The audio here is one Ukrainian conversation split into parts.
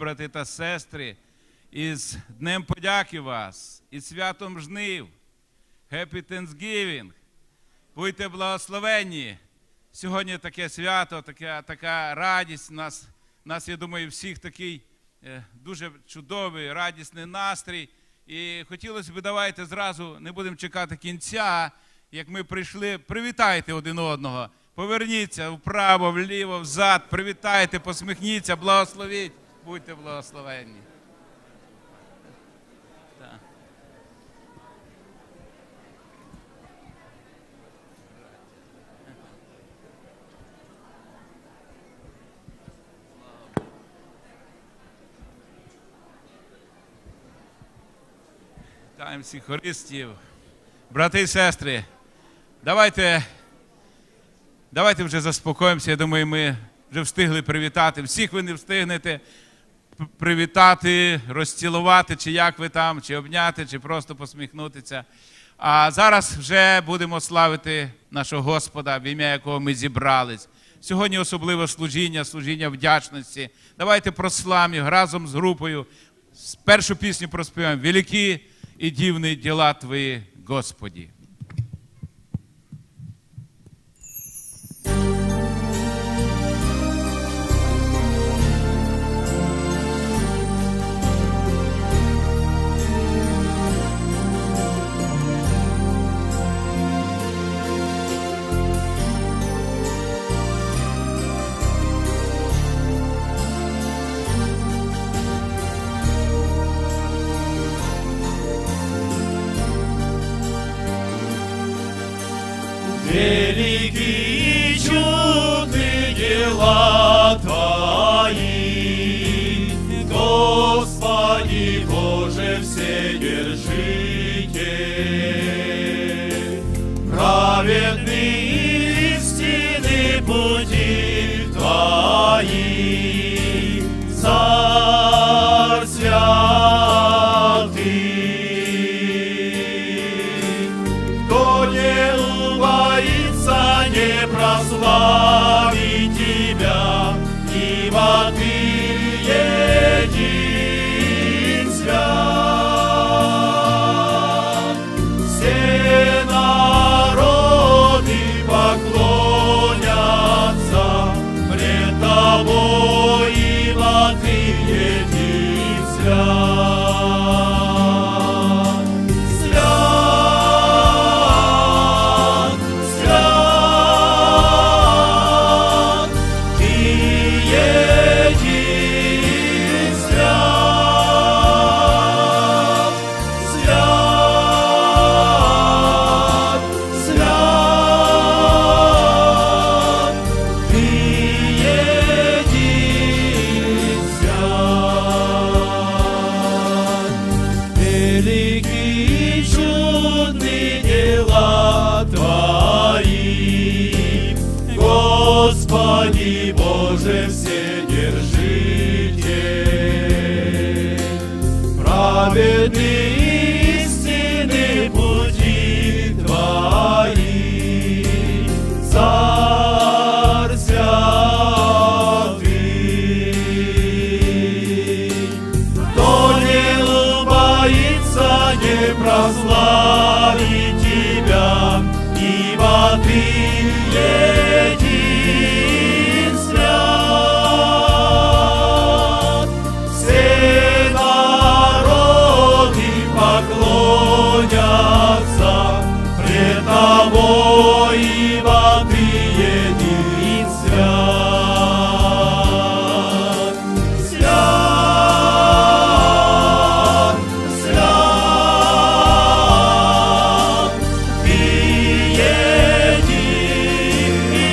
брати та сестри, із Днем подяки вас, із святом жнив. Happy Thanksgiving! Будьте благословенні! Сьогодні таке свято, така радість. У нас, я думаю, всіх такий дуже чудовий, радісний настрій. І хотілося б, давайте зразу, не будемо чекати кінця, як ми прийшли, привітайте один одного. Поверніться вправо, вліво, взад, привітайте, посміхніться, благословіть. Будьте благословенні. Вітаємо всіх хористів. Брати і сестри, давайте вже заспокоїмося. Я думаю, ми вже встигли привітати. Всіх ви не встигнете привітати, розцілувати, чи як ви там, чи обняти, чи просто посміхнутися. А зараз вже будемо славити нашого Господа, в ім'я якого ми зібрались. Сьогодні особливе служіння вдячності. Давайте прославимо разом з групою. Першу пісню проспіваємо. «Великі і дивні діла Твої, Господі». Великие чудные дела Твои, Господи Боже Вседержитель. Праведные истины пути Твои, Царь святый. Кто не убоится не прославить Тебя, ибо Ты един свят. Все народы поклонятся пред Тобой, ибо Ты един свят. Господи Боже Вседержитель, праведные истины пути Твои, Царь святый. Кто не убоится не прославить Тебя, ибо Ты един свят. Все народы поклонятся пред Тобой, ибо Ты един свят. Свят, свят, Ты един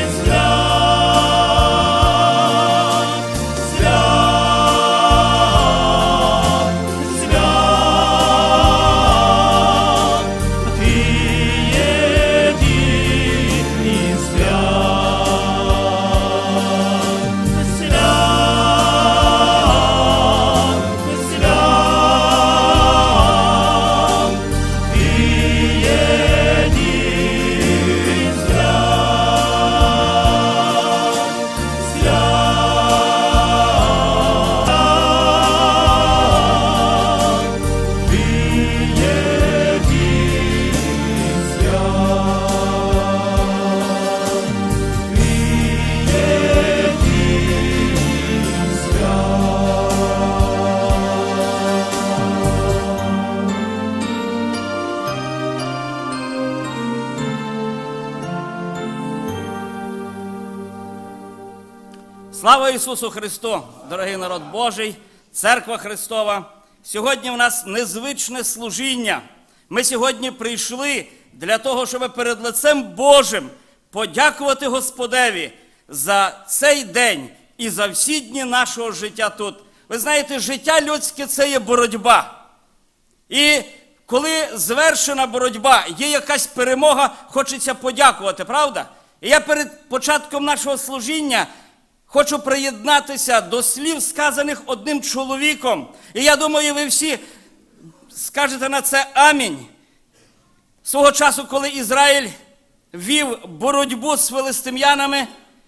Слава Ісусу Христу, дорогий народ Божий, Церква Христова. Сьогодні в нас незвичне служіння. Ми сьогодні прийшли для того, щоб перед лицем Божим подякувати Господеві за цей день і за всі дні нашого життя тут. Ви знаєте, життя людське – це є боротьба. І коли звершена боротьба, є якась перемога, хочеться подякувати, правда? І я перед початком нашого служіння хочу приєднатися до слів, сказаних одним чоловіком. І я думаю, ви всі скажете на це амінь. Свого часу, коли Ізраїль вів боротьбу з филистим'янами,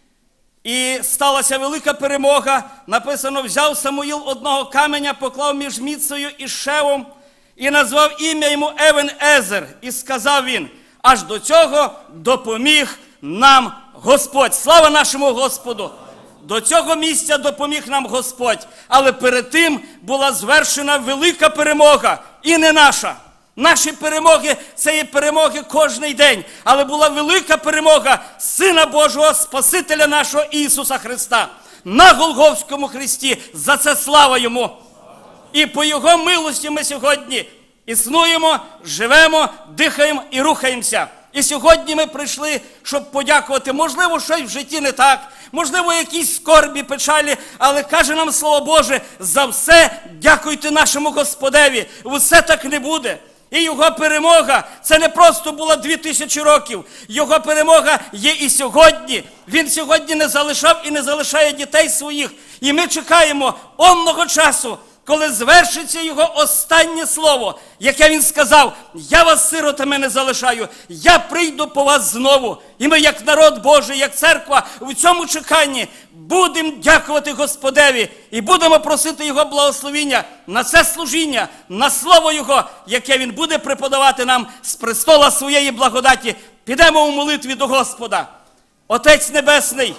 і сталася велика перемога, написано, взяв Самуїл одного каменя, поклав між Міцею і Шевом, і назвав ім'я йому Евен-Езер. І сказав він, аж до цього допоміг нам Господь. Слава нашому Господу! До цього місця допоміг нам Господь. Але перед тим була звершена велика перемога. І не наша. Наші перемоги – це є перемоги кожний день. Але була велика перемога Сина Божого, Спасителя нашого Ісуса Христа. На Голгофському хресті. За це слава Йому. І по Його милості ми сьогодні існуємо, живемо, дихаємо і рухаємося. І сьогодні ми прийшли, щоб подякувати. Можливо, щось в житті не так, можливо, якісь скорбі, печалі, але каже нам Слово Боже, за все дякуйте нашому Господеві. Усе так не буде. І Його перемога, це не просто була 2000 років. Його перемога є і сьогодні. Він сьогодні не залишав і не залишає дітей своїх. І ми чекаємо онного часу, коли звершиться Його останнє слово, яке Він сказав, я вас, сиротами, не залишаю, я прийду по вас знову. І ми, як народ Божий, як церква, в цьому чеканні будемо дякувати Господеві і будемо просити Його благословіння на це служіння, на слово Його, яке Він буде преподавати нам з престола своєї благодаті. Підемо у молитві до Господа. Отець Небесний,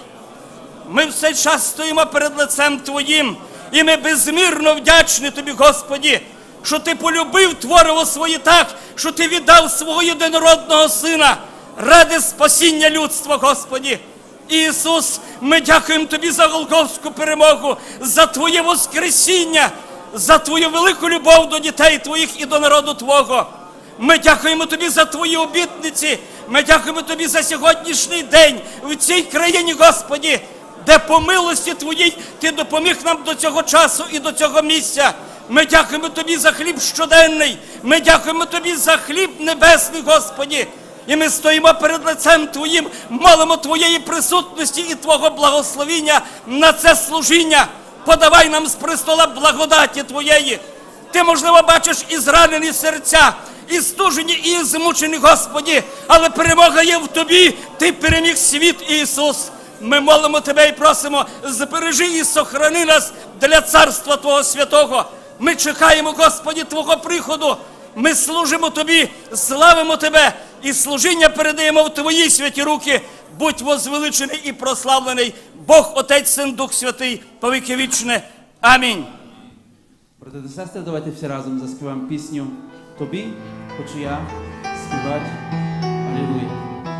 ми в цей час стоїмо перед лицем Твоїм, і ми безмірно вдячні Тобі, Господі, що Ти полюбив твориво своє так, що Ти віддав свого єдинородного Сина ради спасіння людства, Господі. Ісус, ми дякуємо Тобі за Голгофську перемогу, за Твоє воскресіння, за Твою велику любов до дітей Твоїх і до народу Твого. Ми дякуємо Тобі за Твої обітниці, ми дякуємо Тобі за сьогоднішній день в цій країні, Господі, де по милості Твоїй Ти допоміг нам до цього часу і до цього місця. Ми дякуємо Тобі за хліб щоденний, ми дякуємо Тобі за хліб небесний, Господі. І ми стоїмо перед лицем Твоїм, молимо Твоєї присутності і Твого благословіння на це служіння. Подавай нам з престола благодаті Твоєї. Ти, можливо, бачиш і зранені серця, і стужені, і змучені, Господі, але перемога є в Тобі, Ти переміг світ, Ісус. Ми молимо Тебе і просимо, збережи і сохрани нас для Царства Твого Святого. Ми чекаємо, Господі, Твого приходу. Ми служимо Тобі, славимо Тебе і служіння передаємо в Твої святі руки. Будь возвеличений і прославлений Бог, Отець, Син, Дух Святий, повіки вічне. Амінь. Брати та сестри, давайте всі разом заспіваємо пісню «Тобі хочу я співати Алілуя».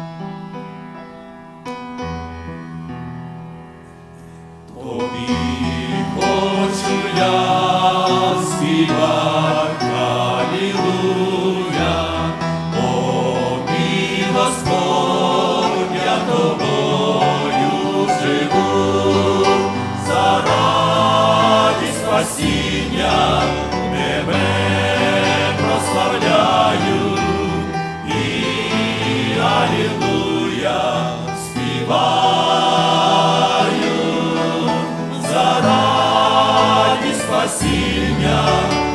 Тобі хочу я співати Алілуя, о мій Господь, я Тобою живу, за радість спасіння Тебе прославляю, і Алілуя співаю. Спасіння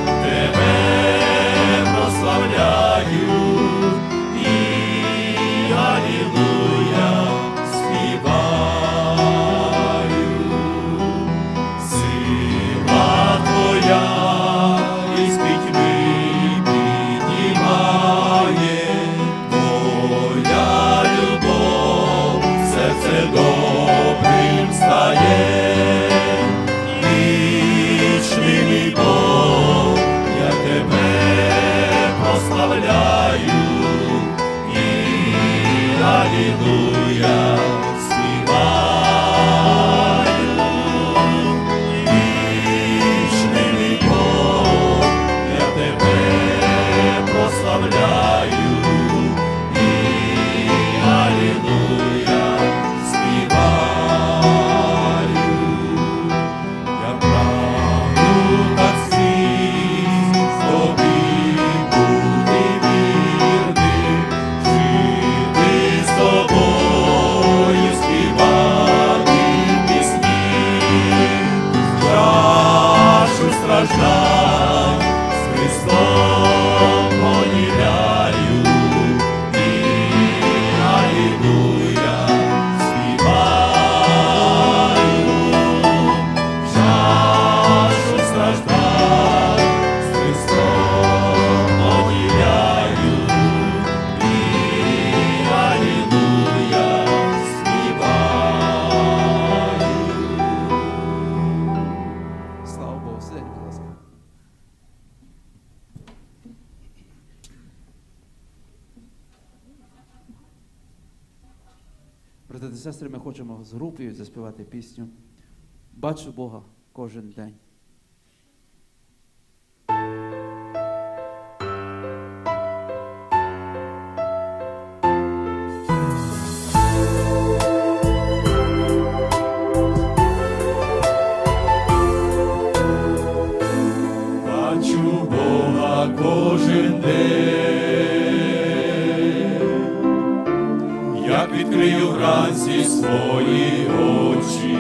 Тебе прославляю, і Алілуя співаю. Сила Твоя із пітьми піднімає, Твоя любов серце добрим стає. Мій Бог, страждань, з Христом понівляю, і алілуя співаю. Чашу страждань, з Христом понівляю, і алілуя співаю. Слава Богу, сидіть, будь ласка. Брати та сестри, ми хочемо з групою заспівати пісню «Бачу Бога кожен день». Бачу Бога кожен день, як відкрию вранці свої очі,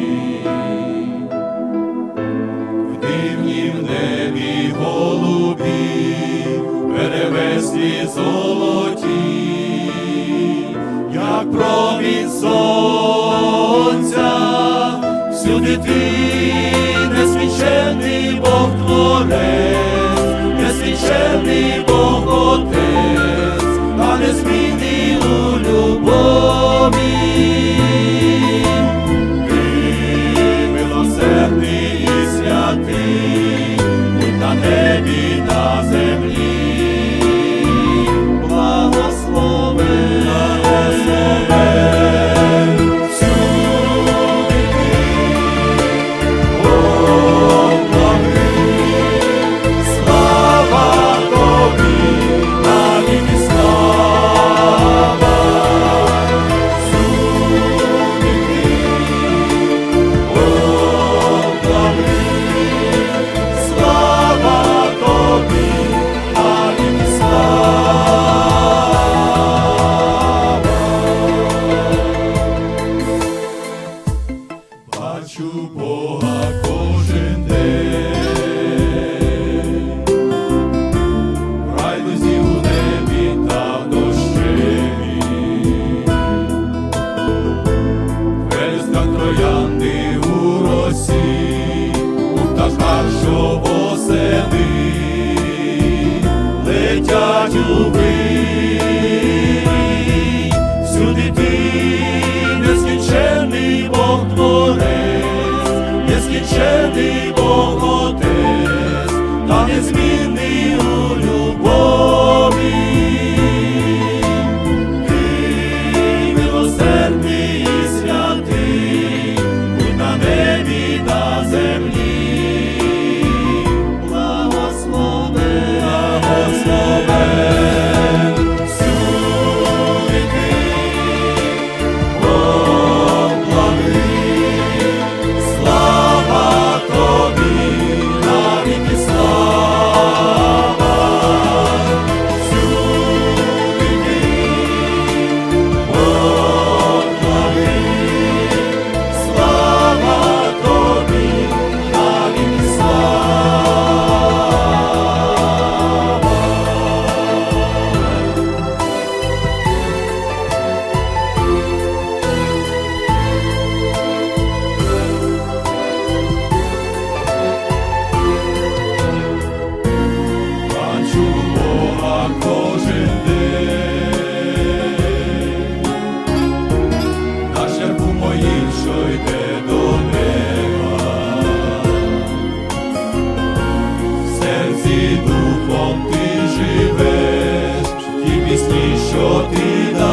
в дивнім небі голубі, перевеслі золоті, як промінь сонця, всюди ти нескінченний Бог Творець, нескінченний Бог Отець, та незмінний у любові. Ти милосердний і святий, будь на небі, на землі, благословен, благословен, всюди ти, Бог благий, слава тобі, навіки слава, всюди ти, Бог благий, слава тобі, навіки слава. Бачу Бога кожен день, в райдузі у небі та в дощеві, в пелюстках троянди у росі, у пташках, що восени летять у вирій. Всюди ти нескінченний Бог Творець, нескінченний Бог Отець, та незмінний у любові. Ти милосердний і святий, будь на небі, на землі, благословен, благословен, всюди ти, Бог благий, слава тобі, навіки слава, всюди ти, Бог благий, слава тобі, навіки Бачу Бога кожен день, на шляху моїм, що йде до неба, в серці духом ти живеш, ті пісні, що ти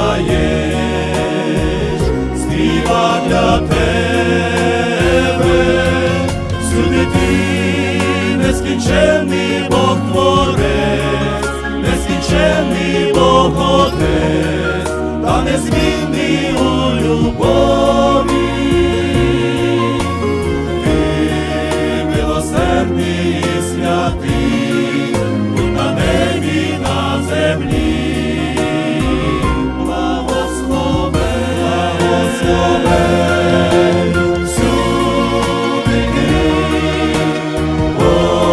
даєш, співа для тебе, всюди ти нескінченний Бог Творець, нескінченний Бог Отець, та незмінний у любові. Ти милосердний і святий, будь на небі, на землі, благословен, благословен, всюди ти, Бог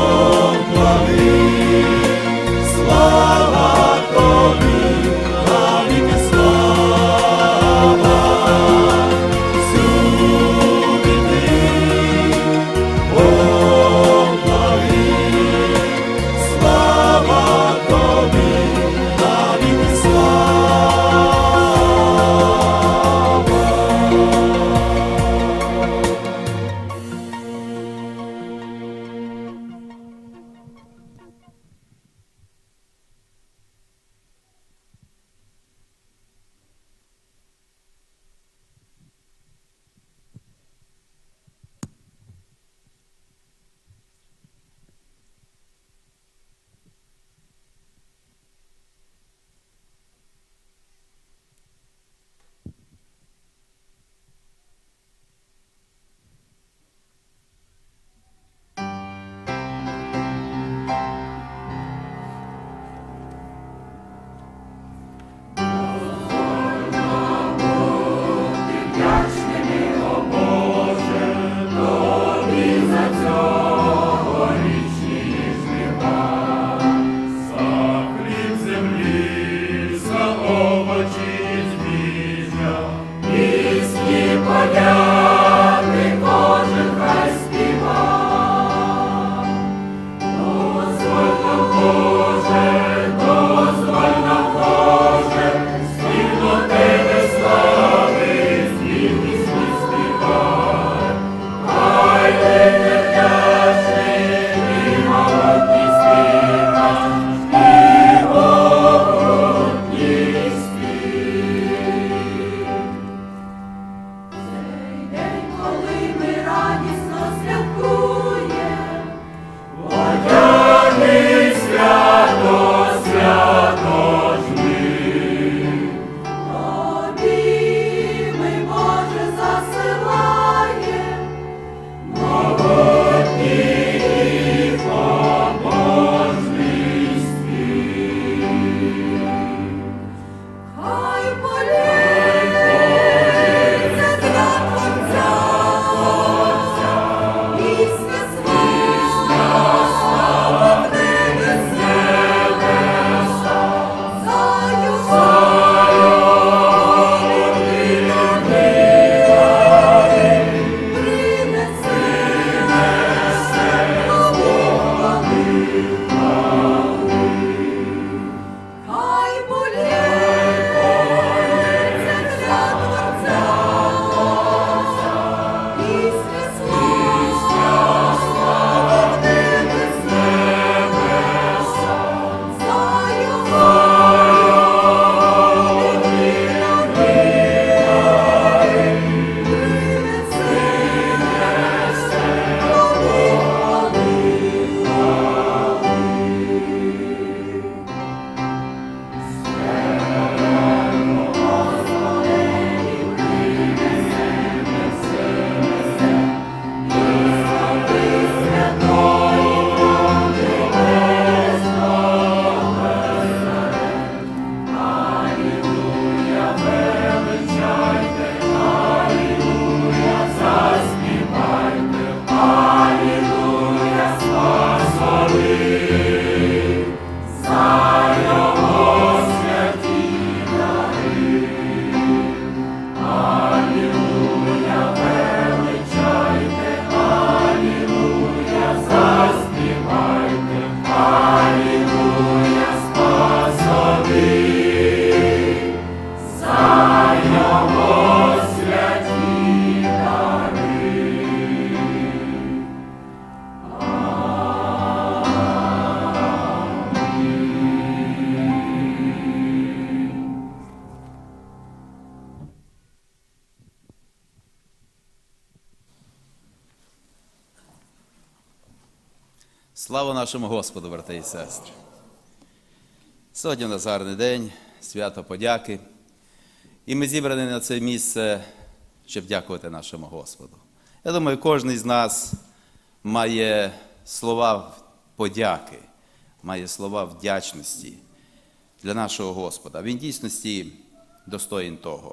Слава нашому Господу, брати і сестри! Сьогодні у нас гарний день, свято подяки. І ми зібрані на це місце, щоб дякувати нашому Господу. Я думаю, кожен з нас має слова подяки, має слова вдячності для нашого Господа. Він в дійсності достоїн того.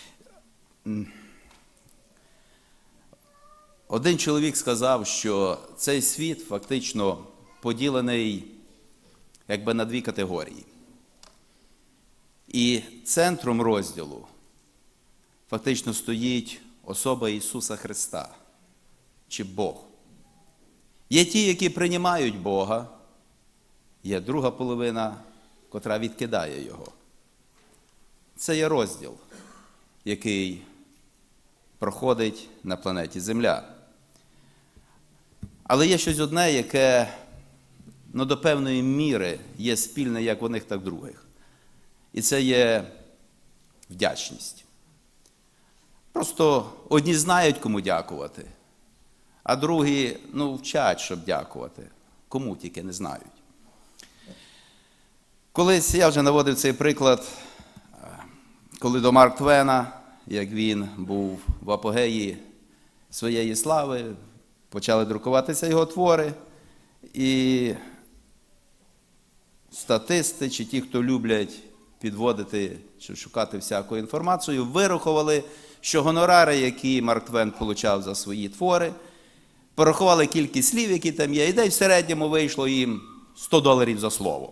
Один чоловік сказав, що цей світ фактично поділений якби на дві категорії. І центром розділу фактично стоїть особа Ісуса Христа, чи Бог. Є ті, які приймають Бога, є друга половина, котра відкидає Його. Це є розділ, який проходить на планеті Земля. Але є щось одне, яке до певної міри є спільне як в одних, так і в других. І це є вдячність. Просто одні знають, кому дякувати, а другі, вчать, щоб дякувати. Кому тільки не знають. Колись я вже наводив цей приклад, коли до Марка Твена, як він був в апогеї своєї слави, почали друкуватися його твори, і статисти, чи ті, хто люблять підводити, чи шукати всяку інформацію, вирахували, що гонорари, які Марк Твен отримав за свої твори, порахували кількість слів, які там є, і десь в середньому вийшло їм $100 за слово.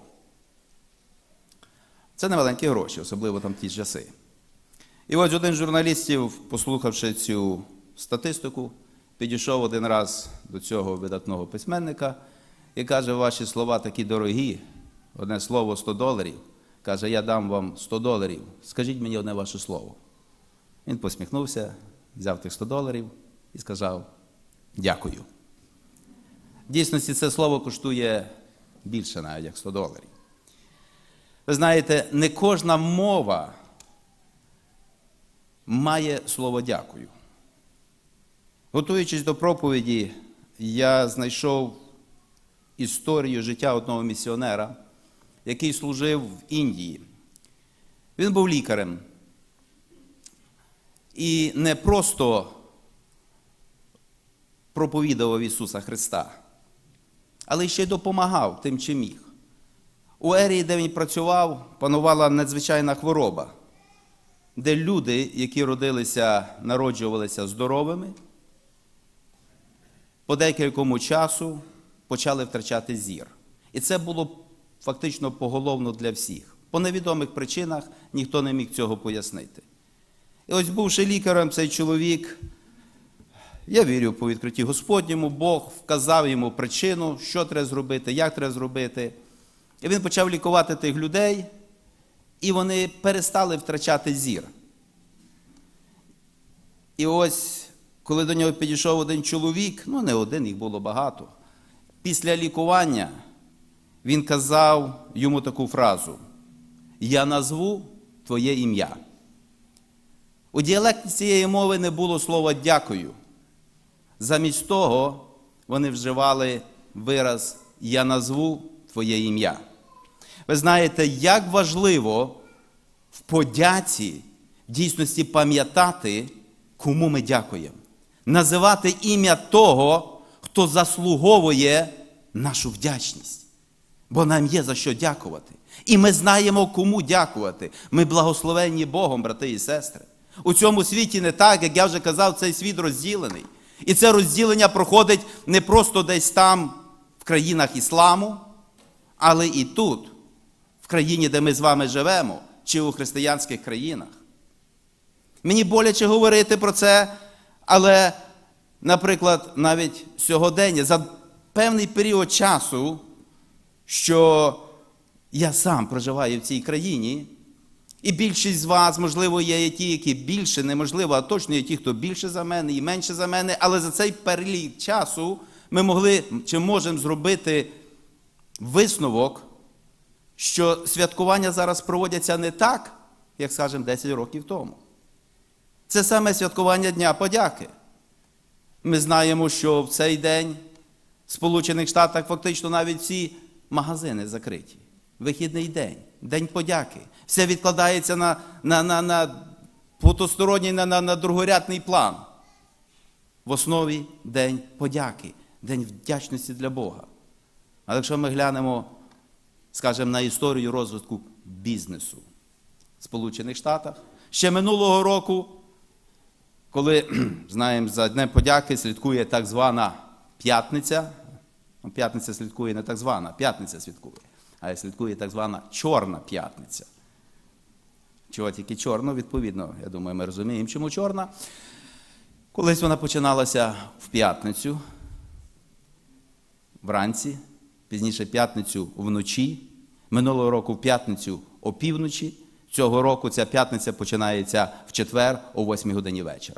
Це немаленькі гроші, особливо там ті часи. І ось один з журналістів, послухавши цю статистику, підійшов один раз до цього видатного письменника і каже: ваші слова такі дорогі, одне слово $100. Каже: я дам вам $100, скажіть мені одне ваше слово. Він посміхнувся, взяв тих $100 і сказав: дякую. В дійсності це слово коштує більше навіть, як $100. Ви знаєте, не кожна мова має слово «дякую». Готуючись до проповіді, я знайшов історію життя одного місіонера, який служив в Індії. Він був лікарем. І не просто проповідував Ісуса Христа, але ще й допомагав тим, чим міг. У ерії, де він працював, панувала надзвичайна хвороба, де люди, які народжувалися здоровими, по декількому часу почали втрачати зір. І це було фактично поголовно для всіх. По невідомих причинах ніхто не міг цього пояснити. І ось, бувши лікарем, цей чоловік, я вірю по відкритті Господньому, Бог вказав йому причину, що треба зробити, як треба зробити. І він почав лікувати тих людей, і вони перестали втрачати зір. І ось, коли до нього підійшов один чоловік, не один, їх було багато, після лікування він казав йому таку фразу: «Я назву твоє ім'я». У діалекті цієї мови не було слова «дякую». Замість того вони вживали вираз «я назву твоє ім'я». Ви знаєте, як важливо в подяці в дійсності пам'ятати, кому ми дякуємо. Називати ім'я того, хто заслуговує нашу вдячність. Бо нам є за що дякувати. І ми знаємо, кому дякувати. Ми благословенні Богом, брати і сестри. У цьому світі не так, як я вже казав, цей світ розділений. І це розділення проходить не просто десь там, в країнах ісламу, але і тут, в країні, де ми з вами живемо, чи у християнських країнах. Мені боляче говорити про це, але, наприклад, навіть сьогодення, за певний період часу, що я сам проживаю в цій країні, і більшість з вас, можливо, є ті, які більше, неможливо, а точно є ті, хто більше за мене і менше за мене, але за цей перелік часу ми могли, чи можемо зробити висновок, що святкування зараз проводяться не так, як, скажімо, 10 років тому. Це саме святкування Дня подяки. Ми знаємо, що в цей день В Сполучених Штатах фактично навіть всі магазини закриті. Вихідний день, День подяки. Все відкладається на потусторонній, на другорядний план. В основі День подяки, День вдячності для Бога. Але якщо ми глянемо, скажімо, на історію розвитку бізнесу в Сполучених Штатах, ще минулого року, коли, знаємо, за Днем подяки слідкує так звана п'ятниця, п'ятниця слідкує не так звана, п'ятниця слідкує, а слідкує так звана Чорна п'ятниця. Чого тільки чорно, відповідно, я думаю, ми розуміємо, чому чорна. Колись вона починалася в п'ятницю, вранці, пізніше п'ятницю вночі, минулого року в п'ятницю опівночі, цього року ця п'ятниця починається в четвер о 8 годині вечора.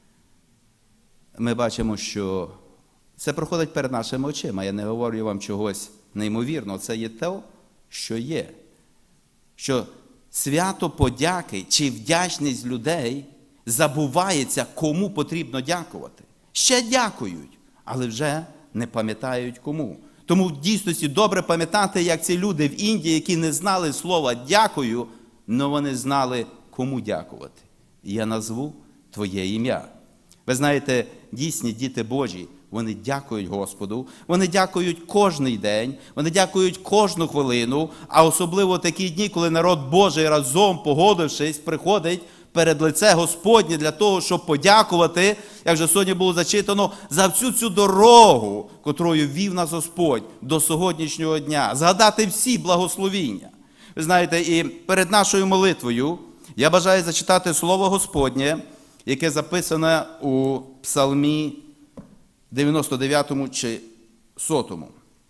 Ми бачимо, що це проходить перед нашими очима. Я не говорю вам чогось неймовірного, це є те, що є. Що свято подяки чи вдячність людей забувається, кому потрібно дякувати. Ще дякують, але вже не пам'ятають кому. Тому в дійсності добре пам'ятати, як ці люди в Індії, які не знали слова «дякую», але вони знали, кому дякувати. І я назву твоє ім'я. Ви знаєте, дійсні діти Божі, вони дякують Господу, вони дякують кожний день, вони дякують кожну хвилину, а особливо такі дні, коли народ Божий разом, погодившись, приходить перед лице Господнє для того, щоб подякувати, як вже сьогодні було зачитано, за всю цю дорогу, котрою вів нас Господь до сьогоднішнього дня, згадати всі благословіння. Ви знаєте, і перед нашою молитвою я бажаю зачитати Слово Господнє, яке записане у Псалмі 99 чи 100.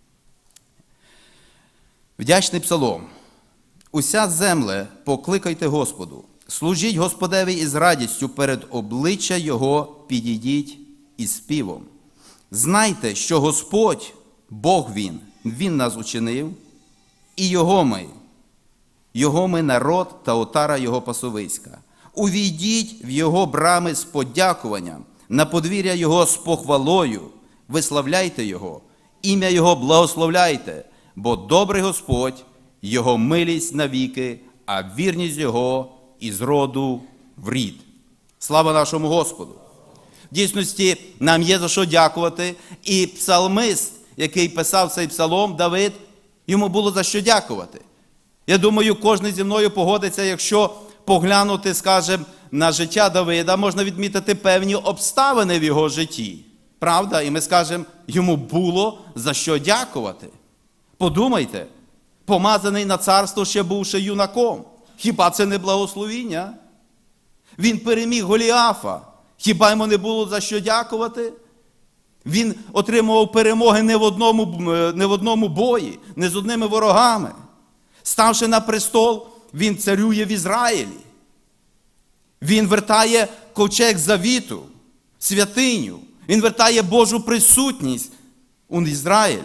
Вдячний псалом. «Уся земле, покликайте Господу, служіть Господеві із радістю, перед обличчя Його підійдіть із співом. Знайте, що Господь, Бог Він нас учинив, і Його ми народ та отара Його пасовиська. Увійдіть в Його брами з подякуванням, на подвір'я Його з похвалою, виславляйте Його, ім'я Його благословляйте, бо добрий Господь, Його милість навіки, а вірність Його із роду в рід». Слава нашому Господу! В дійсності нам є за що дякувати, і псалмист, який писав цей псалом, Давид, йому було за що дякувати. Я думаю, кожен зі мною погодиться, якщо поглянути, скажімо, на життя Давида, можна відмітити певні обставини в його житті. Правда? І ми скажемо, йому було за що дякувати. Подумайте, помазаний на царство, ще бувши юнаком. Хіба це не благословіння? Він переміг Голіафа. Хіба йому не було за що дякувати? Він отримував перемоги не в одному бої, не з одними ворогами. Ставши на престол, він царює в Ізраїлі. Він вертає ковчег завіту, святиню. Він вертає Божу присутність у Ізраїль.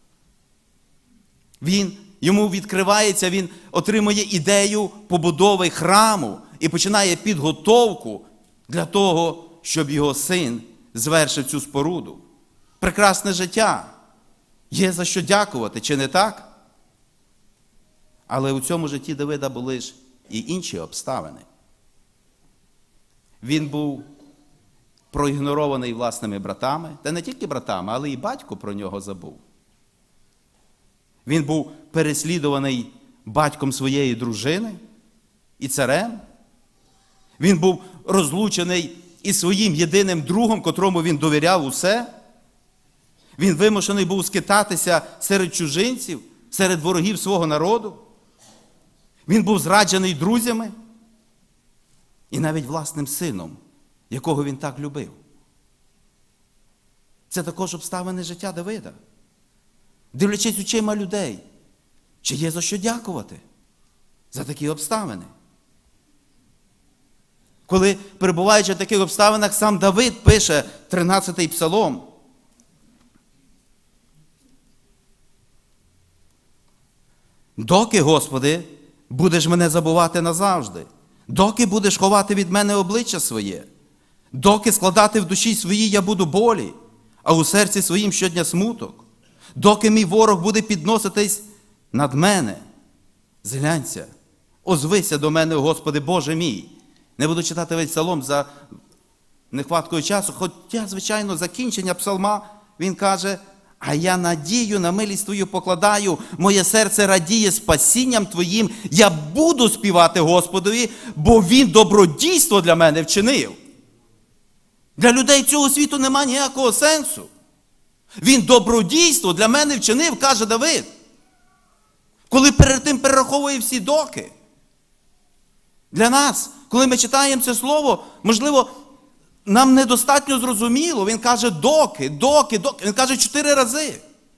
Йому відкривається, він отримує ідею побудови храму і починає підготовку для того, щоб його син звершив цю споруду. Прекрасне життя. Є за що дякувати, чи не так? Але у цьому житті Давида були ж і інші обставини. Він був проігнорований власними братами, та не тільки братами, але і батько про нього забув. Він був переслідуваний батьком своєї дружини і царем. Він був розлучений із своїм єдиним другом, котрому він довіряв усе. Він вимушений був скитатися серед чужинців, серед ворогів свого народу. Він був зраджений друзями і навіть власним сином, якого він так любив. Це також обставини життя Давида. Дивлячись очима людей, чи є за що дякувати за такі обставини? Коли, перебуваючи в таких обставинах, сам Давид пише 13-й псалом. «Доки, Господи, будеш мене забувати назавжди? Доки будеш ховати від мене обличчя своє? Доки складати в душі своїй я буду болі? а у серці своїм щодня смуток? Доки мій ворог буде підноситись над мене, зглянься, озвися до мене, Господи Боже мій. Не буду читати весь псалом за нехваткою часу, хоча, звичайно, закінчення псалма, він каже: а я надію на милість Твою покладаю, моє серце радіє спасінням Твоїм, я буду співати Господові, бо Він добродійство для мене вчинив. Для людей цього світу нема ніякого сенсу. Він добродійство для мене вчинив, каже Давид. Коли перед тим перераховує всі доки. Для нас, коли ми читаємо це слово, можливо, нам недостатньо зрозуміло. Він каже доки. Він каже 4 рази.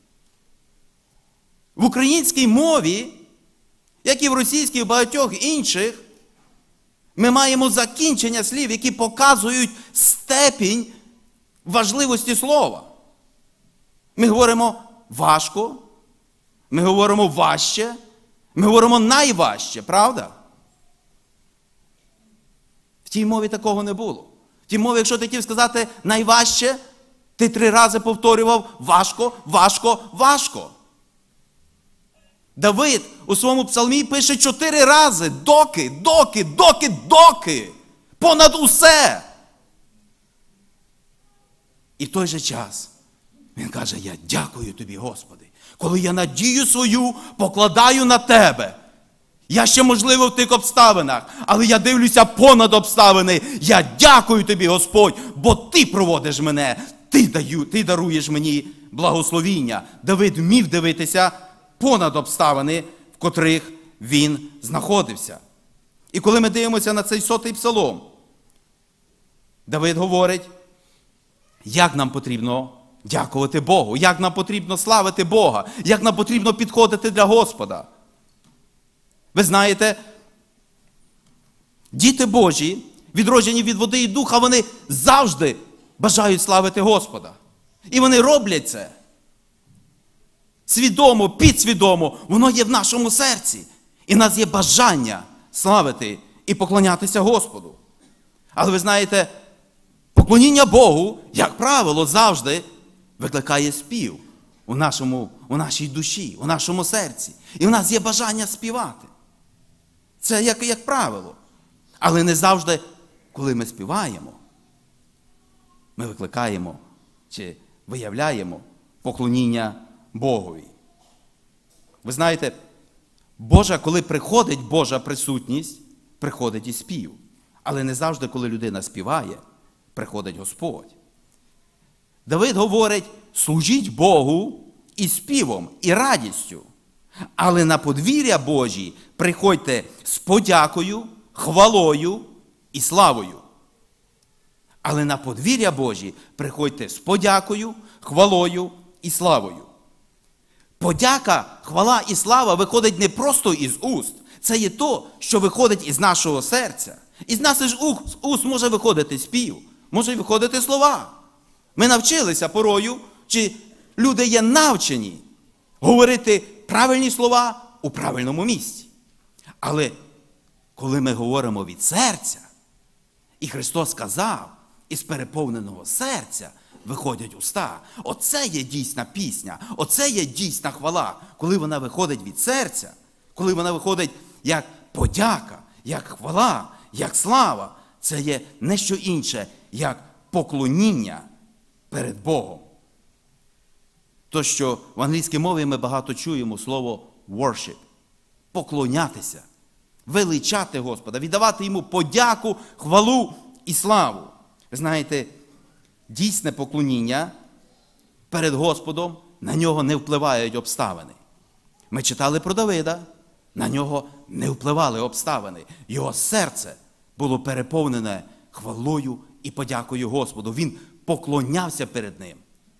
В українській мові, як і в російській, і в багатьох інших, ми маємо закінчення слів, які показують степінь важливості слова. Ми говоримо важко, ми говоримо важче, ми говоримо найважче, правда? В тій мові такого не було. В тій мові, якщо ти хотів сказати найважче, ти 3 рази повторював важко, важко, важко. Давид у своєму псалмі пише 4 рази доки, понад усе. І в той же час він каже: я дякую тобі, Господи, коли я надію свою покладаю на тебе. Я ще, можливо, в тих обставинах, але я дивлюся понад обставини. Я дякую тобі, Господь, бо ти проводиш мене, ти даруєш мені благословіння. Давид вмів дивитися понад обставини, в котрих він знаходився. І коли ми дивимося на цей 100-й псалом, Давид говорить, як нам потрібно дякувати Богу, як нам потрібно славити Бога, як нам потрібно підходити для Господа. Ви знаєте, діти Божі, відроджені від води і духа, вони завжди бажають славити Господа. І вони роблять це. Свідомо, підсвідомо, воно є в нашому серці. І в нас є бажання славити і поклонятися Господу. Але ви знаєте, поклоніння Богу, як правило, завжди викликає спів у нашій душі, у нашому серці. І в нас є бажання співати. Це як правило. Але не завжди, коли ми співаємо, ми викликаємо чи виявляємо поклоніння Богові. Ви знаєте, коли приходить Божа присутність, приходить і спів. Але не завжди, коли людина співає, приходить Господь. Давид говорить: служіть Богу і співом, і радістю. Але на подвір'я Божі приходьте з подякою, хвалою і славою. Але на подвір'я Божі приходьте з подякою, хвалою і славою. Подяка, хвала і слава виходить не просто із уст. Це є то, що виходить із нашого серця. Із наших уст може виходити спів, може виходити слова. Ми навчилися порою, чи люди є навчені говорити правильні слова у правильному місці. Але коли ми говоримо від серця, і Христос сказав, із переповненого серця виходять уста. Оце є дійсна пісня, оце є дійсна хвала, коли вона виходить від серця, коли вона виходить як подяка, як хвала, як слава. Це є не що інше, як поклоніння перед Богом. То, що в англійській мові ми багато чуємо слово worship. Поклонятися, величати Господа, віддавати Йому подяку, хвалу і славу. Ви знаєте, дійсне поклоніння перед Господом, на нього не впливають обставини. Ми читали про Давида, на нього не впливали обставини. Його серце було переповнене хвалою і подякою Господу. Він поклонявся перед Ним.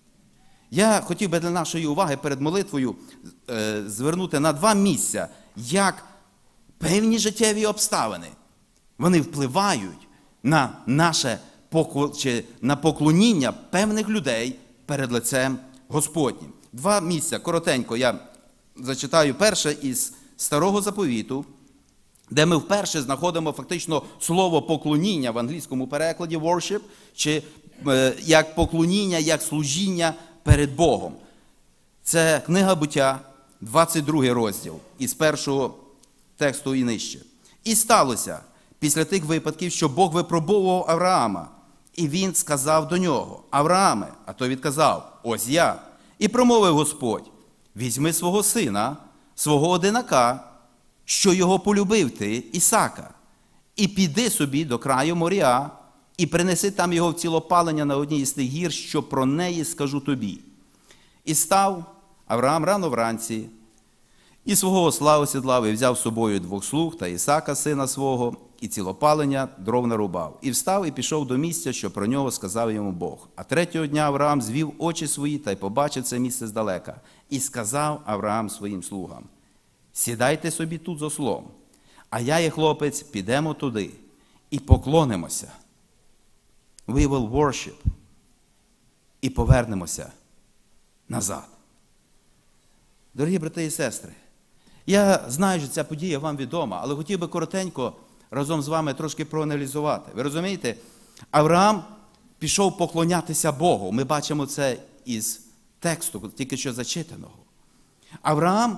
Я хотів би для нашої уваги перед молитвою звернути на 2 місця, як певні життєві обставини, вони впливають на наше на поклоніння певних людей перед лицем Господнім. 2 місця, коротенько, я зачитаю перше із Старого Заповіту, де ми вперше знаходимо фактично слово поклоніння в англійському перекладі worship, чи як поклоніння, як служіння перед Богом. Це книга Буття, 22 розділ, із першого тексту і нижче. «І сталося після тих випадків, що Бог випробовував Авраама, і він сказав до нього: Аврааме, а той відказав: ось я. І промовив Господь: візьми свого сина, свого одинака, що його полюбив ти, Ісака, і піди собі до краю Морія, і принеси там його в цілопалення на одній із тих гір, що про неї скажу тобі. І став Авраам рано вранці, і свого осла осідлав, і взяв з собою 2 слуг та Ісака, сина свого, і цілопалення дров нарубав. І встав, і пішов до місця, що про нього сказав йому Бог. А 3-го дня Авраам звів очі свої та й побачив це місце здалека. І сказав Авраам своїм слугам: сідайте собі тут з ослом, а я і хлопець підемо туди і поклонимося. We will worship. І повернемося назад. Дорогі брати і сестри, я знаю, що ця подія вам відома, але хотів би коротенько разом з вами трошки проаналізувати. Ви розумієте, Авраам пішов поклонятися Богу. Ми бачимо це із тексту, тільки що зачитаного. Авраам,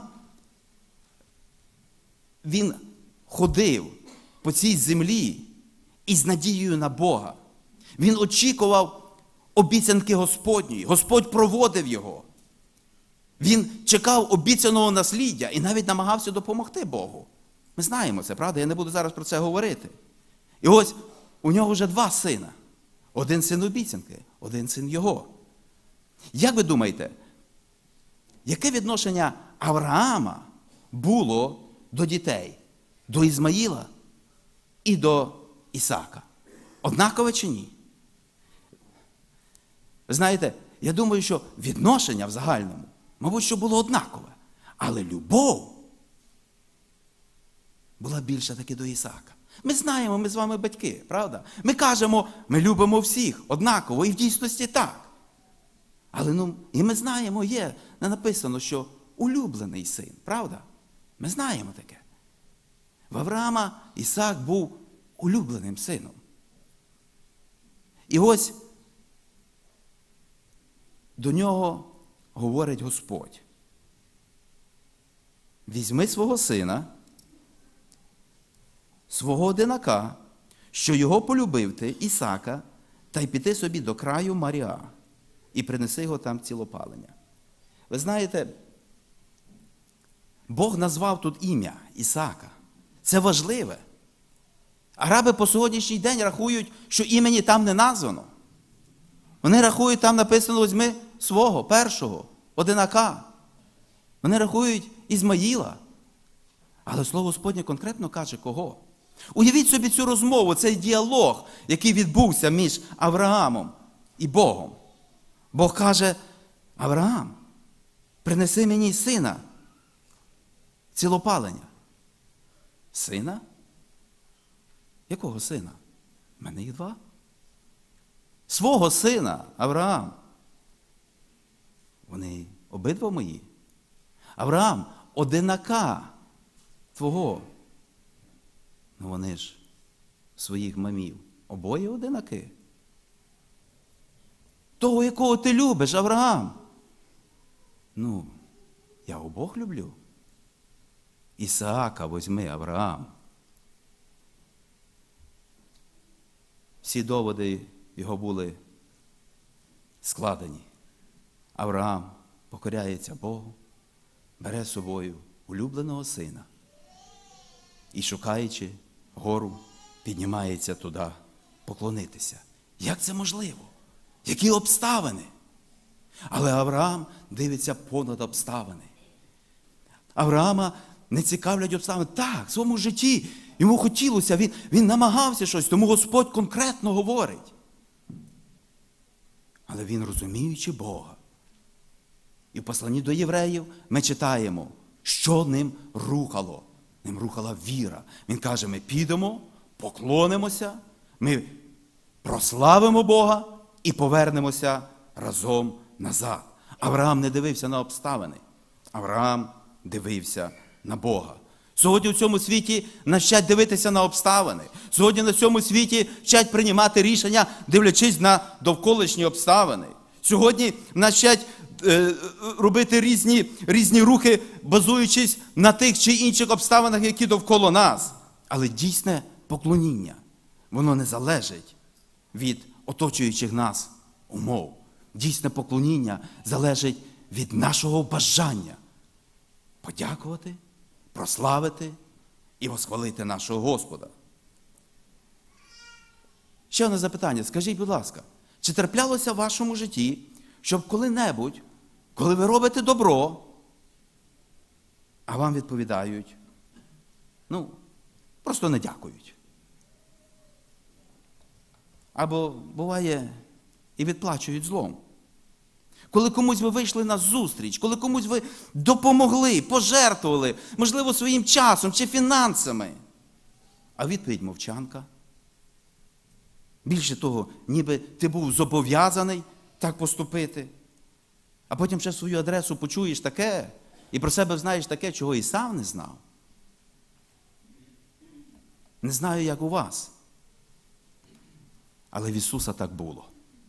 він ходив по цій землі із надією на Бога. Він очікував обіцянки Господньої. Господь проводив його. Він чекав обіцяного насліддя і навіть намагався допомогти Богу. Ми знаємо це, правда? Я не буду зараз про це говорити. І ось у нього вже 2 сина. Один син обіцянки, один син його. Як ви думаєте, яке відношення Авраама було до дітей? До Ізмаїла і до Ісака? Однакове чи ні? Ви знаєте, я думаю, що відношення в загальному, мабуть, що було однакове. Але любов була більша таки до Ісака. Ми знаємо, ми з вами батьки, правда? Ми кажемо, ми любимо всіх однаково, і в дійсності так. Але і ми знаємо, є, не написано, що улюблений син, правда? Ми знаємо таке. В Авраама Ісак був улюбленим сином. І ось до нього говорить Господь: візьми свого сина, свого одинака, що його полюбив ти, Ісака, та й піти собі до краю Морія, і принеси його там цілопалення. Ви знаєте, Бог назвав тут ім'я Ісака. Це важливе. Араби по сьогоднішній день рахують, що імені там не названо. Вони рахують, там написано: візьми свого, першого, одинака. Вони рахують Ізмаїла. Але Слово Господнє конкретно каже кого. Уявіть собі цю розмову, цей діалог, який відбувся між Авраамом і Богом. Бог каже: Авраам, принеси мені сина, цілопалення. Сина? Якого сина? У мене їх 2. Свого сина, Авраам. Вони обидва мої. Авраам, одинака твого. Ну вони ж своїх мамів. Обоє одинаки. Того, якого ти любиш, Авраам. Ну, я обох люблю. Ісаака возьми, Авраам. Всі доводи його були складені. Авраам покоряється Богу, бере з собою улюбленого сина і, шукаючи гору, піднімається туди поклонитися. Як це можливо? Які обставини? Але Авраам дивиться понад обставини. Авраама не цікавлять обставини. Так, в своєму житті йому хотілося, він намагався щось, тому Господь конкретно говорить. Але він, розуміючи Бога. І в посланні до євреїв ми читаємо, що ним рухало. Ним рухала віра. Він каже: ми підемо, поклонимося, ми прославимо Бога і повернемося разом назад. Авраам не дивився на обставини. Авраам дивився на Бога. Сьогодні в цьому світі нас вчать дивитися на обставини. Сьогодні на цьому світі вчать приймати рішення, дивлячись на довколишні обставини. Сьогодні нас вчать робити різні рухи, базуючись на тих чи інших обставинах, які довкола нас. Але дійсне поклоніння, воно не залежить від оточуючих нас умов. Дійсне поклоніння залежить від нашого бажання подякувати, прославити і восхвалити нашого Господа. Ще одне запитання. Скажіть, будь ласка, чи траплялося в вашому житті, щоб коли-небудь, коли ви робите добро, а вам відповідають, просто не дякують? Або, буває, і відплачують злом. Коли комусь ви вийшли на зустріч, коли комусь ви допомогли, пожертвували, можливо, своїм часом чи фінансами, а відповідь мовчанка. Більше того, ніби ти був зобов'язаний так поступити, а потім ще свою адресу почуєш таке, і про себе знаєш таке, чого і сам не знав. Не знаю, як у вас, але в Ісуса так було.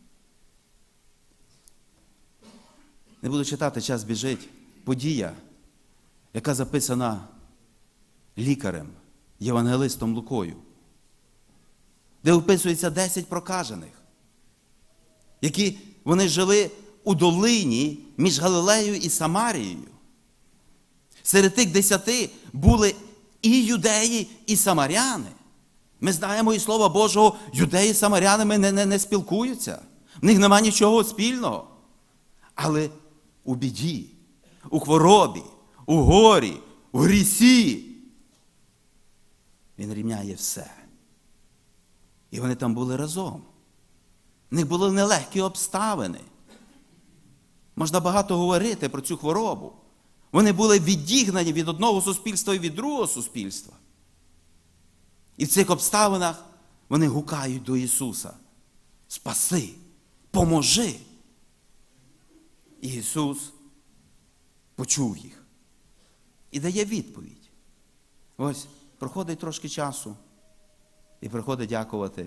Не буду читати, час біжить. Подія, яка записана лікарем, євангелистом Лукою, де описується 10 прокажених, які вони жили у долині між Галилеєю і Самарією. Серед тих 10 були і юдеї, і самаряни. Ми знаємо із Слова Божого, юдеї з самарянами не спілкуються. В них немає нічого спільного. Але у біді, у хворобі, у горі, у грісі Він рівняє все. І вони там були разом. В них були нелегкі обставини. Можна багато говорити про цю хворобу. Вони були відігнані від одного суспільства і від другого суспільства. І в цих обставинах вони гукають до Ісуса: спаси, поможи. І Ісус почув їх і дає відповідь. Ось, проходить трошки часу, і приходить дякувати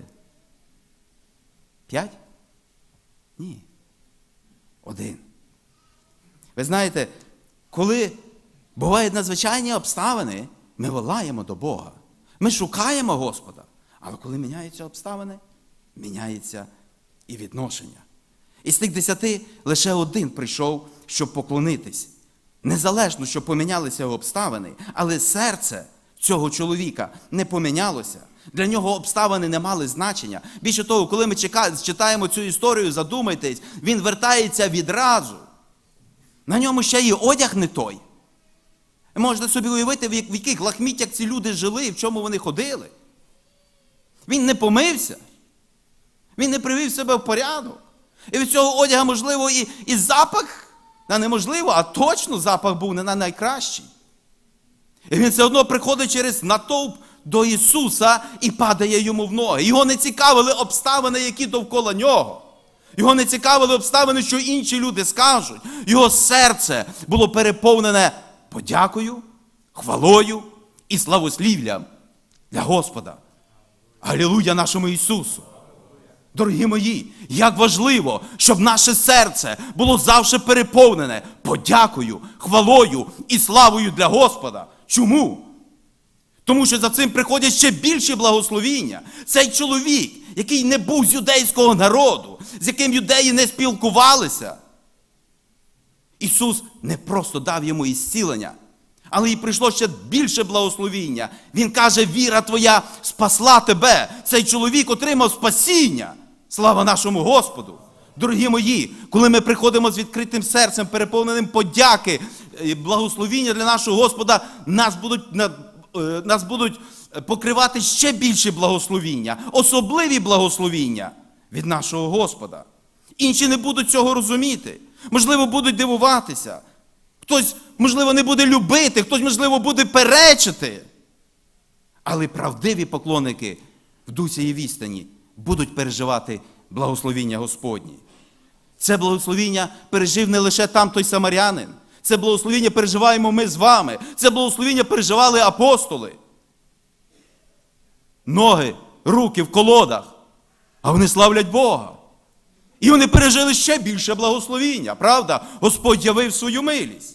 5? Ні. 1. Ви знаєте, коли бувають надзвичайні обставини, ми волаємо до Бога. Ми шукаємо Господа. Але коли міняються обставини, міняється і відношення. Із тих 10 лише 1 прийшов, щоб поклонитись. Незалежно, що помінялися обставини, але серце цього чоловіка не помінялося. Для нього обставини не мали значення. Більше того, коли ми читаємо цю історію, задумайтесь, він вертається відразу. На ньому ще і одяг не той. Можна собі уявити, в яких лахміттях ці люди жили, в чому вони ходили. Він не помився. Він не привів себе в порядок. І від цього одяга, можливо, і запах, неможливо, а точно запах був не найкращий. І він все одно приходить через натовп до Ісуса і падає йому в ноги. Його не цікавили обставини, які довкола нього. Його не цікавили обставини, що інші люди скажуть. Його серце було переповнене подякою, хвалою і славослів'ям для Господа. Алілуя нашому Ісусу! Дорогі мої, як важливо, щоб наше серце було завжди переповнене подякою, хвалою і славою для Господа. Чому? Тому що за цим приходять ще більші благословіння. Цей чоловік, який не був з юдейського народу, з яким юдеї не спілкувалися, Ісус не просто дав йому ісцілення, але й прийшло ще більше благословіння. Він каже: віра твоя спасла тебе. Цей чоловік отримав спасіння. Слава нашому Господу! Дорогі мої, коли ми приходимо з відкритим серцем, переповненим подяки, благословіння для нашого Господа, нас будуть покривати ще більше благословіння, особливі благословіння від нашого Господа. Інші не будуть цього розуміти. Можливо, будуть дивуватися. Хтось, можливо, не буде любити, хтось, можливо, буде перечити. Але правдиві поклонники в дусі і відстані будуть переживати благословіння Господні. Це благословіння пережив не лише там той самарянин. Це благословіння переживаємо ми з вами. Це благословіння переживали апостоли. Ноги, руки в колодах, а вони славлять Бога. І вони пережили ще більше благословіння, правда? Господь явив свою милість.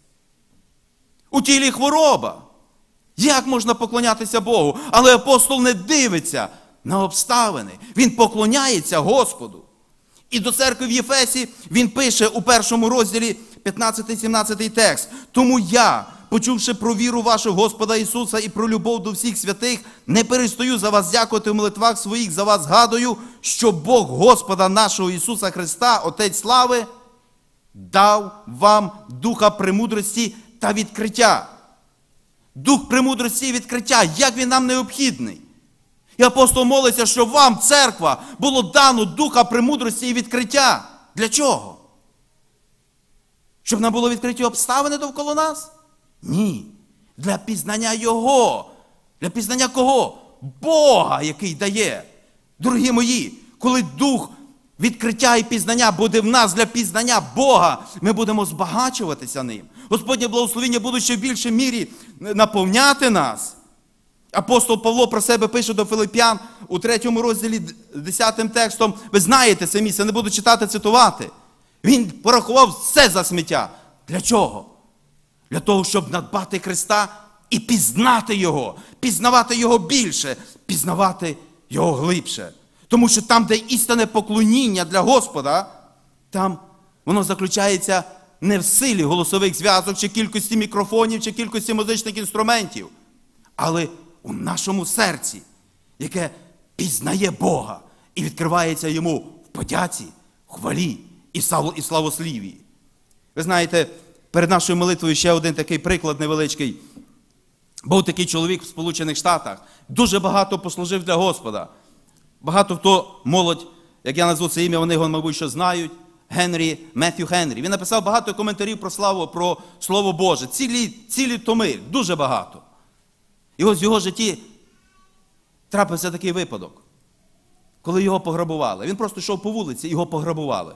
У тілі хвороба. Як можна поклонятися Богу? Але апостол не дивиться на обставини. Він поклоняється Господу. І до церкви в Єфесі він пише у 1 розділі 15-17 текст. «Тому я, почувши про віру вашу в Господа Ісуса і про любов до всіх святих, не перестаю за вас дякувати в молитвах своїх, за вас згадую, що Бог Господа нашого Ісуса Христа, Отець слави, дав вам духа премудрості та відкриття». Дух премудрості і відкриття, як він нам необхідний. І апостол молиться, що вам, церква, було дано духа премудрості і відкриття. Для чого? Щоб нам було відкриті обставини довкола нас? Ні. Для пізнання Його. Для пізнання кого? Бога, який дає. Дорогі мої, коли дух відкриття і пізнання буде в нас для пізнання Бога, ми будемо збагачуватися ним. Господнє благословення буде ще в більшій мірі наповняти нас. Апостол Павло про себе пише до Филип'ян у 3 розділі 10 текстом. Ви знаєте це місце, не буду читати, цитувати. Він порахував все за сміття. Для чого? Для того, щоб надбати Христа і пізнати Його. Пізнавати Його більше, пізнавати Його глибше. Тому що там, де істинне поклоніння для Господа, там воно заключається не в силі голосових зв'язок, чи кількості мікрофонів, чи кількості музичних інструментів, але у нашому серці, яке пізнає Бога і відкривається Йому в подяці, в хвалі і славосліві. Ви знаєте, перед нашою молитвою ще один такий приклад невеличкий. Був такий чоловік в Сполучених Штатах, дуже багато послужив для Господа. Багато хто, молодь, як я назву це ім'я, вони його, мабуть, що знають, Меттью Генрі. Він написав багато коментарів про славу, про Слово Боже. Цілі томи, дуже багато. І ось в його житті трапився такий випадок, коли його пограбували. Він просто йшов по вулиці, його пограбували.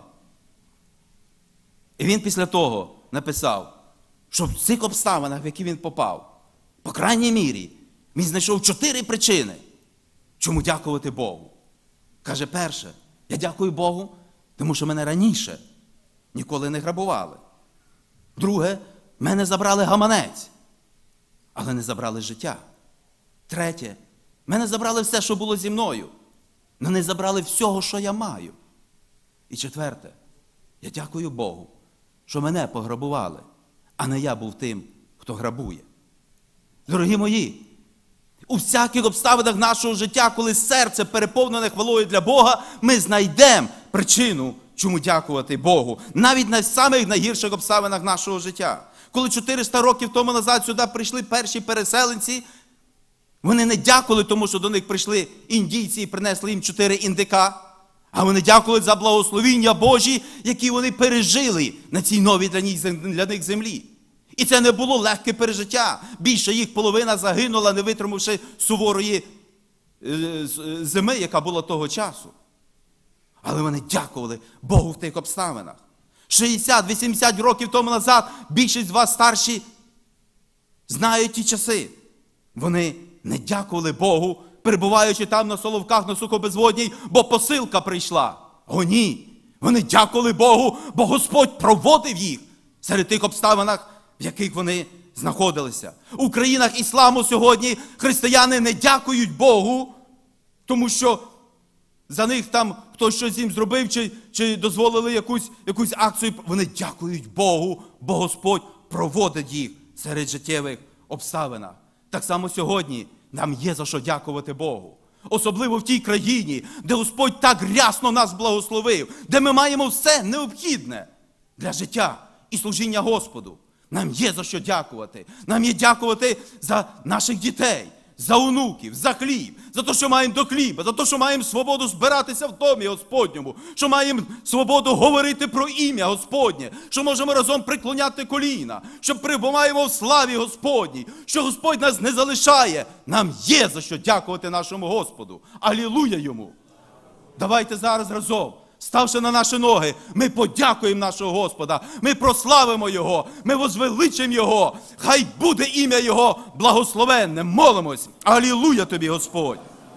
І він після того написав, що в цих обставинах, в які він попав, по крайній мірі, він знайшов 4 причини, чому дякувати Богу. Каже, перше, я дякую Богу, тому що мене раніше ніколи не грабували. Друге, мене забрали гаманець, але не забрали життя. Третє, мене забрали все, що було зі мною, але не забрали всього, що я маю. І четверте, я дякую Богу, що мене пограбували, а не я був тим, хто грабує. Дорогі мої, у всяких обставинах нашого життя, коли серце переповнене хвалою для Бога, ми знайдемо причину, чому дякувати Богу. Навіть на самих найгірших обставинах нашого життя. Коли 400 років тому назад сюди прийшли перші переселенці, вони не дякували тому, що до них прийшли індійці і принесли їм 4 індика, а вони дякували за благословіння Божі, які вони пережили на цій новій для них землі. І це не було легке пережиття. Більше їх половина загинула, не витримавши суворої зими, яка була того часу. Але вони дякували Богу в тих обставинах. 60-80 років тому назад більшість з вас старші знають ті часи. Вони не дякували Богу, перебуваючи там на Соловках, на Сухобезводній, бо посилка прийшла. О, ні! Вони дякували Богу, бо Господь проводив їх серед тих обставинах, в яких вони знаходилися. У країнах ісламу сьогодні християни не дякують Богу, тому що за них там хтось щось їм зробив, чи дозволили якусь акцію. Вони дякують Богу, бо Господь проводить їх серед життєвих обставин. Так само сьогодні нам є за що дякувати Богу. Особливо в тій країні, де Господь так рясно нас благословив, де ми маємо все необхідне для життя і служіння Господу. Нам є за що дякувати. Нам є дякувати за наших дітей, за онуків, за хліб, за те, що маємо до хліба, за те, що маємо свободу збиратися в домі Господньому, що маємо свободу говорити про ім'я Господнє, що можемо разом приклоняти коліна, що перебуваємо в славі Господній, що Господь нас не залишає. Нам є за що дякувати нашому Господу. Алілуя Йому! Давайте зараз разом ставши на наші ноги, ми подякуємо нашого Господа, ми прославимо Його, ми возвеличимо Його. Хай буде ім'я Його благословенне. Молимось. Алілуя тобі, Господь.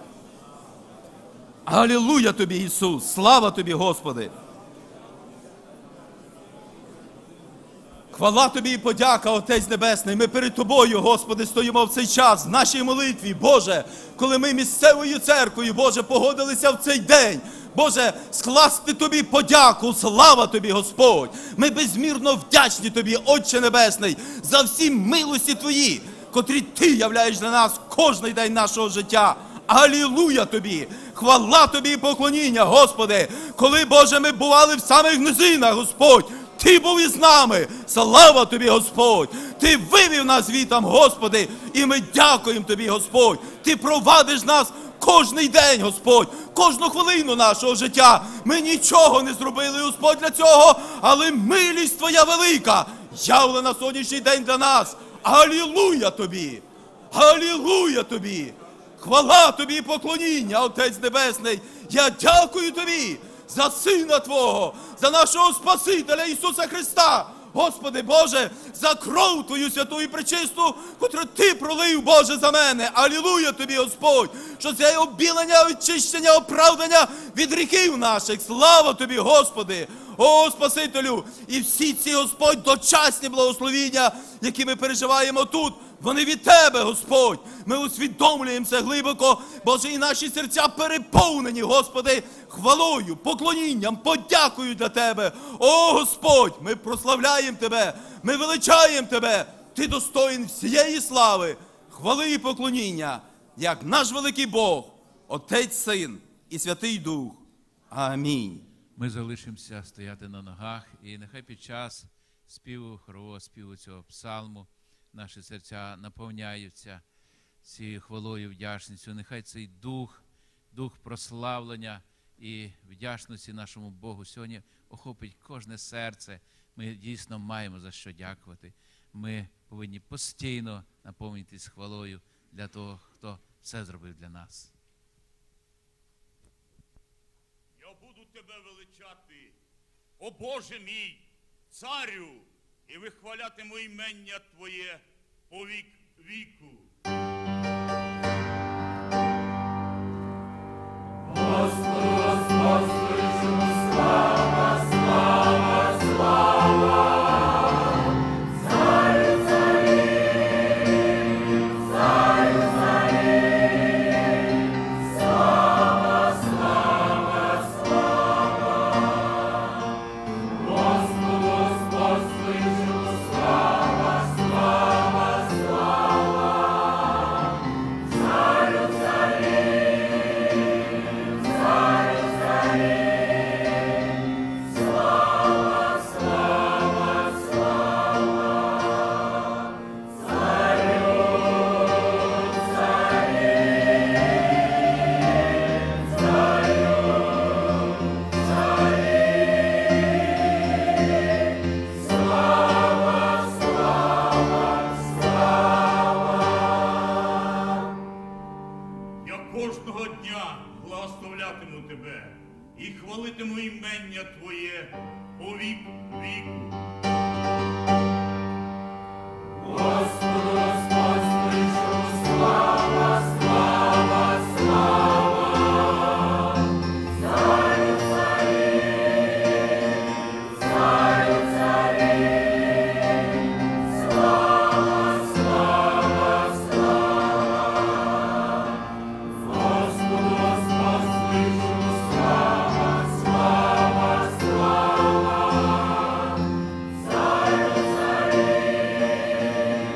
Алілуя тобі, Ісус. Слава тобі, Господи. Хвала тобі і подяка, Отець Небесний. Ми перед тобою, Господи, стоїмо в цей час, в нашій молитві, Боже, коли ми місцевою церквою, Боже, погодилися в цей день, Боже, скласти тобі подяку, слава тобі, Господь. Ми безмірно вдячні тобі, Отче Небесний, за всі милості твої, котрі ти являєш для нас кожний день нашого життя. Алілуя тобі! Хвала тобі і поклоніння, Господи! Коли, Боже, ми бували в самих низинах, Господь, Ти був із нами. Слава тобі, Господь! Ти вивів нас звітом, Господи, і ми дякуємо тобі, Господь. Ти провадиш нас кожний день, Господь, кожну хвилину нашого життя. Ми нічого не зробили, Господь, для цього, але милість Твоя велика явлена на сьогоднішній день для нас. Алілуя тобі! Алілуя тобі! Хвала тобі і поклоніння, Отець Небесний. Я дякую тобі за Сина Твого, за нашого Спасителя Ісуса Христа. Господи Боже, за кров Твою святу і пречисту, котру Ти пролив, Боже, за мене. Алілуя тобі, Господь, що це обілення, очищення, оправдання від гріхів наших. Слава тобі, Господи, о Спасителю. І всі ці, Господь, дочасні благословіння, які ми переживаємо тут, вони від Тебе, Господь. Ми усвідомлюємо це глибоко, Боже, і наші серця переповнені, Господи, хвалою, поклонінням, подякою для Тебе. О, Господь, ми прославляємо Тебе, ми величаємо Тебе. Ти достоїн всієї слави, хвали і поклоніння, як наш великий Бог, Отець, Син і Святий Дух. Амінь. Ми залишимося стояти на ногах, і нехай під час співу, хорового співу цього псалму наші серця наповняються цією хвалою, вдячністю. Нехай цей дух прославлення і вдячності нашому Богу сьогодні охопить кожне серце. Ми дійсно маємо за що дякувати. Ми повинні постійно наповнитись хвалою для того, хто все зробив для нас. Я буду тебе величати, о Боже мій, царю, і вихвалятиму імення Твоє по вік віку. Кожного дня благословлятиму тебе і хвалитиму імення Твоє по вік віку. Господу, Господь, слышу, слава, слава, слава, царю царів, царю царів, слава, слава, слава. Господу, Господь, слышу, слава, слава, слава, царю царів,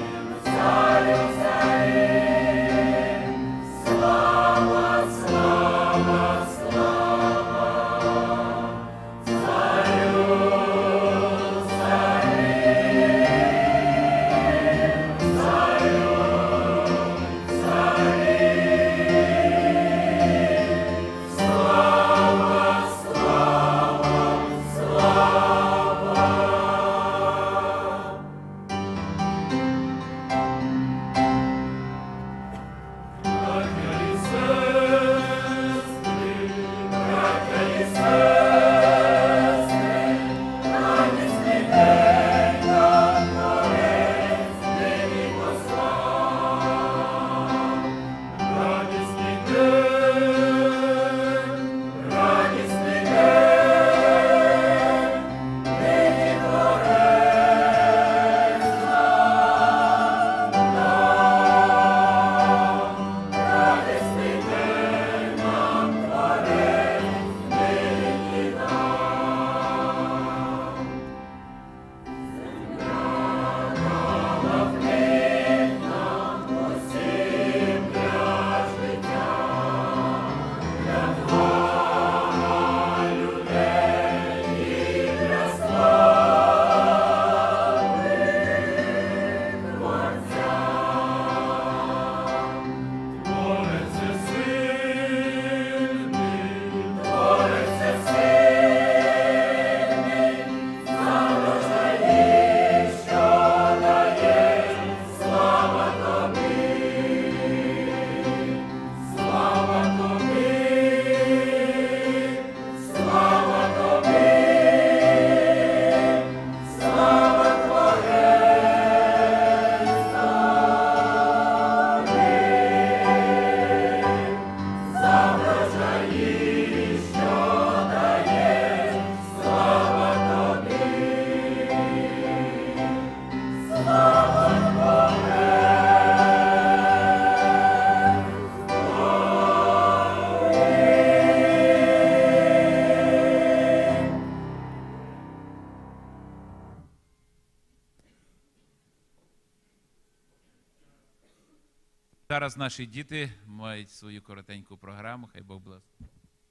Зараз наші діти мають свою коротеньку програму. Хай Бог благословить.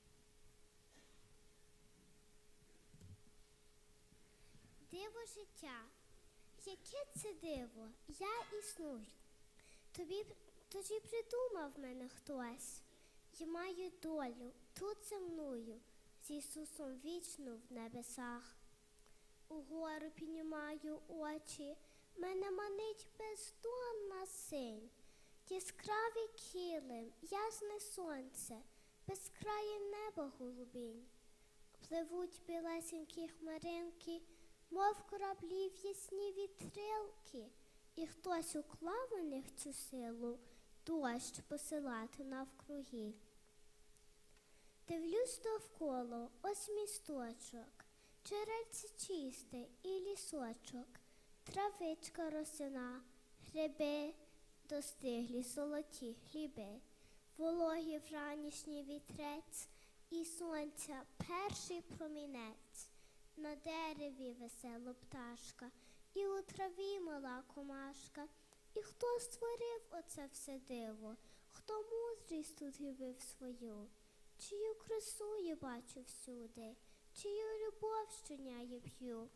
Диво життя. Яке це диво? Я існую. Тоді придумав мене хтось. Я маю долю тут зі мною, з Ісусом вічно в небесах. Угору піднімаю очі, мене манить бездонна синь. Яскравий килим, ясне сонце, безкрає небо голубінь. Пливуть білесенькі хмаринки, мов кораблі в ясні вітрилки, і хтось уклав у них цю силу дощ посилати навкруги. Дивлюсь довкола, ось місточок, джерельце чисте і лісочок, травичка росина, гриби, достиглі золоті хліби, вологий вранішній вітрець і сонця перший промінець. На дереві весела пташка, і у траві мала комашка. І хто створив оце все диво, хто мудрість тут явив свою, чию красу я бачу всюди, чию любов щодня я п'ю.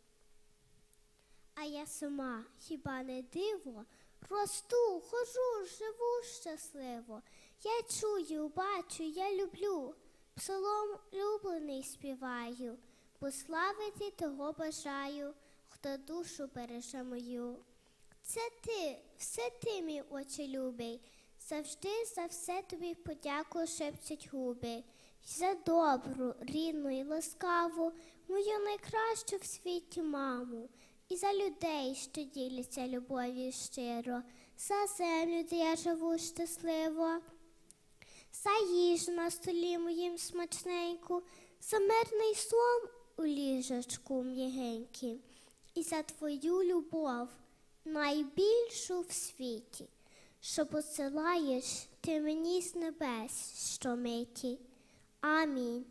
А я сама, хіба не диво, росту, хожу, живу щасливо. Я чую, бачу, я люблю, псалом улюблений співаю, бо славити того бажаю, хто душу береже мою. Це ти, все ти, мій Отче любий, завжди за все тобі подяку шепчуть губи. За добру, рідну і ласкаву, мою найкращу в світі маму. І за людей, що діляться любов'ю щиро, за землю, де я живу щасливо, за їжу на столі моїм смачненьку, за мирний сон у ліжечку м'ягеньким, і за твою любов, найбільшу в світі, що посилаєш ти мені з небес щомиті. Амінь.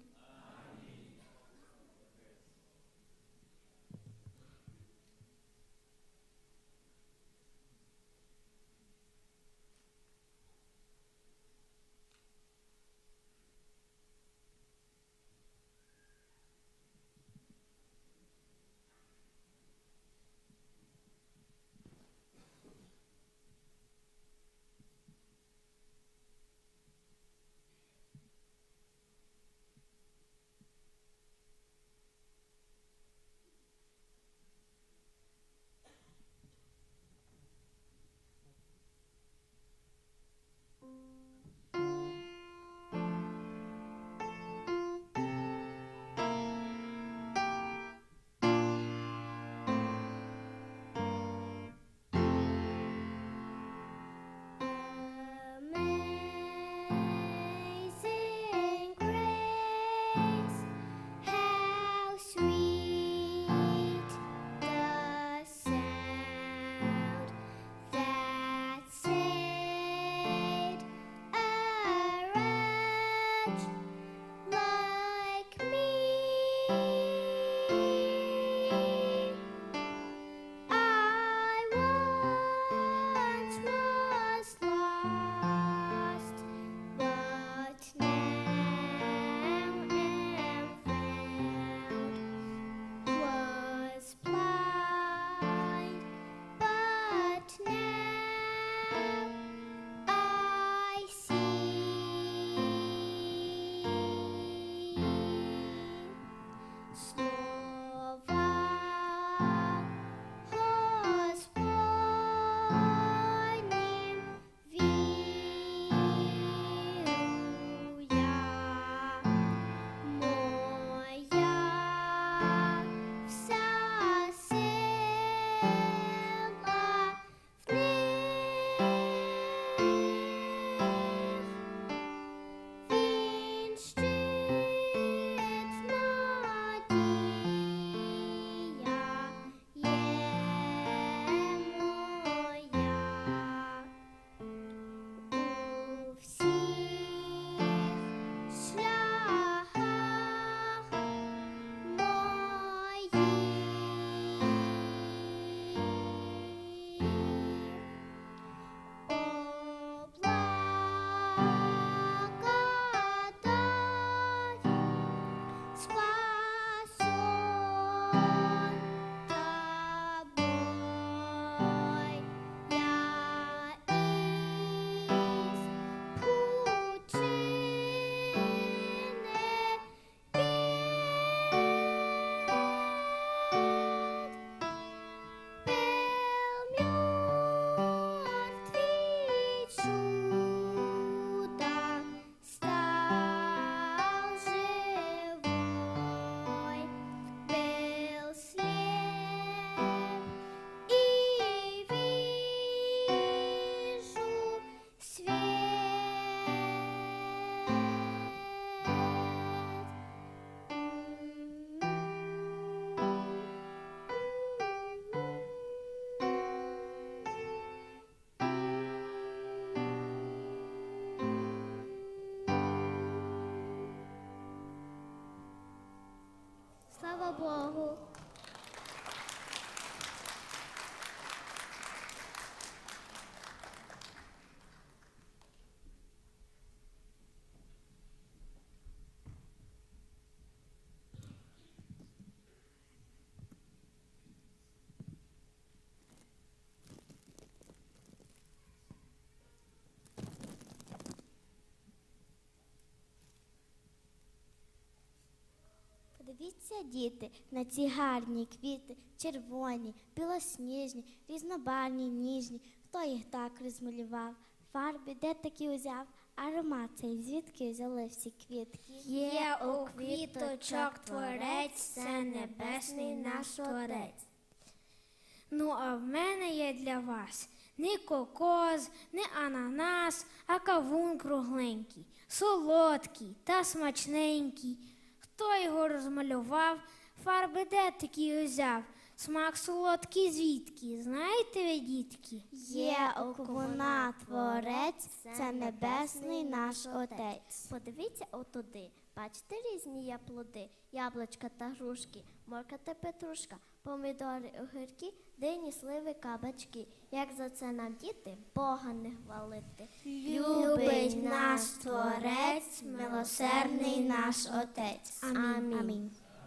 Подивіться, діти, на ці гарні квіти, червоні, білосніжні, різнобарвні, ніжні. Хто їх так розмалював? Фарби де такі узяв? Аромат цей звідки взяли всі квітки? Є у квіточок творець, це небесний наш творець. Ну, а в мене є для вас не кокос, не ананас, а кавун кругленький, солодкий та смачненький. Хто його розмалював, фарби де такі узяв? Смак солодкий звідки, знаєте ви, дітки? Є у кавуна творець, це небесний наш Отець. Подивіться отуди. Бачите, різні є плоди, яблучка та грушки, морква та петрушка, помідори, огірки, дині, сливи, кабачки. Як за це нам, діти, Бога не хвалити? Любить нас Творець, милосердний наш Отець. Амінь. Амінь.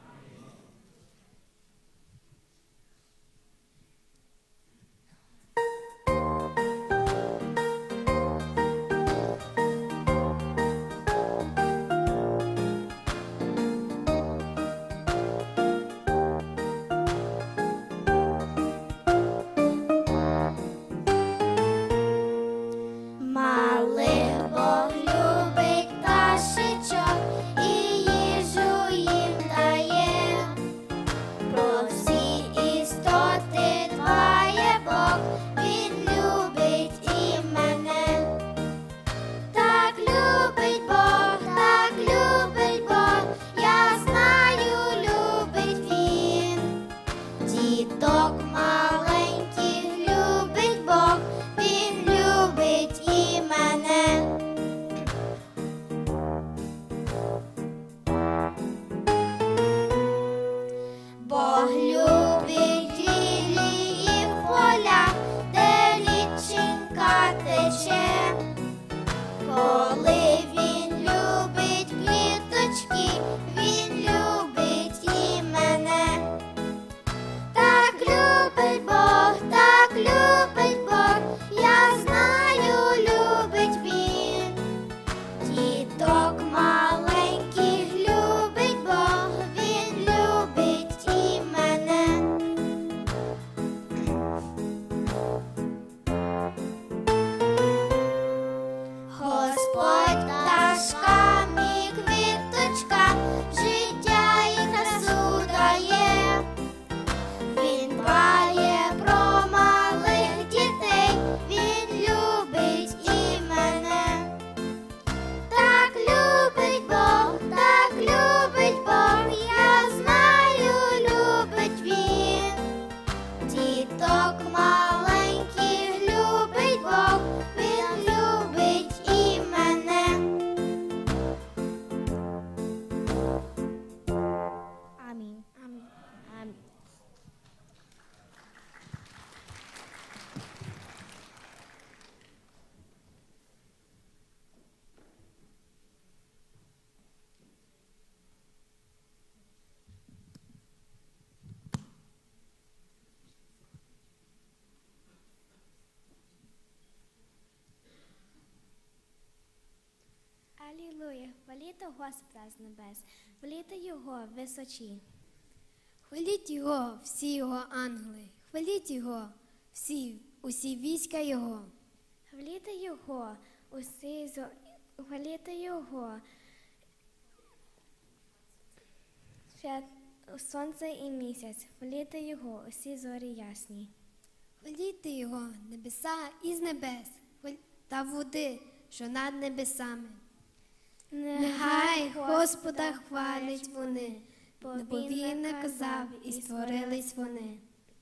Малих Бог любить пташечок і їжу їм дає. Про всі істоти дбає Бог, Він любить і мене. Так любить Бог, я знаю, любить Він. Діток маленьких любить Бог, Він любить і мене. Бог любить лілії в полях, де річенька тече. Коли Він любить квіточки, Він любить і мене. Так любить Бог, я знаю, любить Він. Діток маленьких любить Бог, Він любить і мене. Господь пташкам і квіточкам життя і красу дає. Він дбає про малих дітей, Він любить і мене. Так любить Бог, я знаю, любить Він. Діток маленьких любить Бог, Він любить і мене. Амінь. Амінь. Алілуя, хваліте Господа з небес, хваліте Його височі. Хваліть Його, всі Його ангели, хваліть Його, усі війська Його. Хваліте Його, хваліте Його, сонце і місяць, хваліте Його, усі зорі ясні. Хваліте Його, небеса із небес, та води, що над небесами. Нехай Господа хвалять вони, бо Він наказав і створились вони.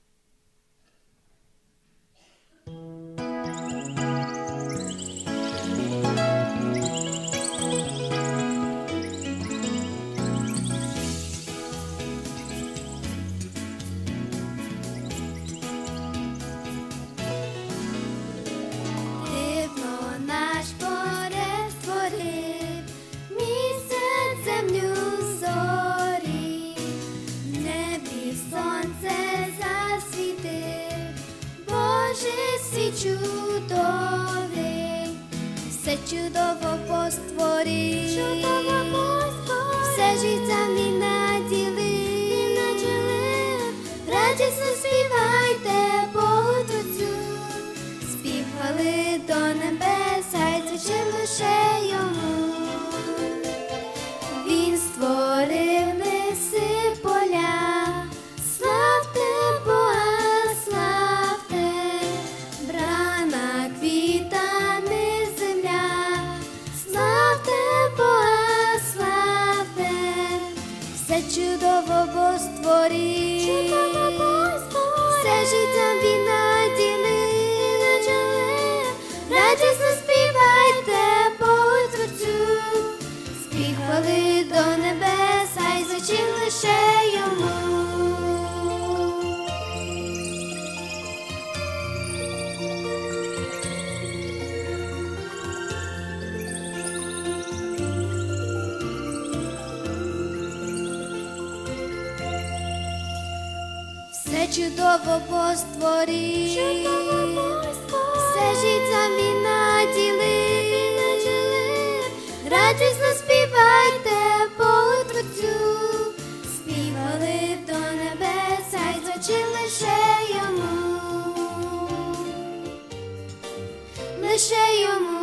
Дивно наш Творець створив, місяць, землю, зорі, в небі сонце засвітив, Боже світ чудовий, все чудово постворив, все життям Він наділив. співали до небес, хай звучить лише йому. Він створив ліси, поля, славте Бога, славте, брана квітами земля, славте Бога, славте, все чудово Бог створив, все життя він наділив, радісно співайте Богу Творцю, спів хвали до небес, хай звучить лише йому. Все чудово Бог створив, все життя він наділив, радісно співайте Богу Творцю, співали до небес, хай звучить лише йому, лише йому.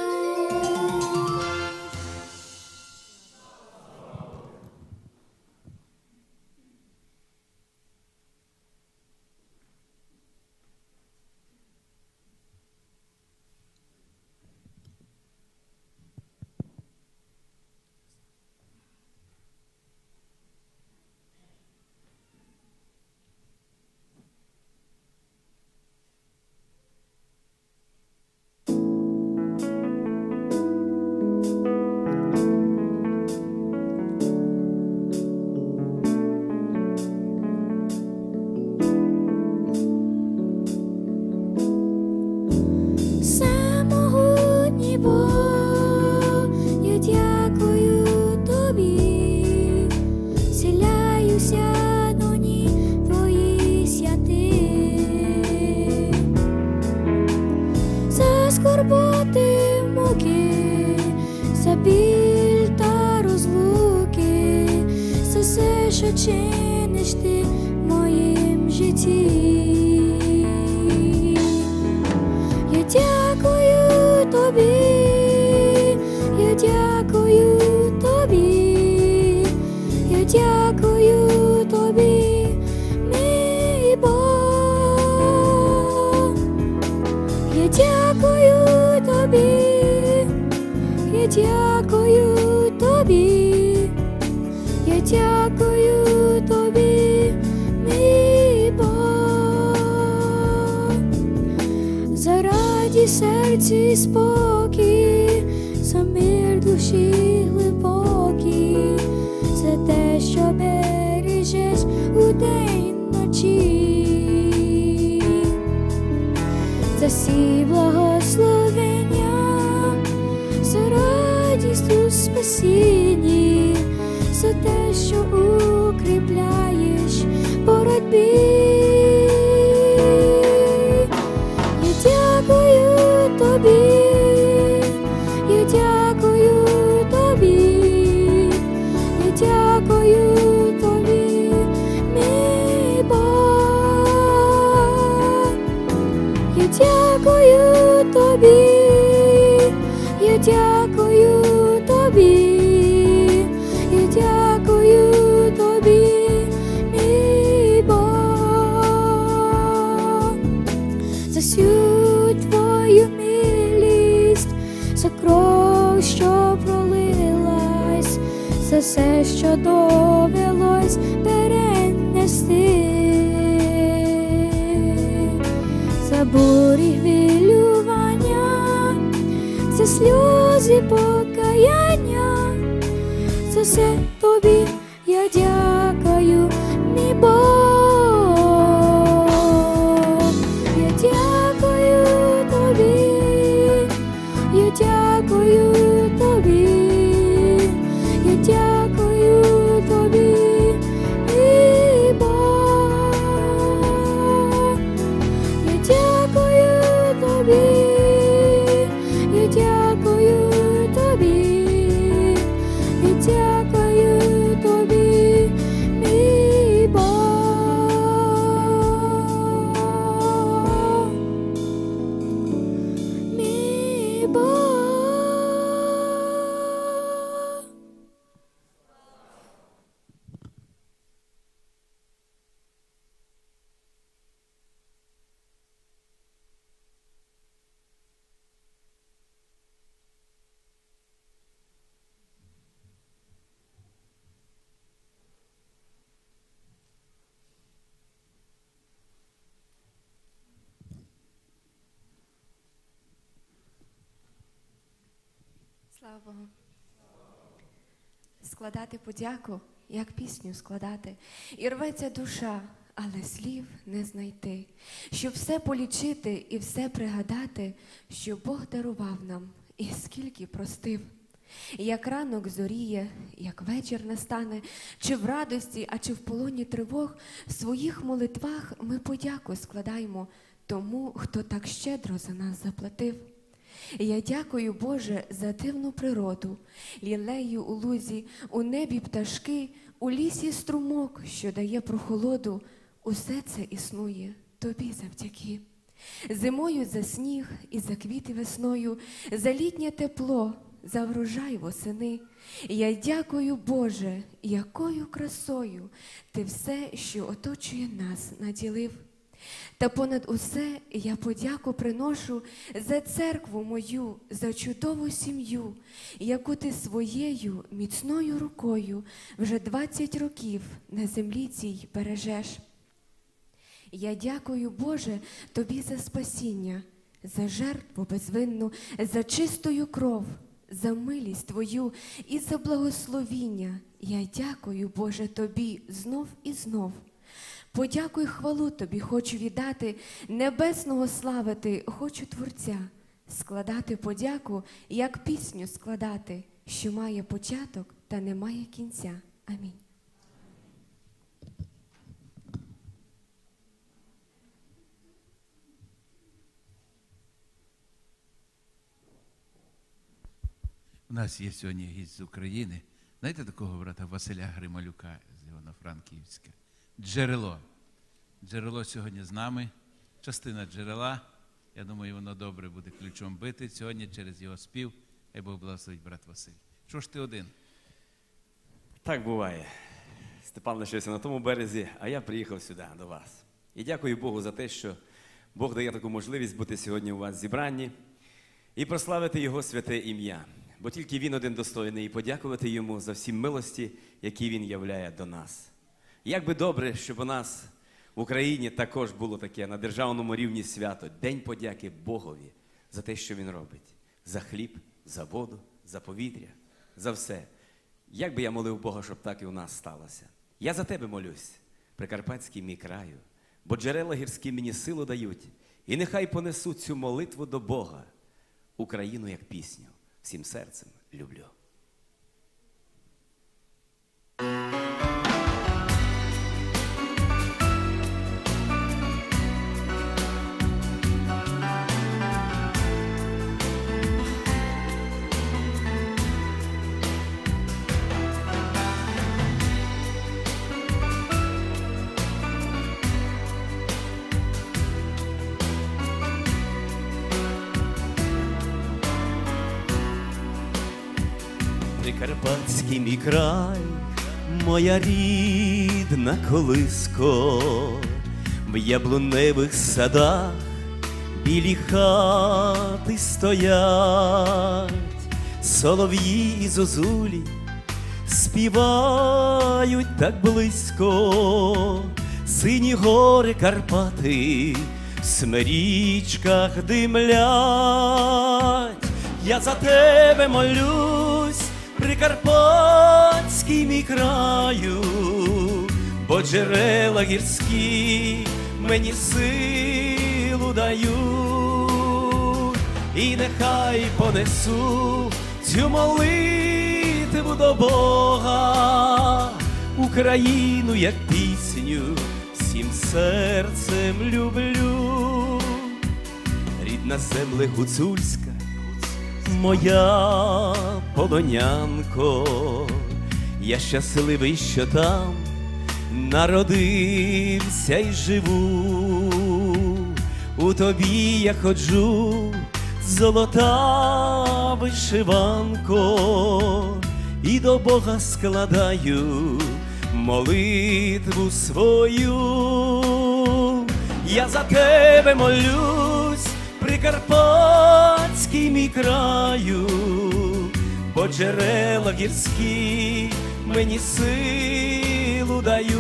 Всемогутній Бог, я дякую тобі, сіляюся доні твої святи, за скорботи, муки, за біль та розлуки, за все, що чиниш ти в моїм житті. Я дякую тобі, я дякую тобі, я дякую тобі, мій Бог. Я дякую тобі, я дякую тобі, я дякую тобі, мій Бог. За радість серці спокій, за мир душі глибокий, за те, що бережеш удень ночі, за всі благословення, за радість у спасінні, за те, що укріпляєш в боротьбі. Я дякую тобі, я дякую тобі, мій Бог. Я дякую тобі, я дякую тобі, я дякую тобі, мій Бог, за всю твою милість, за кров, що пролилась, за все, що довелось перенести, за бурі хвилювання, за сльози покаяння, за все тобі я дякую, мій Бог. Я дякую тобі, я дякую тобі, я дякую тобі, мій Бог. Я дякую тобі, я дякую тобі, я дякую тобі, мій Бог. Слава Богу. Складати подяку, як пісню складати. І рветься душа, але слів не знайти. Щоб все полічити і все пригадати, що Бог дарував нам і скільки простив. Як ранок зоріє, як вечір настане, чи в радості, а чи в полоні тривог, в своїх молитвах ми подяку складаємо тому, хто так щедро за нас заплатив. Я дякую, Боже, за дивну природу, лілею у лузі, у небі пташки, у лісі струмок, що дає прохолоду. Усе це існує Тобі завдяки. Зимою за сніг і за квіти весною, за літнє тепло, за врожай восени. Я дякую, Боже, якою красою Ти все, що оточує нас, наділив. Та понад усе я подяку приношу за церкву мою, за чудову сім'ю, яку Ти своєю міцною рукою вже 20 років на землі цій бережеш. Я дякую, Боже, Тобі за спасіння, за жертву безвинну, за чистою кров, за милість Твою і за благословіння. Я дякую, Боже, Тобі знов і знов. Подяку й хвалу Тобі хочу віддати, небесного славити хочу Творця, складати подяку, як пісню складати, що має початок та не має кінця. Амінь. У нас є сьогодні гість з України. Знаєте такого брата Василя Грималюка з Івано-Франківська? Джерело. Джерело сьогодні з нами. Частина джерела. Я думаю, воно добре буде ключом бити сьогодні через його спів. Хай Бог благословить, брат Василь. Що ж ти один? Так буває. Степан лишився на тому березі, а я приїхав сюди, до вас. І дякую Богу за те, що Бог дає таку можливість бути сьогодні у вас зібранні і прославити Його святе ім'я. Бо тільки Він один достойний, і подякувати Йому за всі милості, які Він являє до нас. Як би добре, щоб у нас в Україні також було таке на державному рівні свято. День подяки Богові за те, що Він робить. За хліб, за воду, за повітря, за все. Як би я молив Бога, щоб так і у нас сталося. Я за тебе молюсь, Прикарпатський мій краю, бо джерела гірські мені силу дають. І нехай понесу цю молитву до Бога, Україну як пісню. Всім серцем люблю. Прикарпатський мій край, моя рідна колиско, в яблуневих садах білі хати стоять, солов'ї і зозулі співають так близько, сині гори Карпати в смирічках димлять. Я за тебе молюсь, Прикарпатський мій краю, бо джерела гірські мені силу дають. І нехай понесу цю молитву до Бога, Україну як пісню всім серцем люблю. Рідна земля гуцульська, моя полонянко, я щасливий, що там народився й живу. У тобі я ходжу, золота вишиванко, і до Бога складаю молитву свою. Я за тебе молюсь, Прикарпатський мій краю, бо джерела гірські мені силу дають.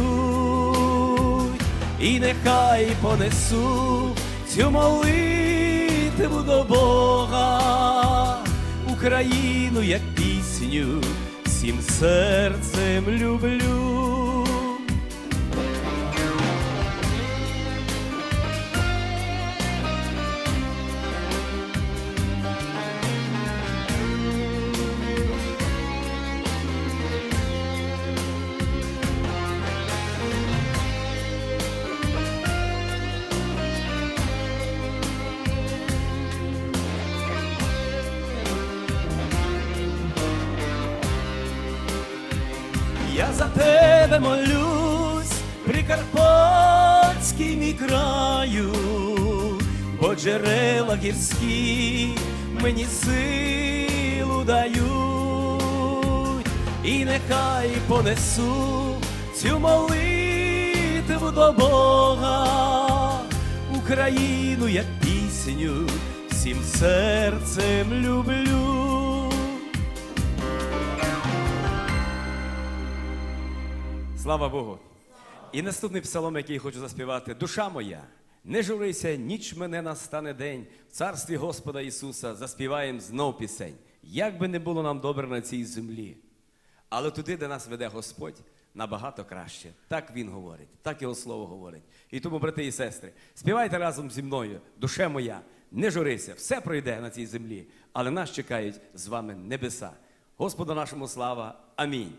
І нехай понесу цю молитву до Бога, Україну, як пісню, всім серцем люблю. Я за тебе молюсь, прикарпатський мій краю, бо джерела гірські мені силу дають, і нехай понесу цю молитву до Бога, Україну, як пісню, всім серцем люблю. Слава Богу! І наступний псалом, який я хочу заспівати. Душа моя, не журися, ніч мене настане день. В царстві Господа Ісуса заспіваємо знов пісень. Як би не було нам добре на цій землі, але туди, де нас веде Господь, набагато краще. Так Він говорить, так Його Слово говорить. І тому, брати і сестри, співайте разом зі мною. Душе моя, не журися, все пройде на цій землі, але нас чекають з вами небеса. Господу нашому слава. Амінь.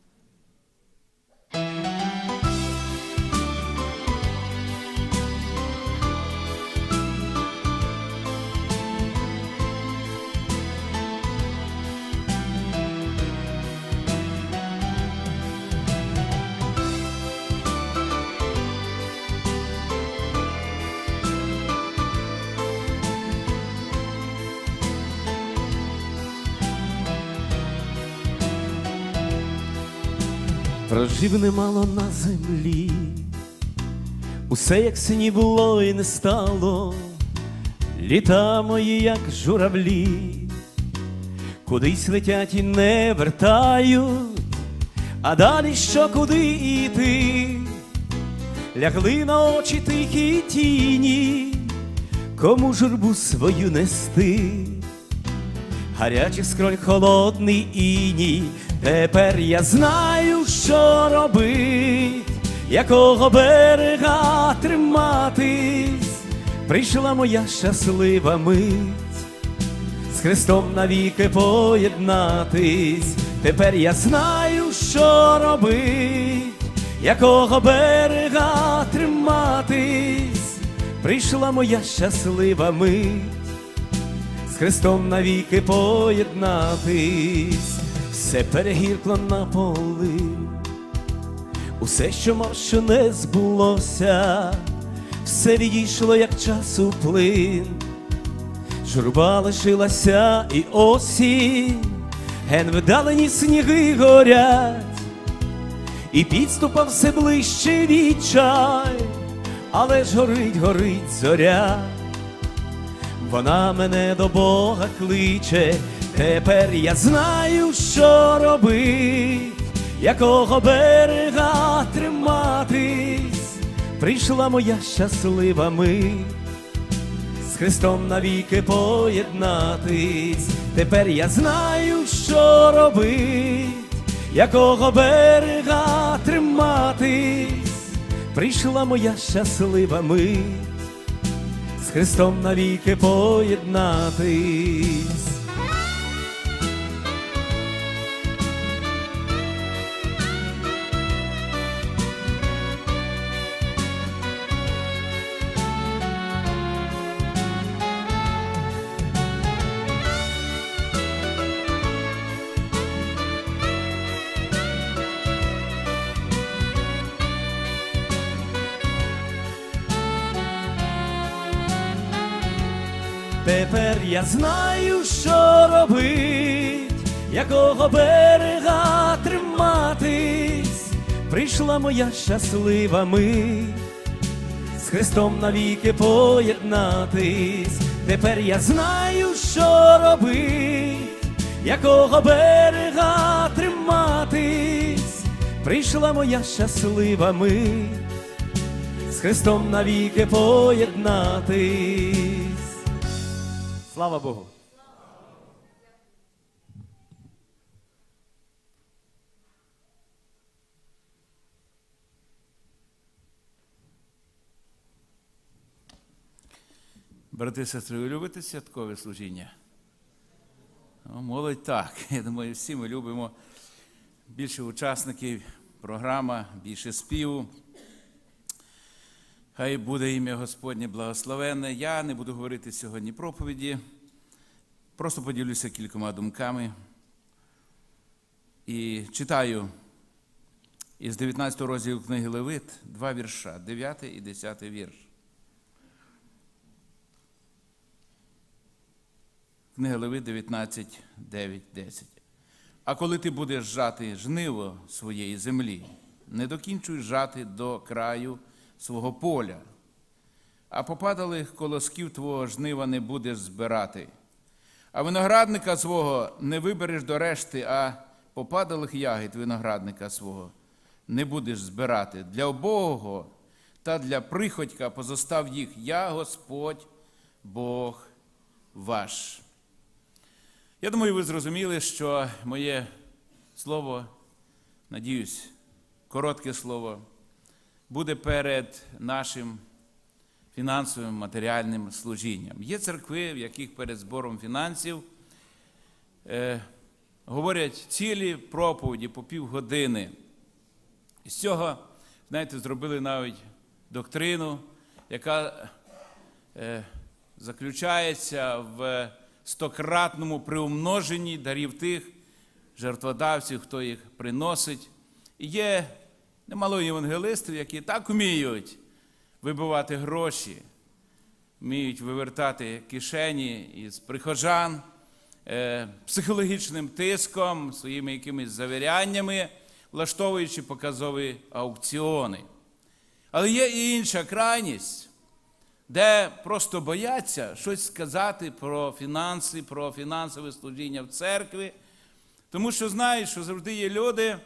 Прожив немало на землі, усе як сині було і не стало, літа мої, як журавлі, кудись летять і не вертають, а далі що, куди йти? Лягли на очі тихі тіні, кому журбу свою нести? Гарячий скроль, холодний іній. Тепер я знаю, що робить, якого берега триматись. Прийшла моя щаслива мить, з Христом навіки поєднатись. Тепер я знаю, що робить, якого берега триматись. Прийшла моя щаслива мить, з Христом навіки поєднатись. Все перегіркло на поли, усе, що мав, що не збулося, все відійшло, як часу плин. Журба лишилася і осінь, ген вдалені сніги горять, і підступав все ближче відчай, але ж горить, горить зоря. Вона мене до Бога кличе. Тепер я знаю, що робить, якого берега триматись. Прийшла моя щаслива мить, з Христом навіки поєднатись. Тепер я знаю, що робить, якого берега триматись. Прийшла моя щаслива мить, з Христом навіки поєднатись. Тепер я знаю, що робить, якого берега триматись. Прийшла моя щаслива мить, з Христом навіки поєднатись. Тепер я знаю, що робить, якого берега триматись. Прийшла моя щаслива мить, з Христом навіки поєднатись. Слава Богу! Брати і сестри, ви любите святкове служіння? Молодь так. Я думаю, всі ми любимо. Більше учасників, програма, більше співу. Хай буде ім'я Господнє благословенне. Я не буду говорити сьогодні проповіді. Просто поділюся кількома думками. І читаю із 19 розділу книги Левит 2 вірша, 9 і 10 вірш. Книга Левит 19, 9, 10. А коли ти будеш жати жниво своєї землі, не докінчуй жати до краю свого поля, а попадалих колосків твого жнива не будеш збирати, а виноградника свого не вибереш до решти, а попадалих ягід виноградника свого не будеш збирати. Для убогого та для приходька позостав їх я, Господь, Бог ваш. Я думаю, ви зрозуміли, що моє слово, надіюсь, коротке слово, буде перед нашим фінансовим, матеріальним служінням. Є церкви, в яких перед збором фінансів говорять цілі проповіді по півгодини. І з цього, знаєте, зробили навіть доктрину, яка заключається в 100-кратному приумноженні дарів тих жертводавців, хто їх приносить. І є немало євангелистів, які так вміють вибивати гроші, вміють вивертати кишені із прихожан, психологічним тиском, своїми якимись завіряннями, влаштовуючи показові аукціони. Але є і інша крайність, де просто бояться щось сказати про фінанси, про фінансове служіння в церкві, тому що знають, що завжди є люди,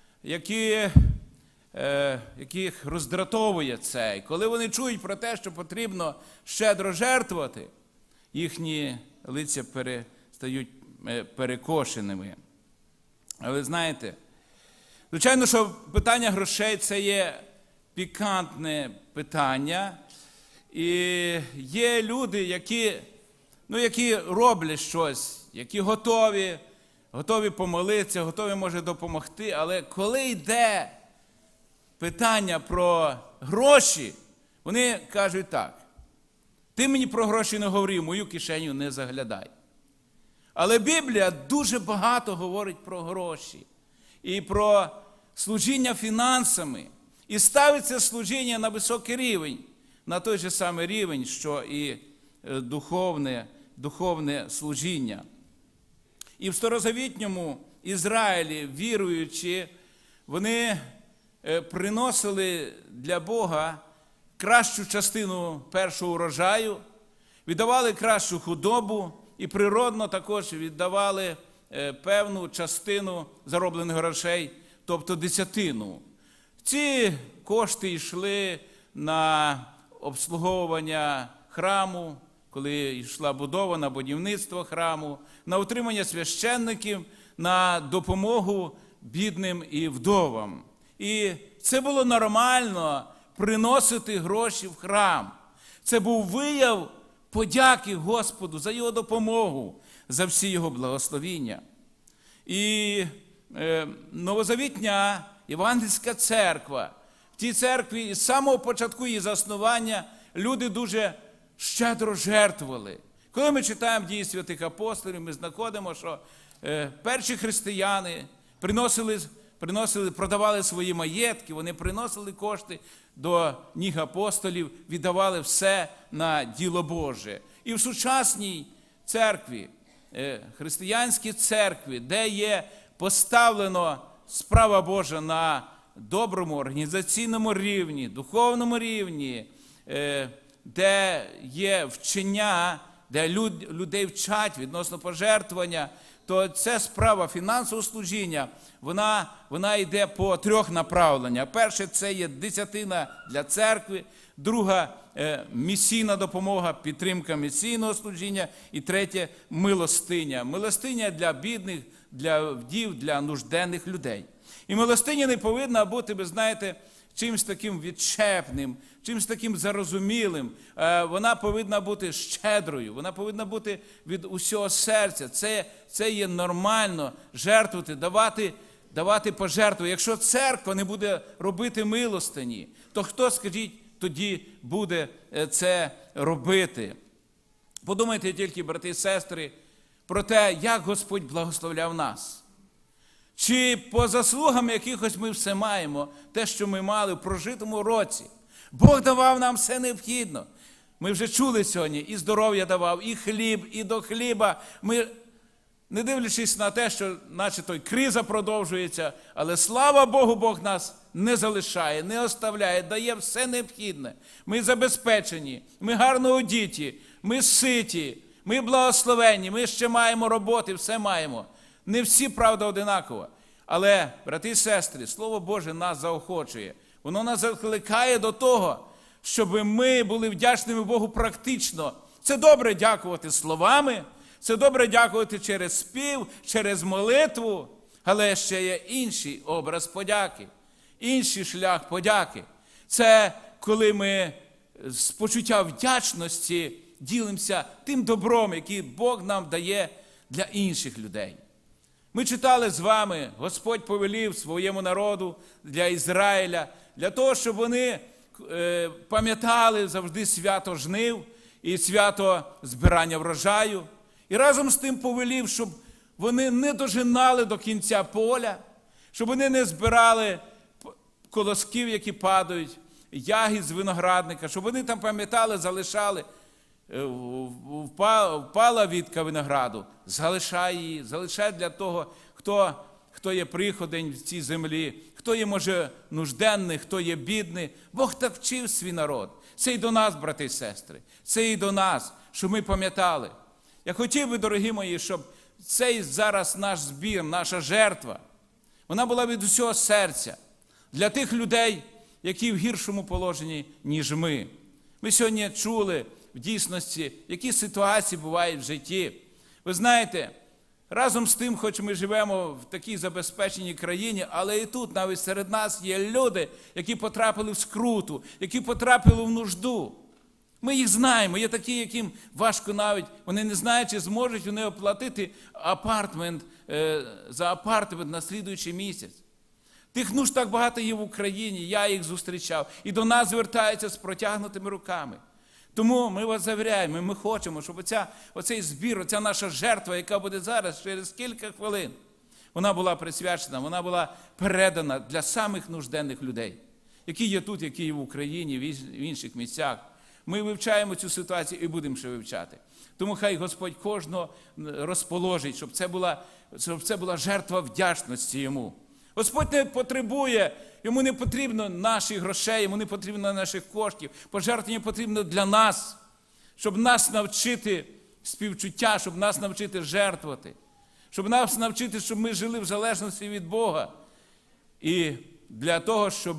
яких роздратовує це. І коли вони чують про те, що потрібно щедро жертвувати, їхні лиця стають перекошеними. Але знаєте, звичайно, що питання грошей – це є пікантне питання. І є люди, які роблять щось, які готові помолитися, готові, може, допомогти. Але коли йде питання про гроші, вони кажуть так: ти мені про гроші не говори, в мою кишеню не заглядай. Але Біблія дуже багато говорить про гроші і про служіння фінансами. І ставиться служіння на високий рівень, на той же самий рівень, що і духовне служіння. І в старозавітньому Ізраїлі, віруючи, вони приносили для Бога кращу частину першого урожаю, віддавали кращу худобу і природно також віддавали певну частину зароблених грошей, тобто десятину. Ці кошти йшли на обслуговування храму, коли йшла будова, на будівництво храму, на утримання священників, на допомогу бідним і вдовам. І це було нормально приносити гроші в храм. Це був вияв подяки Господу за його допомогу, за всі його благословіння. І новозавітня Євангельська церква, в тій церкві з самого початку її заснування люди дуже щедро жертвували. Коли ми читаємо Дії святих апостолів, ми знаходимо, що перші християни продавали свої маєтки, вони приносили кошти до ніг апостолів, віддавали все на діло Боже. І в сучасній церкві, християнській церкві, де є поставлено справа Божа на доброму організаційному рівні, духовному рівні, де є вчення, де людей вчать відносно пожертвування, то це справа фінансового служіння, вона йде по 3 направленнях. Перше – це є десятина для церкви, друга – місійна допомога, підтримка місійного служіння, і третє – милостиня. Милостиня для бідних, для вдів, для нужденних людей. І милостиня не повинна бути, ви знаєте, чимось таким відчепним, чимось таким зарозумілим. Вона повинна бути щедрою, вона повинна бути від усього серця. Це є нормально жертвувати, давати пожертву. Якщо церква не буде робити милостині, то хто, скажіть, тоді буде це робити? Подумайте тільки, брати і сестри, про те, як Господь благословляв нас. Чи по заслугам якихось ми все маємо, те, що ми мали в прожитому році. Бог давав нам все необхідно. Ми вже чули сьогодні, і здоров'я давав, і хліб, і до хліба. Ми, не дивлячись на те, що наче той криза продовжується, але слава Богу, Бог нас не залишає, не оставляє, дає все необхідне. Ми забезпечені, ми гарно одіті, ми ситі, ми благословенні, ми ще маємо роботи, все маємо. Не всі, правда, одинаково. Але, брати і сестри, Слово Боже нас заохочує. Воно нас закликає до того, щоб ми були вдячними Богу практично. Це добре дякувати словами, це добре дякувати через спів, через молитву, але ще є інший образ подяки, інший шлях подяки. Це коли ми з почуття вдячності ділимося тим добром, який Бог нам дає для інших людей. Ми читали з вами, Господь повелів своєму народу для Ізраїля, для того, щоб вони пам'ятали завжди свято жнив і свято збирання врожаю. І разом з тим повелів, щоб вони не дожинали до кінця поля, щоб вони не збирали колосків, які падають, ягід з виноградника, щоб вони там пам'ятали, залишали. Впала вітка винограду, залишай її, залишай для того, хто є приходень в цій землі, хто є, може, нужденний, хто є бідний. Бог так вчив свій народ. Це і до нас, брати і сестри, це і до нас, щоб ми пам'ятали. Я хотів би, дорогі мої, щоб цей зараз наш збір, наша жертва, вона була від усього серця для тих людей, які в гіршому положенні, ніж ми. Ми сьогодні чули в дійсності, які ситуації бувають в житті. Ви знаєте, разом з тим, хоч ми живемо в такій забезпеченій країні, але і тут навіть серед нас є люди, які потрапили в скруту, які потрапили в нужду. Ми їх знаємо, є такі, яким важко навіть, вони не знають, чи зможуть вони оплатити за апартмент на слідуючий місяць. Тих нужд так багато є в Україні, я їх зустрічав, і до нас звертаються з протягнутими руками. Тому ми вас завіряємо, ми хочемо, щоб оцей збір, оця наша жертва, яка буде зараз, через кілька хвилин, вона була присвячена, вона була передана для самих нужденних людей, які є тут, які є в Україні, в інших місцях. Ми вивчаємо цю ситуацію і будемо ще вивчати. Тому хай Господь кожного розположить, щоб це була жертва вдячності Йому. Господь не потребує, Йому не потрібно наших грошей, Йому не потрібно наших коштів. Пожертвування потрібно для нас, щоб нас навчити співчуття, щоб нас навчити жертвувати, щоб нас навчити, щоб ми жили в залежності від Бога. І для того, щоб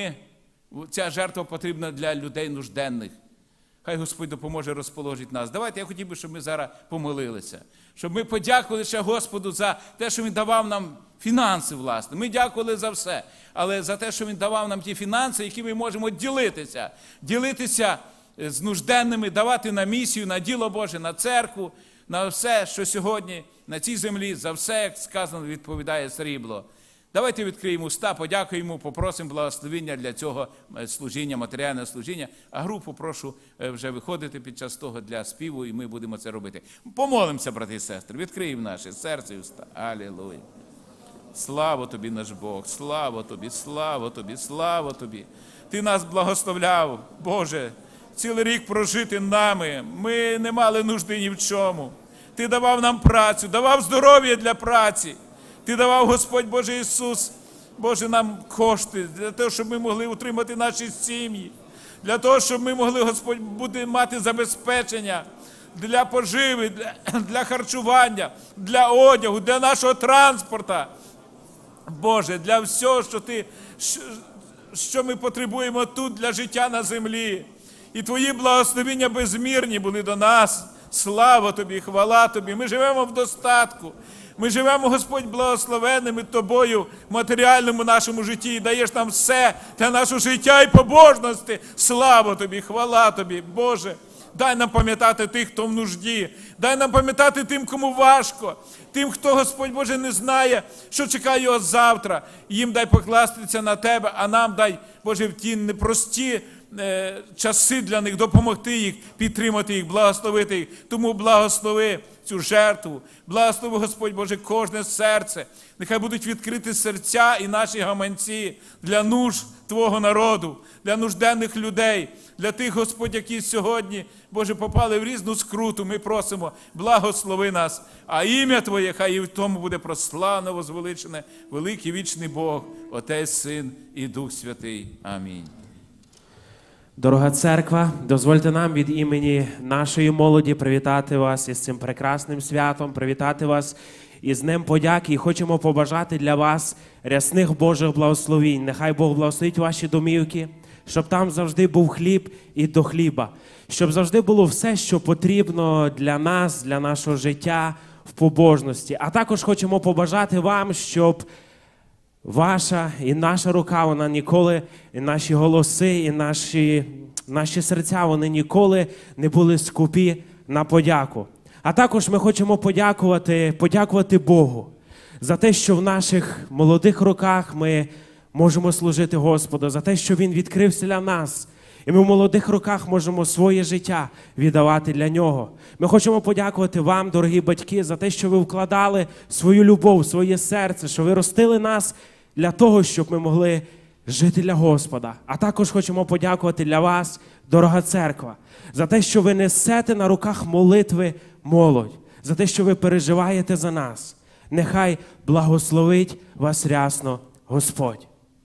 ця жертва потрібна для людей нужденних. Хай Господь допоможе розположити нас. Давайте, я хотів би, щоб ми зараз помолилися. Щоб ми подякували ще Господу за те, що Він давав нам фінанси, власне. Ми дякували за все. Але за те, що Він давав нам ті фінанси, які ми можемо ділитися. Ділитися з нужденними, давати на місію, на діло Боже, на церкву, на все, що сьогодні на цій землі, за все, як сказано, відповідає срібло. Давайте відкриємо уста, подякуємо, попросимо благословення для цього служіння, матеріального служіння. А групу прошу вже виходити під час того для співу, і ми будемо це робити. Помолимося, брати і сестри, відкриємо наше серце і уста. Алілуя. Слава Тобі, наш Бог, слава Тобі, слава Тобі, слава Тобі. Ти нас благословляв, Боже, цілий рік прожити нами. Ми не мали нужди ні в чому. Ти давав нам працю, давав здоров'я для праці. Ти давав, Господь Боже Ісус, Боже, нам кошти, для того, щоб ми могли утримати наші сім'ї, для того, щоб ми могли, Господь, мати забезпечення для поживи, для харчування, для одягу, для нашого транспорту. Боже, для всього, що ми потребуємо тут для життя на землі. І Твої благословення безмірні були до нас, Слава Тобі, хвала Тобі. Ми живемо в достатку. Ми живемо, Господь, благословенними Тобою в матеріальному нашому житті і даєш нам все для нашого життя і побожності. Слава Тобі, хвала Тобі, Боже. Дай нам пам'ятати тих, хто в нужді. Дай нам пам'ятати тим, кому важко. Тим, хто, Господь Боже, не знає, що чекає його завтра. Їм дай покластися на Тебе, а нам дай, Боже, в ті непрості часи для них, допомогти їх, підтримати їх, благословити їх. Тому благослови цю жертву. Благослови, Господь Боже, кожне серце. Нехай будуть відкриті серця і наші гаманці для нужд Твого народу, для нужденних людей, для тих, Господь, які сьогодні, Боже, попали в різну скруту. Ми просимо, благослови нас, а ім'я Твоє хай і в тому буде прославлено, возвеличене, великий вічний Бог, Отець, Син і Дух Святий. Амінь. Дорога церква, дозвольте нам від імені нашої молоді привітати вас із цим прекрасним святом, привітати вас із Днем подяки і хочемо побажати для вас рясних Божих благословінь. Нехай Бог благословить ваші домівки, щоб там завжди був хліб і до хліба, щоб завжди було все, що потрібно для нас, для нашого життя в побожності. А також хочемо побажати вам, щоб ваша і наша рука, вона ніколи, і наші голоси, і наші серця, вони ніколи не були скупі на подяку. А також ми хочемо подякувати Богу за те, що в наших молодих руках ми можемо служити Господу, за те, що Він відкрився для нас. І ми в молодих руках можемо своє життя віддавати для Нього. Ми хочемо подякувати вам, дорогі батьки, за те, що ви вкладали свою любов, своє серце, що ви ростили нас для того, щоб ми могли жити для Господа. А також хочемо подякувати для вас, дорога церква, за те, що ви несете на руках молитви молодь, за те, що ви переживаєте за нас. Нехай благословить вас рясно Господь.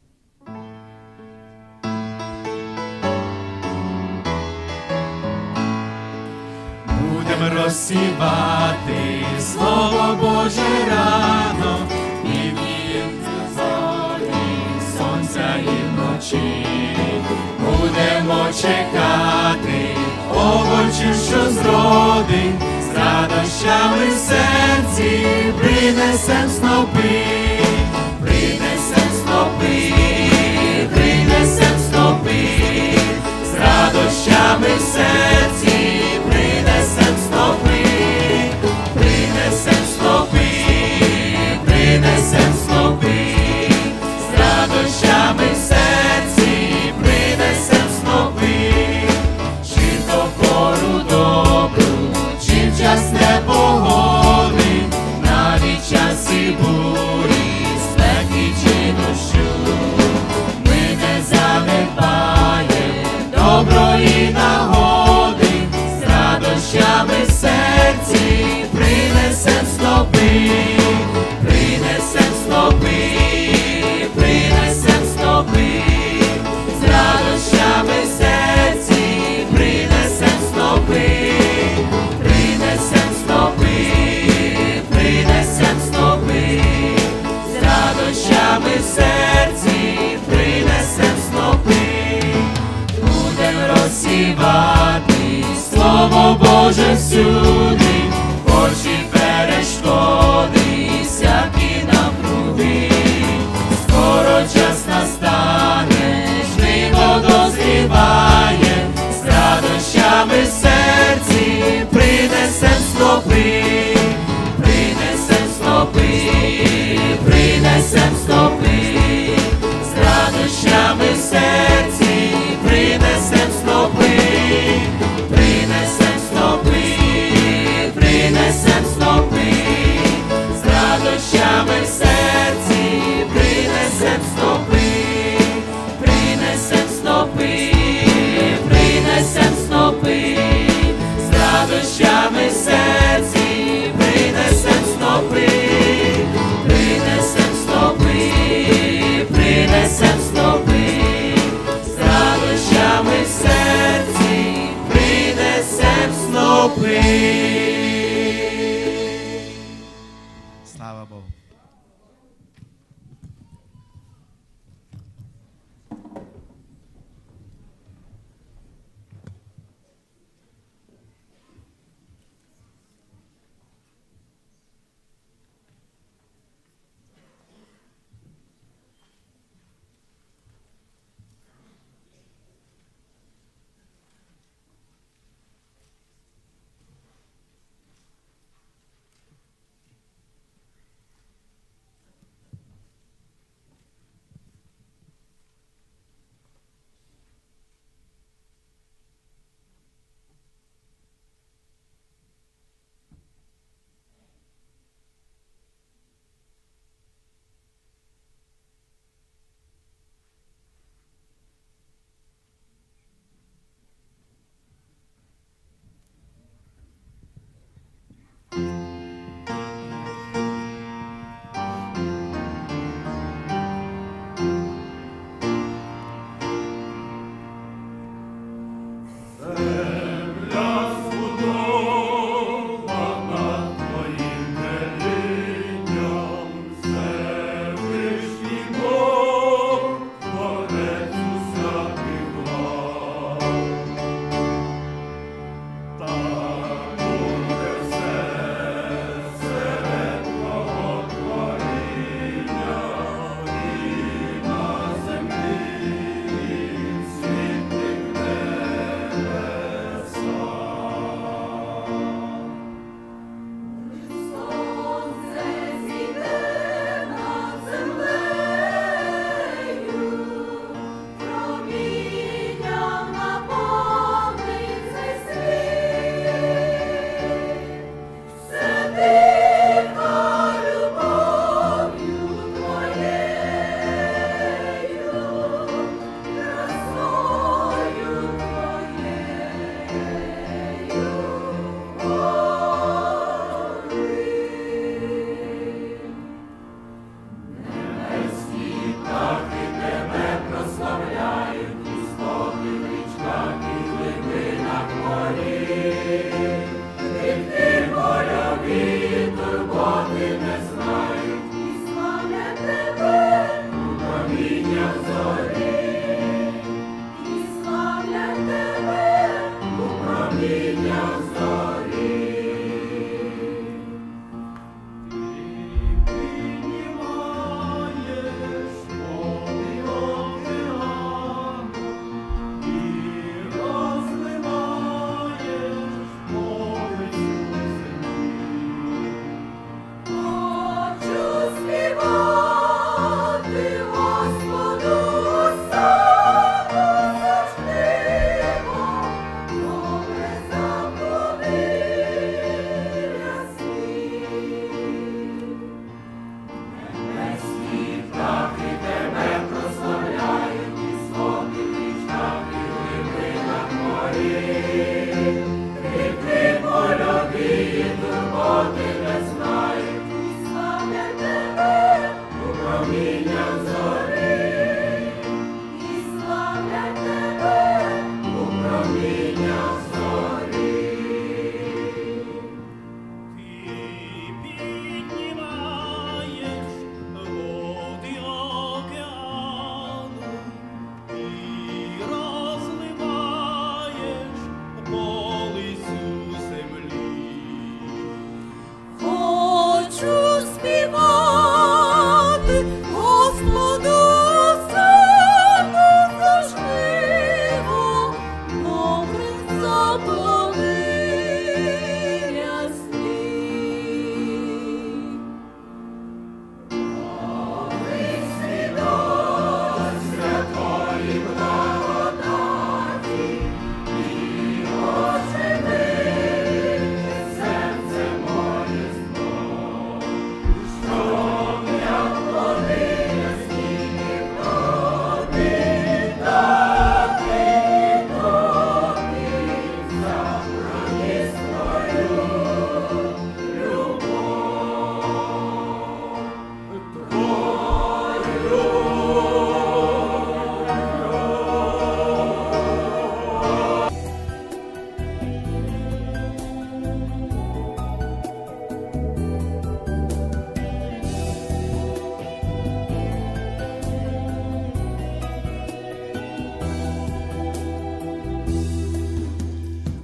Будемо розсівати Слово Боже рано, і вміємо зорі, сонця і вночі. Будемо чекати овочів, що зродить, з радощами в серці принесем снопи, принесем снопи, принесем снопи, з радощами в серці принесем снопи, принесем снопи, принесем снопи, з радощами в серці принесем снопи, чи то пору добру, чи в час непогоди, навіть часі бурі, спеки чи дощу, ми не занедбаємо доброї нагоди, з радощами в серці принесем снопи, принесем снопи, принесем снопи, з радощами в серці принесем снопи, принесем снопи, принесем снопи, з радощами в серці принесем снопи. Будем розсівати Слово Боже всюди, хоч і перешкоди, всякі напруги. Скоро час настане, жниво дозріває, з радощами в серці принесем снопи, принесем снопи, принесем снопи, з радощами в серці принесем снопи, принесем снопи, принесем снопи, з радощами в серці принесем снопи, принесем снопи, принесем снопи, з радощами в серці принесем снопи, принесем снопи, принесем снопи, з радощами в серці принесем снопи. Слава Богу.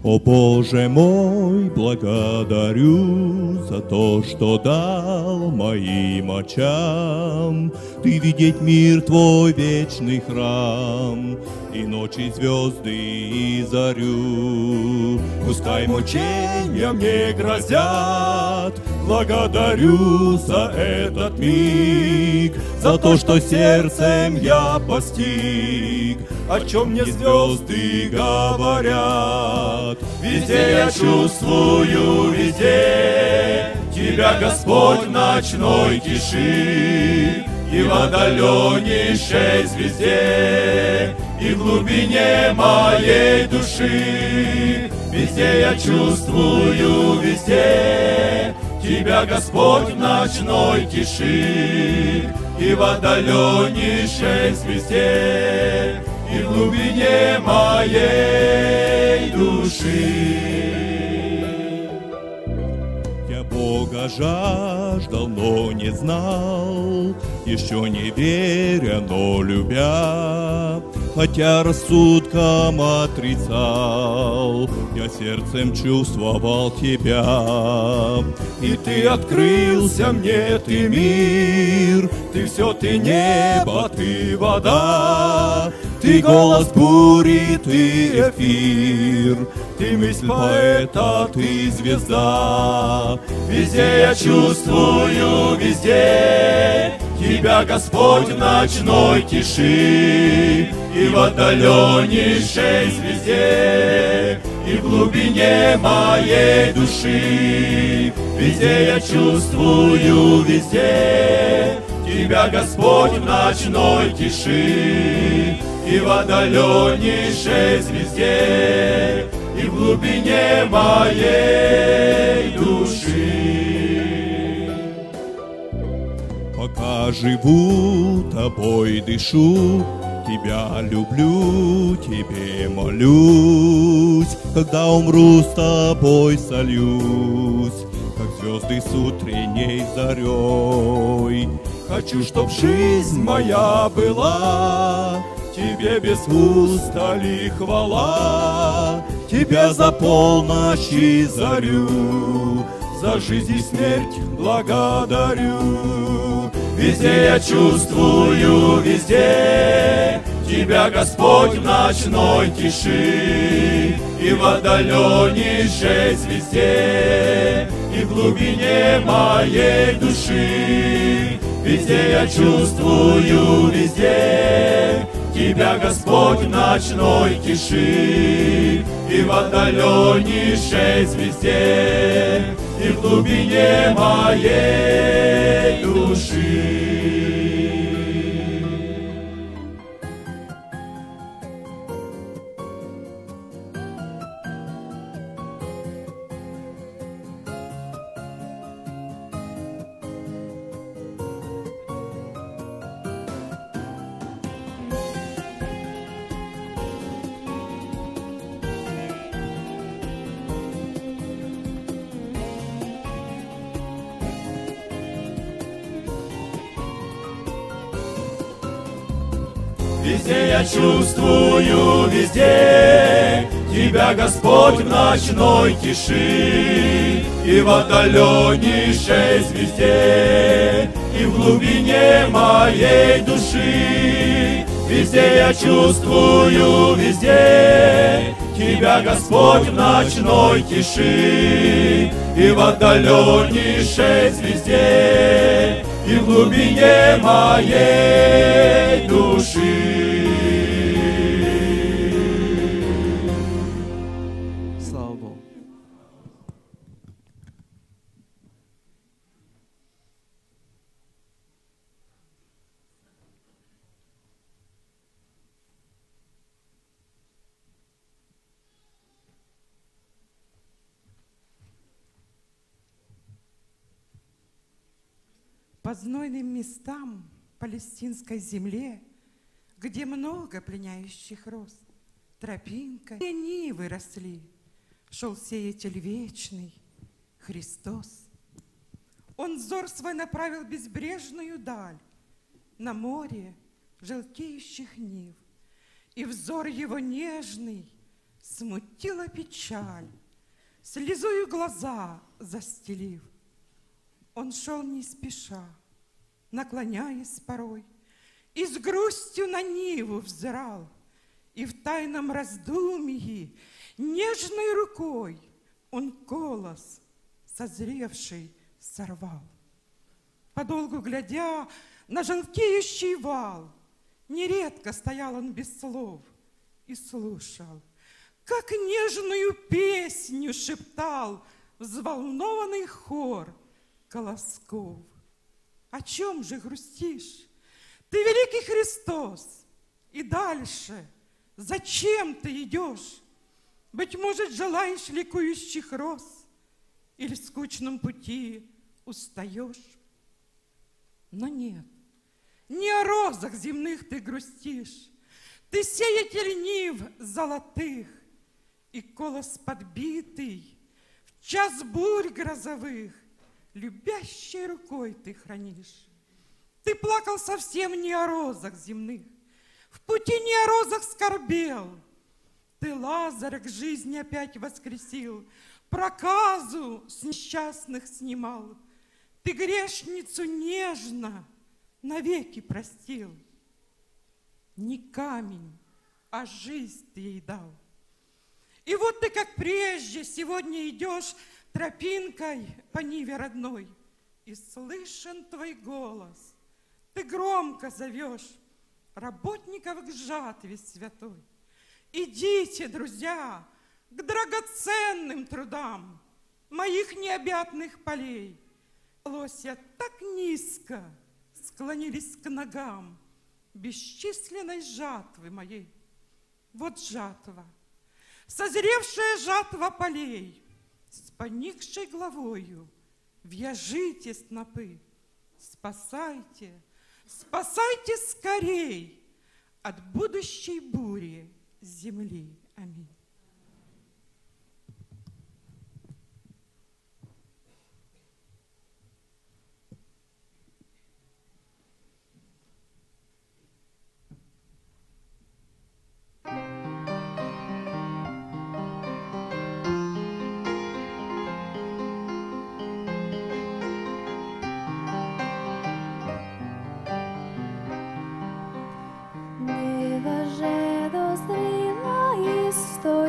О Боже мой, благодарю за то, что дал моим очам Ты видеть мир Твой вечный храм, и ночи, звезды, и зарю. Пускай мучения мне грозят, благодарю за этот миг, за то, что сердцем я постиг, о чем мне звезды говорят. Везде я чувствую, везде Тебя, Господь, в ночной тиши, и в отдаленнейшей звезде, и в глубине моей души. Везде я чувствую, везде Тебя, Господь, в ночной тиши, и в отдаленнейшей звезде, и в глубине моей души. Я Бога жаждал, но не знал, еще не веря, но любя, хотя рассудком отрицал, я сердцем чувствовал Тебя. И Ты открылся мне, Ты мир, Ты все, Ты небо, Ты вода, Ты голос бури, Ты эфир, Ты мысль поэта, Ты звезда. Везде я чувствую, везде Тебя, Господь, в ночной тиши, и в отдаленнейшей звезде, и в глубине моей души. Везде я чувствую, везде Тебя, Господь, в ночной тиши, и в отдаленнейшей звезде, и в глубине моей души. Пока живу, Тобой дышу, Тебя люблю, Тебе молюсь. Когда умру, с Тобой сольюсь, как звезды с утренней зарей. Хочу, чтоб жизнь моя была Тебе без устали хвала, Тебя за полночь и зарю, за жизнь и смерть благодарю. Везде я чувствую, везде Тебя, Господь, в ночной тиши, и в отдаленнейшей звезде, и в глубине моей души. Везде я чувствую, везде Тебя, Господь, в ночной тиши, и в отдаленнейшей звезде, и в глубине моей души. Везде я чувствую, везде Тебя, Господь, в ночной тиши, и в отдаленнейшей звезде, и в глубине моей души. Везде я чувствую, везде Тебя, Господь, в ночной тиши, и в отдаленнейшей звезде, и в глубине моей души. Слава Богу. По знойным местам палестинской земле, где много пленяющих роз, тропинкой нивы росли, шел сеятель вечный Христос. Он взор свой направил безбрежную даль, на море желтеющих нив, и взор его нежный смутила печаль, слезою глаза застелив. Он шел не спеша, наклоняясь порой, и с грустью на Ниву взирал, и в тайном раздумье нежной рукой он колос созревший сорвал. Подолгу глядя на желтеющий вал, нередко стоял он без слов и слушал, как нежную песню шептал взволнованный хор колосков. О чем же грустишь? Ты великий Христос, и дальше зачем ты идешь? Быть может, желаешь ликующих роз, или в скучном пути устаешь? Но нет, не о розах земных ты грустишь, ты сеятель нив золотых, и колос подбитый в час бурь грозовых любящей рукой ты хранишь. Ты плакал совсем не о розах земных, в пути не о розах скорбел. Ты Лазаря к жизни опять воскресил, проказу с несчастных снимал. Ты грешницу нежно навеки простил. Не камень, а жизнь ты ей дал. И вот ты, как прежде, сегодня идешь тропинкой по Ниве родной, и слышен твой голос. Ты громко зовешь работников к жатве святой. Идите, друзья, к драгоценным трудам моих необъятных полей. Лося так низко склонились к ногам бесчисленной жатвы моей. Вот жатва, созревшая жатва полей, с поникшей главою вяжите снопы. Спасайте, спасайте скорей от будущей бури земли. Аминь. Нива же дозріла і сто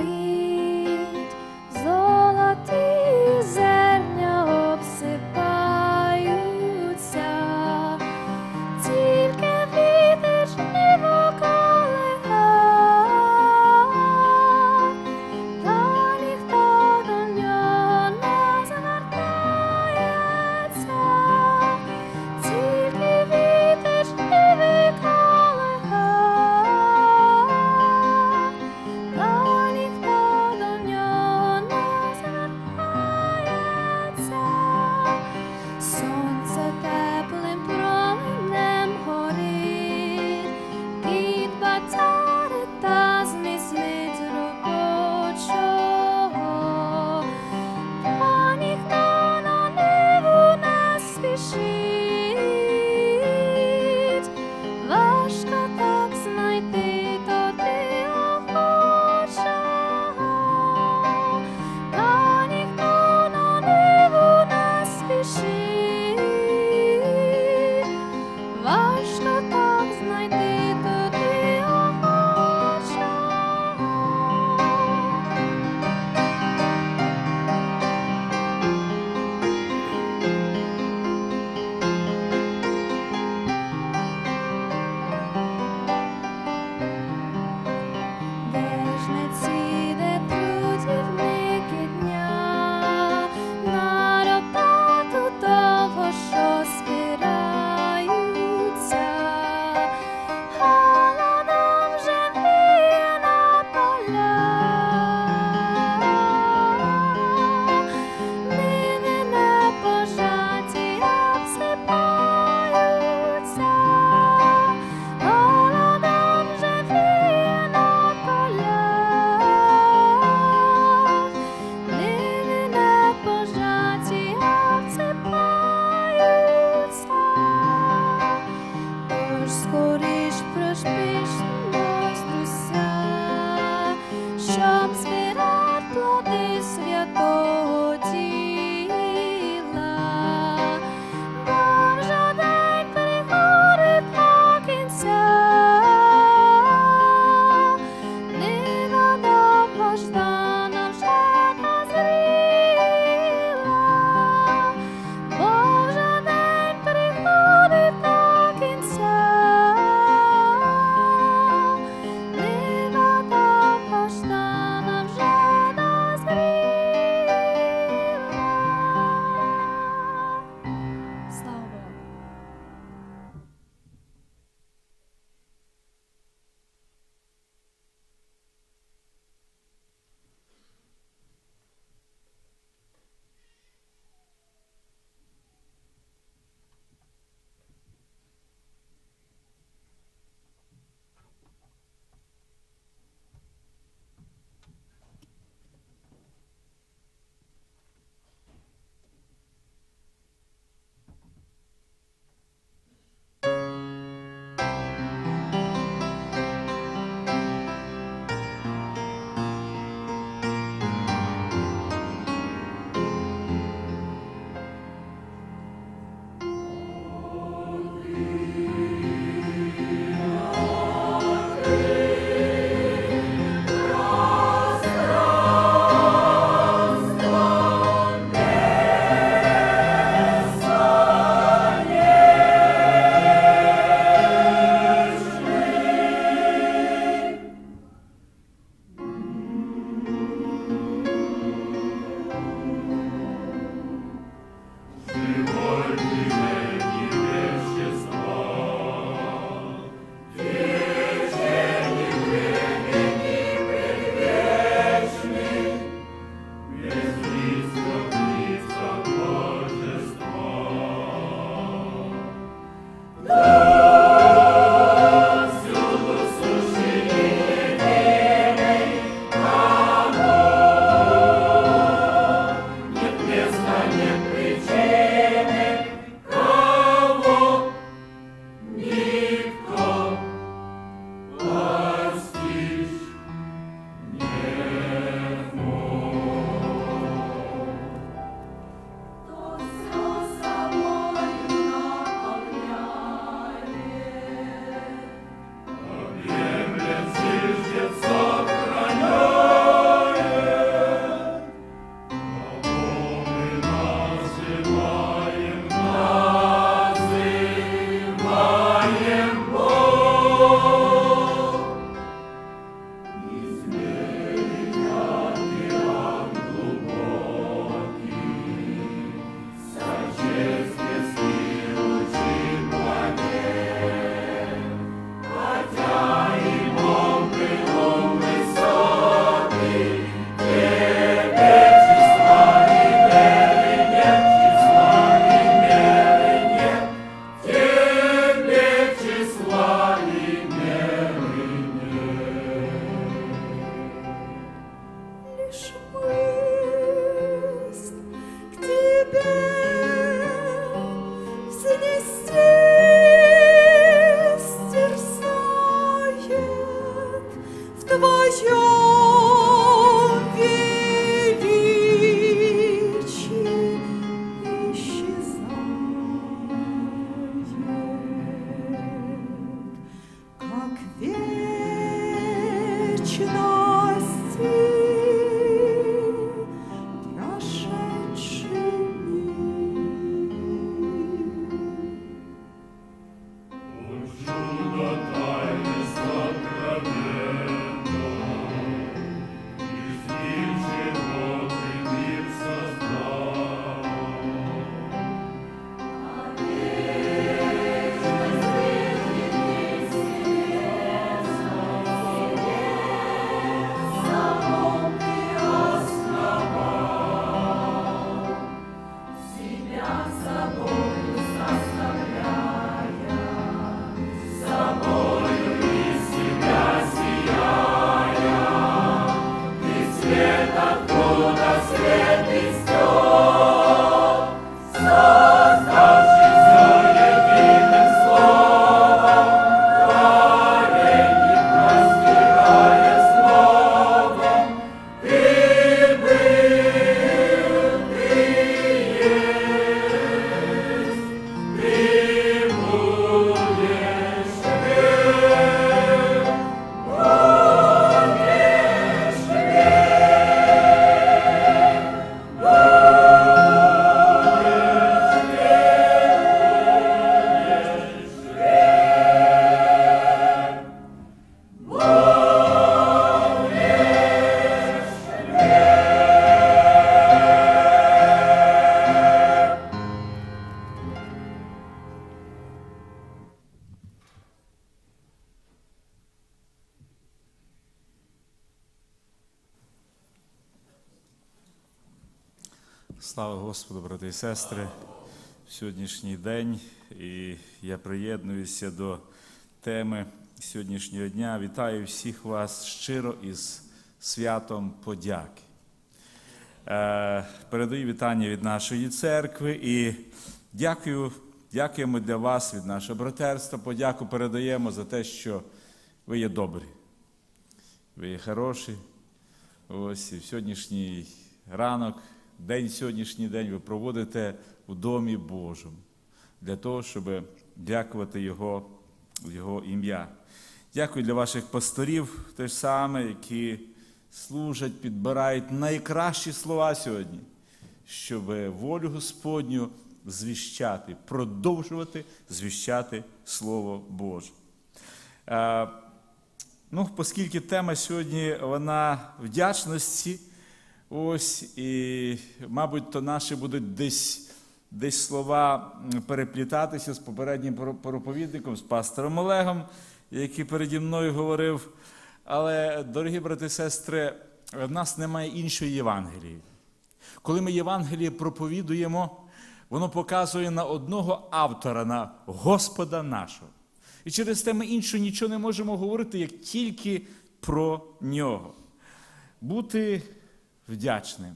Слава Господу, брати і сестри, в сьогоднішній день, і я приєднуюся до теми сьогоднішнього дня. Вітаю всіх вас щиро із святом подяки. Передаю вітання від нашої церкви і дякуємо для вас від нашого братерства. Подяку передаємо за те, що ви є добрі, ви є хороші. Ось і в сьогоднішній ранок, сьогоднішній день ви проводите у Домі Божому для того, щоб дякувати Його ім'я. Дякую для ваших пасторів, те ж саме, які служать, підбирають найкращі слова сьогодні, щоб волю Господню звіщати, продовжувати звіщати Слово Боже. Оскільки тема сьогодні, вона вдячності, ось, і, мабуть, то наші будуть десь слова переплітатися з попереднім проповідником, з пастором Олегом, який переді мною говорив. Але, дорогі брати і сестри, в нас немає іншої Євангелії. Коли ми Євангеліє проповідуємо, воно показує на одного автора, на Господа нашого. І через те ми іншого нічого не можемо говорити, як тільки про нього. Бути вдячним.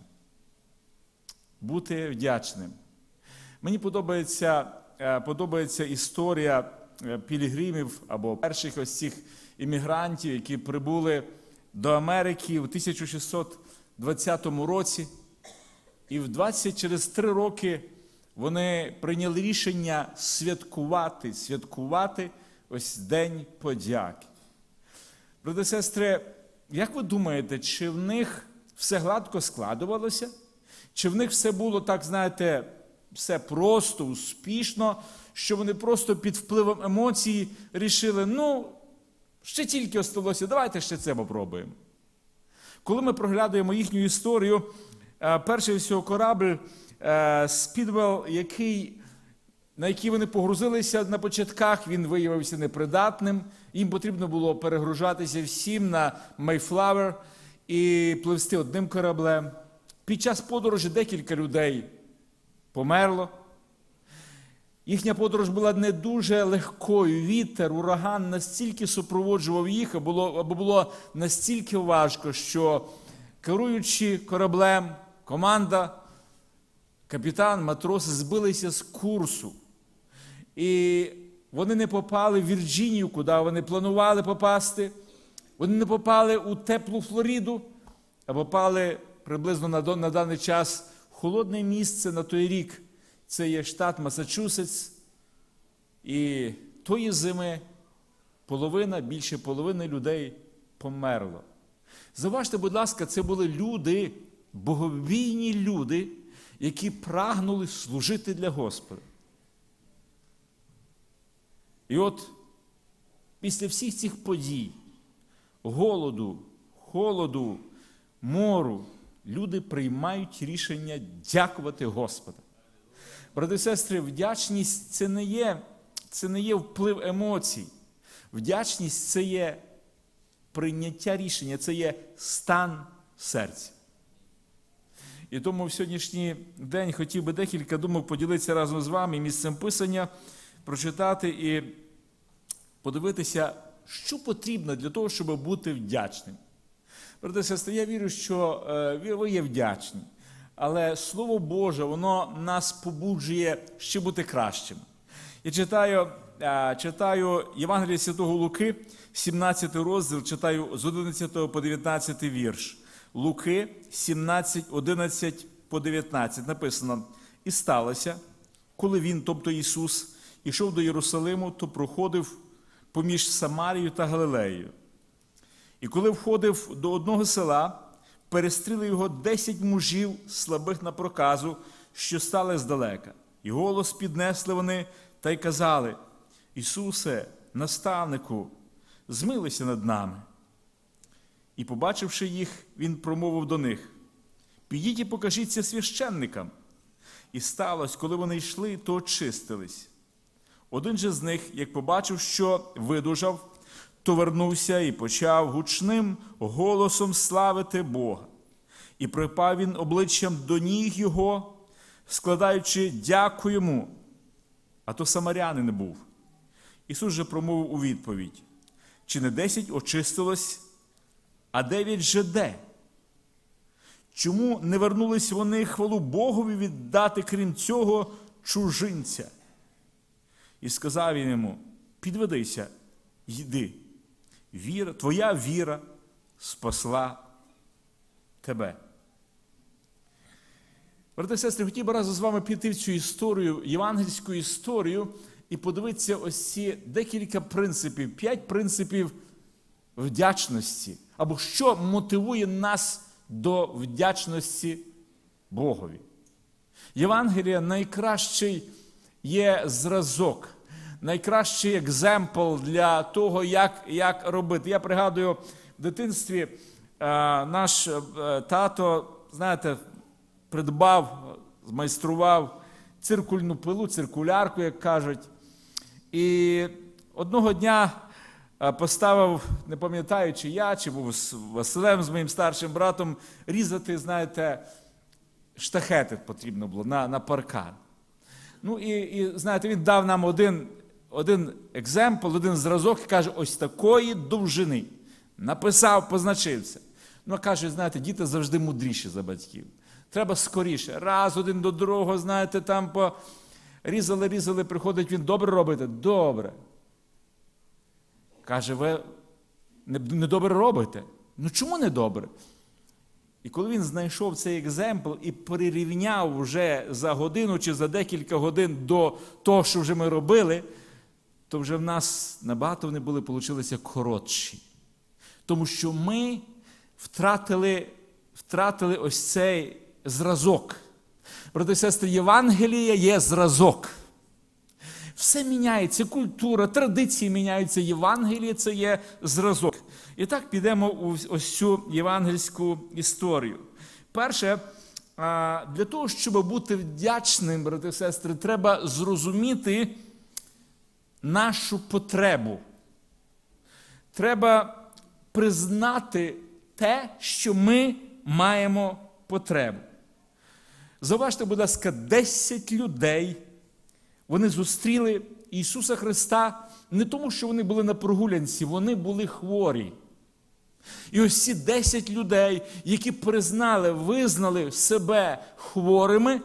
Бути вдячним. Мені подобається історія пілігримів або перших ось цих іммігрантів, які прибули до Америки в 1620 році. І через 3 роки вони прийняли рішення святкувати ось День подяки. Брати і сестри, як ви думаєте, чи в них все гладко складувалося? Чи в них все було, так знаєте, все просто, успішно, що вони просто під впливом емоцій рішили, ще тільки осталося, давайте ще це попробуємо. Коли ми проглядаємо їхню історію, перший всього корабль Спідвел, на який вони погрузилися на початках, він виявився непридатним. Їм потрібно було перегружатися всім на Mayflower і пливсти одним кораблем. Під час подорожі декілька людей померло. Їхня подорож була не дуже легкою. Вітер, ураган настільки супроводжував їх, або було настільки важко, що керуючи кораблем, команда, капітан, матроси збилися з курсу. І вони не попали в Вірджинію, куди вони планували попасти. Вони не попали у теплу Флориду, а попали приблизно на даний час в холодне місце на той рік. Це є штат Масачусетс. І тої зими більше половини людей померло. Зауважте, будь ласка, це були люди, боговійні люди, які прагнули служити для Господа. І от після всіх цих подій, голоду, холоду, мору, люди приймають рішення дякувати Господа. Брати і сестри, вдячність – це не є вплив емоцій. Вдячність – це є прийняття рішення, це є стан серця. І тому в сьогоднішній день хотів би декілька думок поділитися разом з вами, місцем Писання, прочитати і подивитися, що потрібно для того, щоб бути вдячним. Брати і сестри, я вірю, що ви є вдячні. Але Слово Боже, воно нас побуджує ще бути кращим. Я читаю Євангеліє Святого Луки, 17 розділ, читаю з 11 по 19 вірш. Луки 17, 11 по 19 написано: «І сталося, коли він, тобто Ісус, ішов до Єрусалиму, то проходив поміж Самарією та Галилеєю. І коли входив до одного села, перестріли його 10 мужів, слабих на проказу, що стали здалека. І голос піднесли вони та й казали: Ісусе, наставнику, змилися над нами. І, побачивши їх, він промовив до них: підіть і покажіться священникам. І сталося, коли вони йшли, то очистились. Один же з них, як побачив, що видужав, то вернувся і почав гучним голосом славити Бога. І припав він обличчям до ніг його складаючи дяку йому. А то самарянин був. Ісус же промовив у відповідь: чи не 10 очистилось, а 9 же де? Чому не вернулись вони хвалу Богові віддати, крім цього, чужинця? І сказав він йому: підведися, йди. Твоя віра спасла тебе. Брати і сестри, хотів би разом з вами піти в цю історію, євангельську історію, і подивитися ось ці декілька принципів, 5 принципів вдячності, або що мотивує нас до вдячності Богові. Євангелія найкращий є зразок, найкращий екземпл для того, як робити. Я пригадую, в дитинстві наш тато, знаєте, придбав, змайстрував циркульну пилу, циркулярку, як кажуть. І одного дня поставив, не пам'ятаю, чи я, чи був з Василем, з моїм старшим братом, різати, знаєте, штахети потрібно було на паркан. Ну і знаєте, він дав нам один екземпл, один зразок, і каже, ось такої довжини. Написав, позначився. Ну, каже, знаєте, діти завжди мудріші за батьків. Треба скоріше. Раз, один до другого, знаєте, там різали, приходить він, добре робите? Добре. Каже, ви не добре робите. Ну, чому не добре? І коли він знайшов цей екземпл і прирівняв вже за годину чи за декілька годин до того, що вже ми робили, то вже в нас набагато вони получилися коротші. Тому що ми втратили ось цей зразок. Брати і сестри, Євангелія є зразок. Все міняється, культура, традиції міняються, Євангеліє – це є зразок. І так підемо у ось цю євангельську історію. Перше, для того, щоб бути вдячним, брати і сестри, треба зрозуміти нашу потребу. Треба признати те, що ми маємо потребу. Зауважте, будь ласка, 10 людей, вони зустріли Ісуса Христа не тому, що вони були на прогулянці, вони були хворі. І ось ці 10 людей, які визнали себе хворими,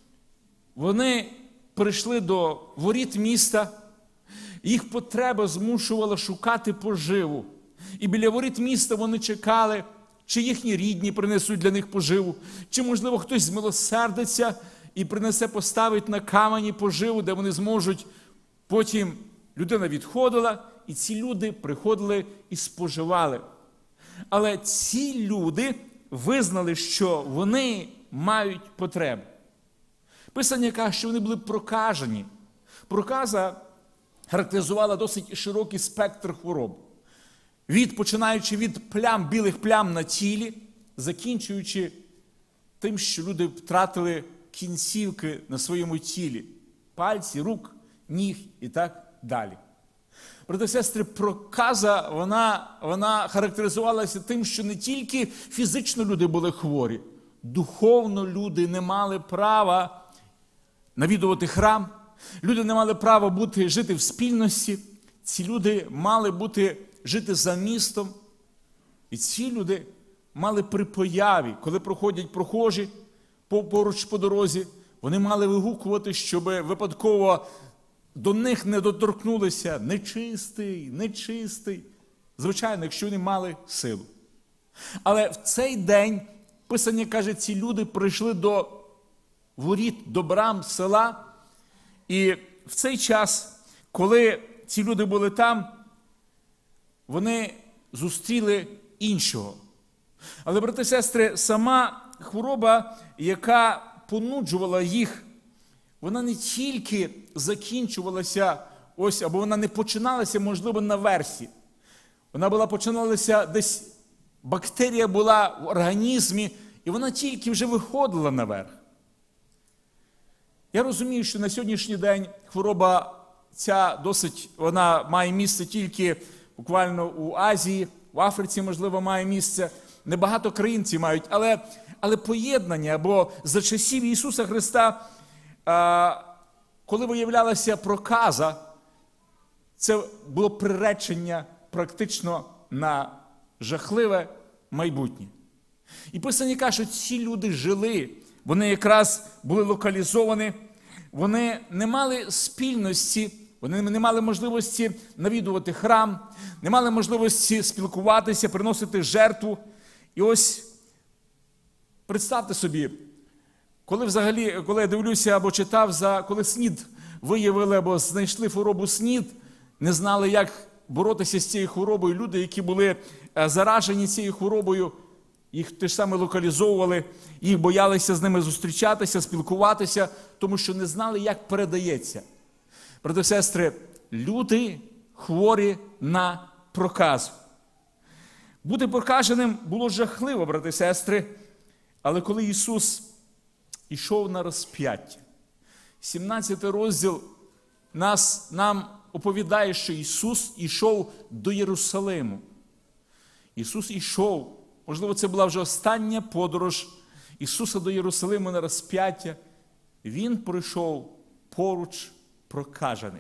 вони прийшли до воріт міста, їх потреба змушувала шукати поживу. І біля воріт міста вони чекали, чи їхні рідні принесуть для них поживу, чи, можливо, хтось змилосердиться і принесе, поставить на камені поживу, де вони зможуть. Потім людина відходила, і ці люди приходили і споживали. Але ці люди визнали, що вони мають потребу. Писання каже, що вони були прокажені. Проказа характеризувала досить широкий спектр хвороб. Починаючи від плям, білих плям на тілі, закінчуючи тим, що люди втратили кінцівки на своєму тілі. Пальці, рук, ніг і так далі. Брати і сестри, проказа, вона характеризувалася тим, що не тільки фізично люди були хворі, духовно люди не мали права навідувати храм, люди не мали права жити в спільності, ці люди мали жити за містом, і ці люди мали при появі, коли проходять прохожі поруч по дорозі, вони мали вигукувати, щоб випадково до них не доторкнулися нечистий, нечистий. Звичайно, якщо вони мали силу. Але в цей день, Писання каже, ці люди прийшли до воріт, до брам села, і в цей час, коли ці люди були там, вони зустріли іншого. Але, брати і сестри, сама хвороба, яка понуджувала їх, вона не тільки закінчувалася або вона не починалася, можливо, наверсі. Вона починалася десь, бактерія була в організмі, і вона тільки вже виходила наверх. Я розумію, що на сьогоднішній день хвороба ця вона має місце тільки буквально у Азії, в Африці, можливо, має місце. Небагато країн ці мають, але поєднання, або за часів Ісуса Христа коли виявлялася проказа, це було приречення практично на жахливе майбутнє. І Писання каже, що ці люди жили, вони якраз були локалізовані, вони не мали спільності, вони не мали можливості навідувати храм, не мали можливості спілкуватися, приносити жертву. І ось представте собі, коли я дивлюся або читав, коли СНІД виявили або знайшли хворобу СНІД, не знали, як боротися з цією хворобою. Люди, які були заражені цією хворобою, їх теж саме локалізовували, їх боялися з ними зустрічатися, спілкуватися, тому що не знали, як передається. Брати і сестри, люди хворі на проказу. Бути прокаженим було жахливо, брати і сестри, але коли Ісус ішов на розп'яття, 17 розділ нам оповідає, що Ісус ішов до Єрусалиму. Ісус ішов, можливо, це була вже остання подорож Ісуса до Єрусалиму на розп'яття. Він пройшов поруч прокажених.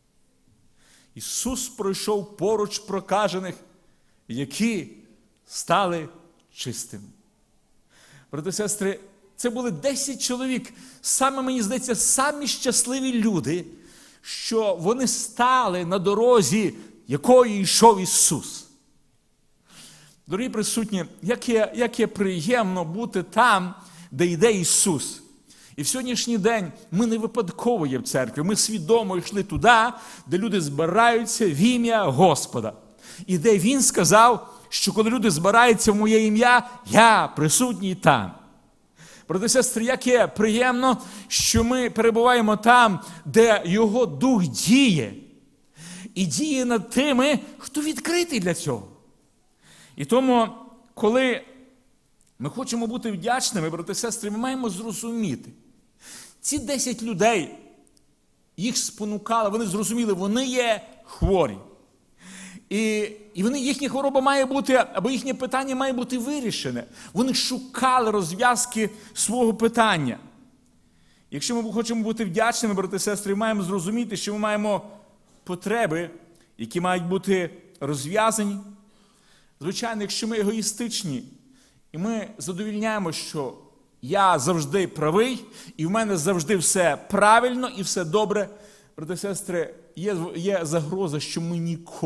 Ісус пройшов поруч прокажених, які стали чистими. Брати і сестри, це були 10 чоловік, саме, мені здається, самі щасливі люди, що вони стали на дорозі, якою йшов Ісус. Дорогі присутні, як є приємно бути там, де йде Ісус. І в сьогоднішній день ми не випадково є в церкві, ми свідомо йшли туди, де люди збираються в ім'я Господа. І де Він сказав, що коли люди збираються в моє ім'я, я присутній там. Брати і сестри, як є приємно, що ми перебуваємо там, де Його Дух діє. І діє над тими, хто відкритий для цього. І тому, коли ми хочемо бути вдячними, брати і сестри, ми маємо зрозуміти. Ці 10 людей, їх спонукали, вони зрозуміли, вони є хворі. І їхня хвороба має бути, або їхнє питання має бути вирішене. Вони шукали розв'язки свого питання. Якщо ми хочемо бути вдячними, брати і сестри, маємо зрозуміти, що ми маємо потреби, які мають бути розв'язані. Звичайно, якщо ми егоїстичні, і ми задовільняємо, що я завжди правий, і в мене завжди все правильно і все добре, брати і сестри, є загроза, що ми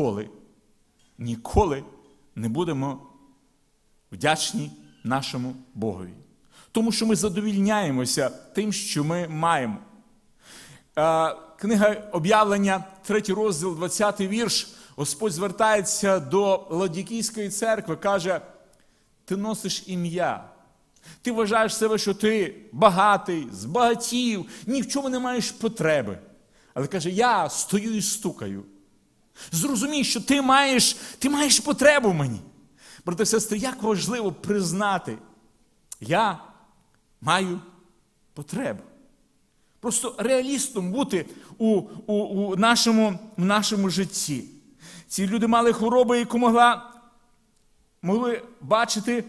ніколи не будемо вдячні нашому Богові. Тому що ми задовільняємося тим, що ми маємо. Книга Об'явлення, 3 розділ, 20 вірш, Господь звертається до Ладікійської церкви, каже, ти носиш ім'я, ти вважаєш себе, що ти багатий, збагатів, ні в чому не маєш потреби. Але каже, я стою і стукаю. Зрозумій, що ти маєш потребу в мені. Брати і сестри, як важливо признати, я маю потребу. Просто реалістом бути у нашому житті. Ці люди мали хвороби, яку могли бачити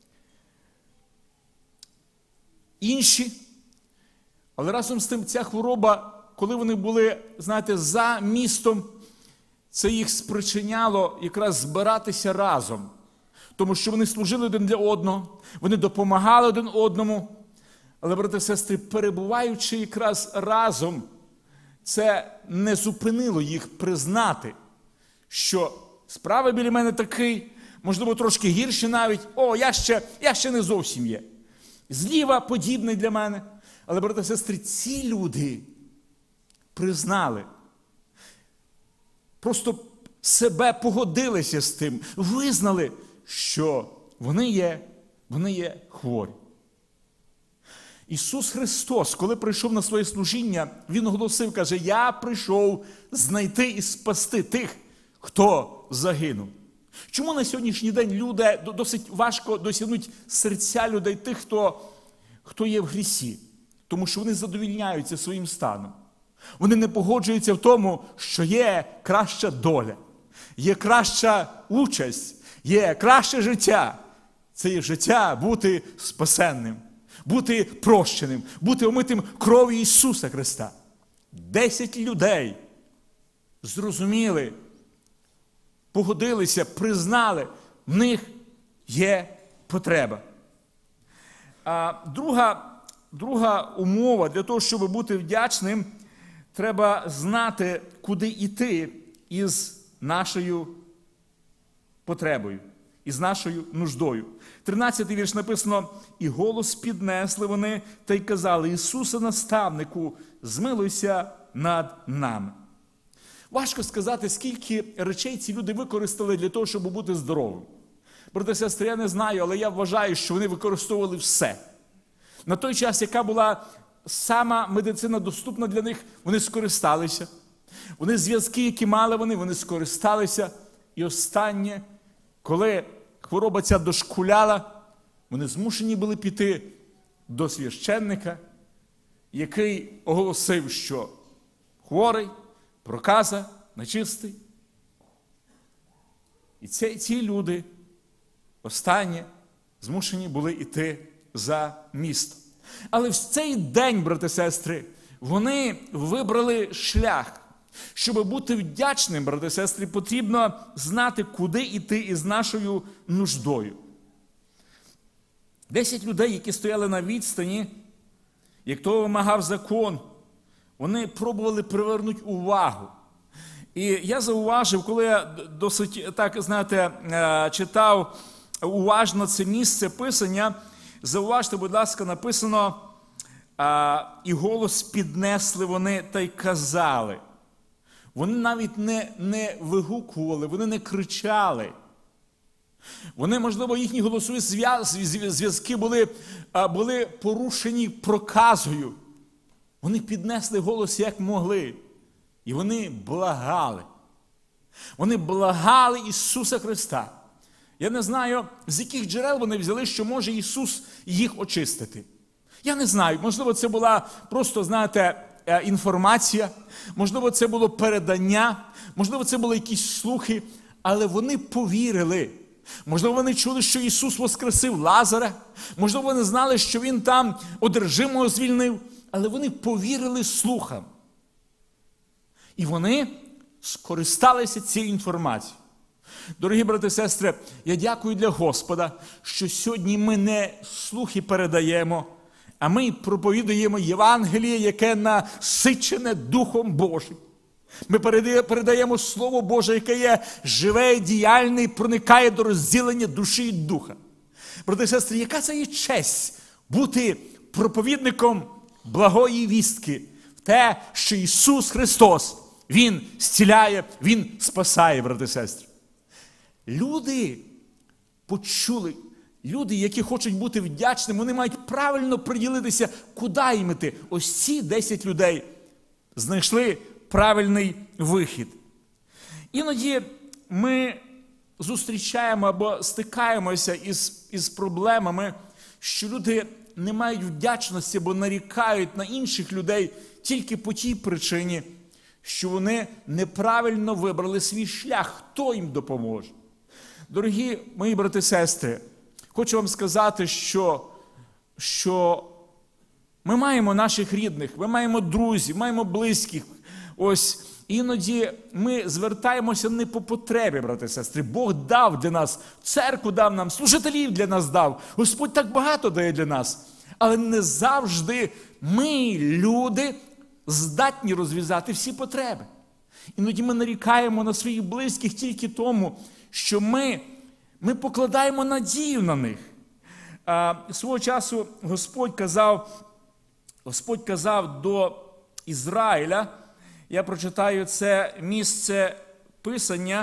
інші. Але разом з тим ця хвороба, коли вони були, знаєте, за містом, це їх спричиняло якраз збиратися разом. Тому що вони служили один для одного, вони допомагали один одному. Але, брати і сестри, перебуваючи якраз разом, це не зупинило їх признати, що справа біля мене такий, можливо, трошки гірше навіть, я ще не зовсім є. Зліва подібний для мене. Але, брати і сестри, ці люди признали, просто себе погодилися з тим, визнали, що вони є хворі. Ісус Христос, коли прийшов на своє служіння, Він оголосив, каже, я прийшов знайти і спасти тих, хто загинув. Чому на сьогоднішній день люди досить важко досягнуть серця людей, тих, хто є в грісі? Тому що вони задовільняються своїм станом. Вони не погоджуються в тому, що є краща доля, є краща участь, є краще життя. Це є життя бути спасенним. бути прощеним, бути омитим кров'ю Ісуса Христа. 10 людей зрозуміли, погодилися, признали, в них є потреба. Друга умова для того, щоб бути вдячним, треба знати, куди йти із нашою потребою, із нашою нуждою. 13-й вірш написано: «І голос піднесли вони, та й казали: Ісусе, наставнику, змилуйся над нами». Важко сказати, скільки речей ці люди використали для того, щоб бути здоровим. Брати і сестри, я не знаю, але я вважаю, що вони використовували все. На той час, яка була сама медицина доступна для них, вони скористалися. Вони зв'язки, які мали вони скористалися. І останнє, коли хвороба ця дошкуляла, вони змушені були піти до священника, який оголосив, що хворий, проказа, нечистий. І ці люди останнє змушені були йти за місто. Але в цей день, брати і сестри, вони вибрали шлях. Щоб бути вдячним, брати і сестри, потрібно знати, куди йти із нашою нуждою. 10 людей, які стояли на відстані, як того вимагав закон, вони пробували привернути увагу. І я зауважив, коли я досить, так, знаєте, читав уважно це місце Писання, зауважте, будь ласка, написано: «І голос піднесли вони, та й казали». Вони навіть не вигукували, вони не кричали. Вони, можливо, їхні голосові зв'язки були порушені проказою. Вони піднесли голос як могли. І вони благали. Вони благали Ісуса Христа. Я не знаю, з яких джерел вони взяли, що може Ісус їх очистити. Я не знаю, можливо, це була просто, знаєте, інформація, можливо, це було передання, можливо, це були якісь слухи, але вони повірили. Можливо, вони чули, що Ісус воскресив Лазаря, можливо, вони знали, що Він там одержимого звільнив, але вони повірили слухам. І вони скористалися цією інформацією. Дорогі брати і сестри, я дякую для Господа, що сьогодні ми не слухи передаємо, а ми проповідуємо Євангеліє, яке насичене Духом Божим. Ми передаємо Слово Боже, яке є живе, діяльне і проникає до розділення душі і духа. Брати і сестри, яка це є честь бути проповідником благої вістки в те, що Ісус Христос, Він зціляє, Він спасає, брати і сестри. Люди почули, люди, які хочуть бути вдячними, вони мають правильно приділитися, куди їм іти. Ось ці 10 людей знайшли правильний вихід. Іноді ми зустрічаємо або стикаємося із проблемами, що люди не мають вдячності або нарікають на інших людей тільки по тій причині, що вони неправильно вибрали свій шлях. Хто їм допоможе? Дорогі мої брати і сестри, хочу вам сказати, що ми маємо наших рідних, ми маємо друзів, маємо близьких. Ось іноді ми звертаємося не по потребі, брати і сестри. Бог дав для нас, церкву дав нам, служителів для нас дав. Господь так багато дає для нас. Але не завжди ми, люди, здатні розв'язати всі потреби. Іноді ми нарікаємо на своїх близьких тільки тому, що ми покладаємо надію на них. Свого часу Господь казав до Ізраїля, я прочитаю це місце Писання,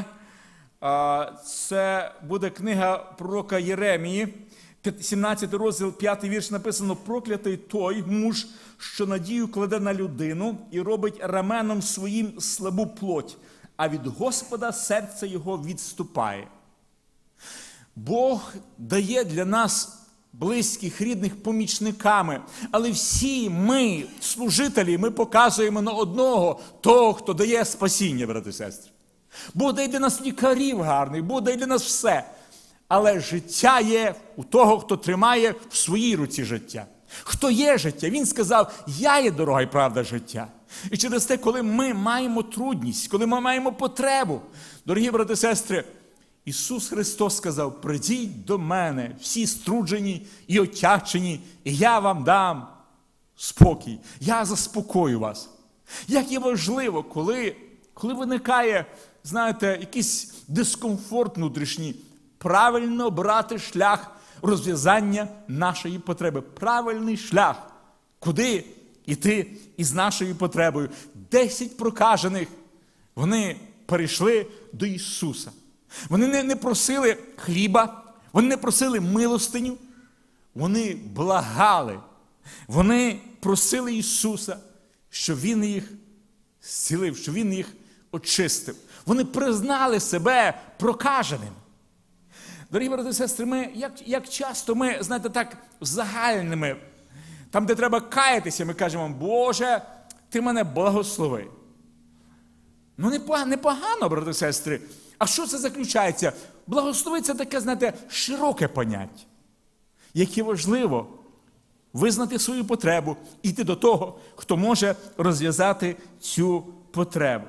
це буде книга пророка Єремії, 17 розділ, 5 вірш написано: «Проклятий той муж, що надію кладе на людину і робить раменом своїм слабу плоть, а від Господа серце його відступає». Бог дає для нас близьких, рідних помічниками, але всі ми, служителі, ми показуємо на одного, того, хто дає спасіння, брати і сестри. Бог дає для нас лікарів гарних, Бог дає для нас все. Але життя є у того, хто тримає в своїй руці життя. Хто є життя? Він сказав, я є дорога і правда життя. І через те, коли ми маємо трудність, коли ми маємо потребу, дорогі брати і сестри, Ісус Христос сказав, прийдіть до мене, всі струджені і отягчені, і я вам дам спокій, я заспокою вас. Як є важливо, коли виникає, знаєте, якийсь дискомфорт внутрішній, правильно брати шлях розв'язання нашої потреби. Правильний шлях, куди йти із нашою потребою. 10 прокажених, вони перейшли до Ісуса. Вони не просили хліба, вони не просили милостиню, вони благали. Вони просили Ісуса, щоб Він їх зцілив, щоб Він їх очистив. Вони признали себе прокаженим. Дорогі брати і сестри, як часто ми, знаєте, так загальними, там, де треба каятися, ми кажемо, Боже, Ти мене благослови. Ну, непогано, брати і сестри. А що це заключається? Благослови – це таке, знаєте, широке поняття, яке важливо визнати свою потребу, йти до того, хто може розв'язати цю потребу.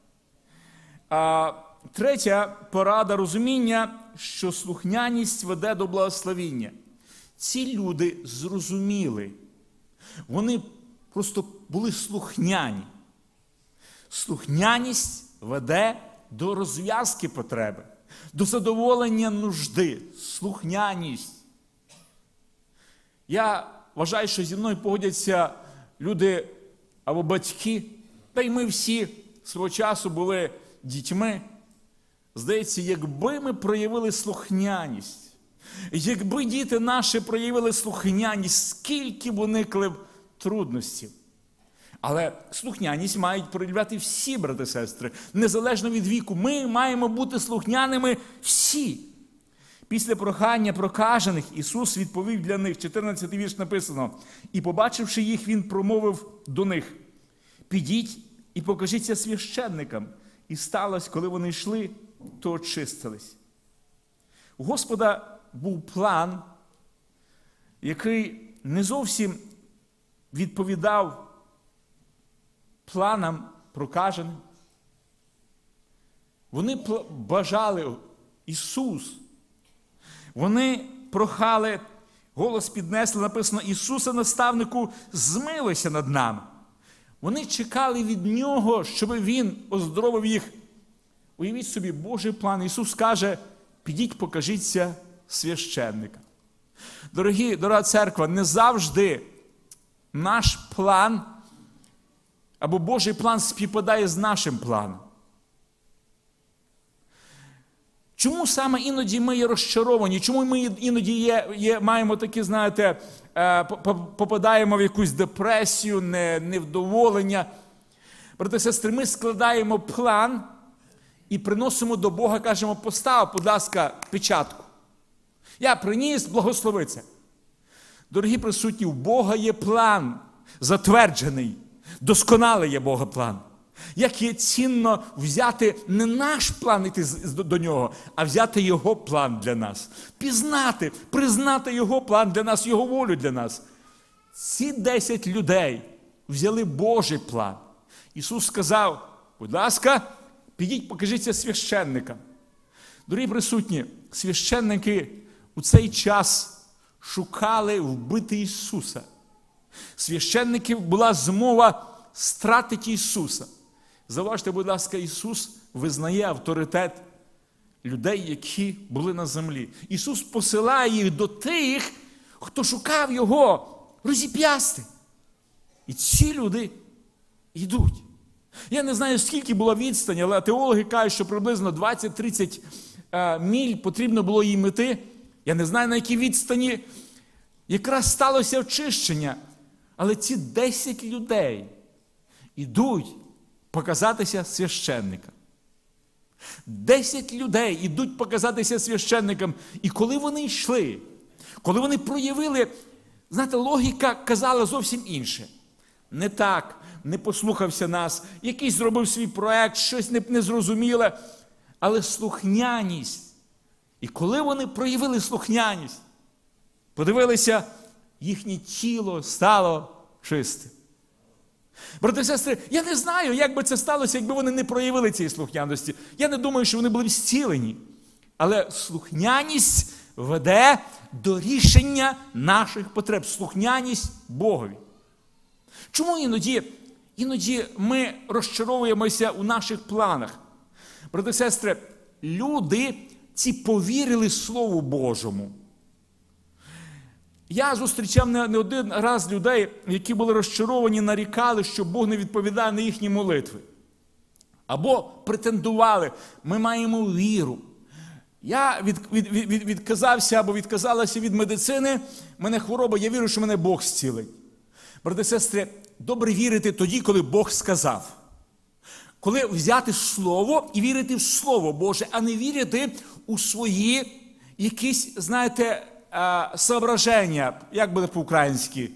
Третя порада – розуміння, що слухняність веде до благословіння. Ці люди зрозуміли. Вони просто були слухняні. Слухняність веде до розв'язки потреби, до задоволення нужди. Слухняність. Я вважаю, що зі мною погодяться люди або батьки, та й ми всі свого часу були дітьми. Здається, якби ми проявили слухняність, якби діти наші проявили слухняність, скільки б уникли б трудностей. Але слухняність мають проявляти всі, брати і сестри, незалежно від віку. Ми маємо бути слухняними всі. Після прохання прокажених Ісус відповів для них, 14-й вірш написано, «І побачивши їх, Він промовив до них, підіть і покажіться священникам». І сталося, коли вони йшли, то очистились. У Господа був план, який не зовсім відповідав планам прокаженим. Вони бажали Ісус. Вони прохали, голос піднесли, написано, Ісусе, наставнику, змилуйся над нами. Вони чекали від Нього, щоб Він оздоровив їх. Уявіть собі, Божий план. Ісус каже, підіть, покажіться священникам. Дорога церква, не завжди наш план або Божий план співпадає з нашим планом. Чому саме іноді ми є розчаровані? Чому ми іноді маємо такі, знаєте, попадаємо в якусь депресію, невдоволення? Брати і сестри, ми складаємо план і приносимо до Бога, кажемо, постав, будь ласка, печатку. Я приніс, благослови це. Дорогі присутні, у Бога є план, затверджений, досконалий є Бога план. Як є цінно взяти не наш план іти до Нього, а взяти Його план для нас. Пізнати, признати Його план для нас, Його волю для нас. Ці 10 людей взяли Божий план. Ісус сказав, будь ласка, підіть, покажіться священникам. Дорогі присутні, священники у цей час шукали вбити Ісуса. Священників була змова стратити Ісуса. Зауважте, будь ласка, Ісус визнає авторитет людей, які були на землі. Ісус посилає їх до тих, хто шукав Його розіп'ясти. І ці люди йдуть. Я не знаю, скільки була відстань, але теологи кажуть, що приблизно 20-30 міль потрібно було їм іти. Я не знаю, на якій відстані якраз сталося очищення. Але ці 10 людей йдуть показатися священникам. 10 людей йдуть показатися священникам. І коли вони йшли, коли вони проявили, знаєте, логіка казала зовсім інше. Не так, не послухався нас, якийсь зробив свій проект, щось незрозуміле, але слухняність. І коли вони проявили слухняність, подивилися, їхнє тіло стало чисте. Брати і сестри, я не знаю, як би це сталося, якби вони не проявили цієї слухняності. Я не думаю, що вони були б зцілені. Але слухняність веде до рішення наших потреб. Слухняність Богові. Чому іноді ми розчаровуємося у наших планах? Брати і сестри, люди ці повірили Слову Божому. Я зустрічав не один раз людей, які були розчаровані, нарікали, що Бог не відповідає на їхні молитви. Або претендували, ми маємо віру. Я відказався або відказалася від медицини, в мене хвороба, я вірю, що мене Бог зцілить. Брати і сестри, добре вірити тоді, коли Бог сказав. Коли взяти Слово і вірити в Слово Боже, а не вірити у свої якісь, знаєте, соображення, як буде по-українськи?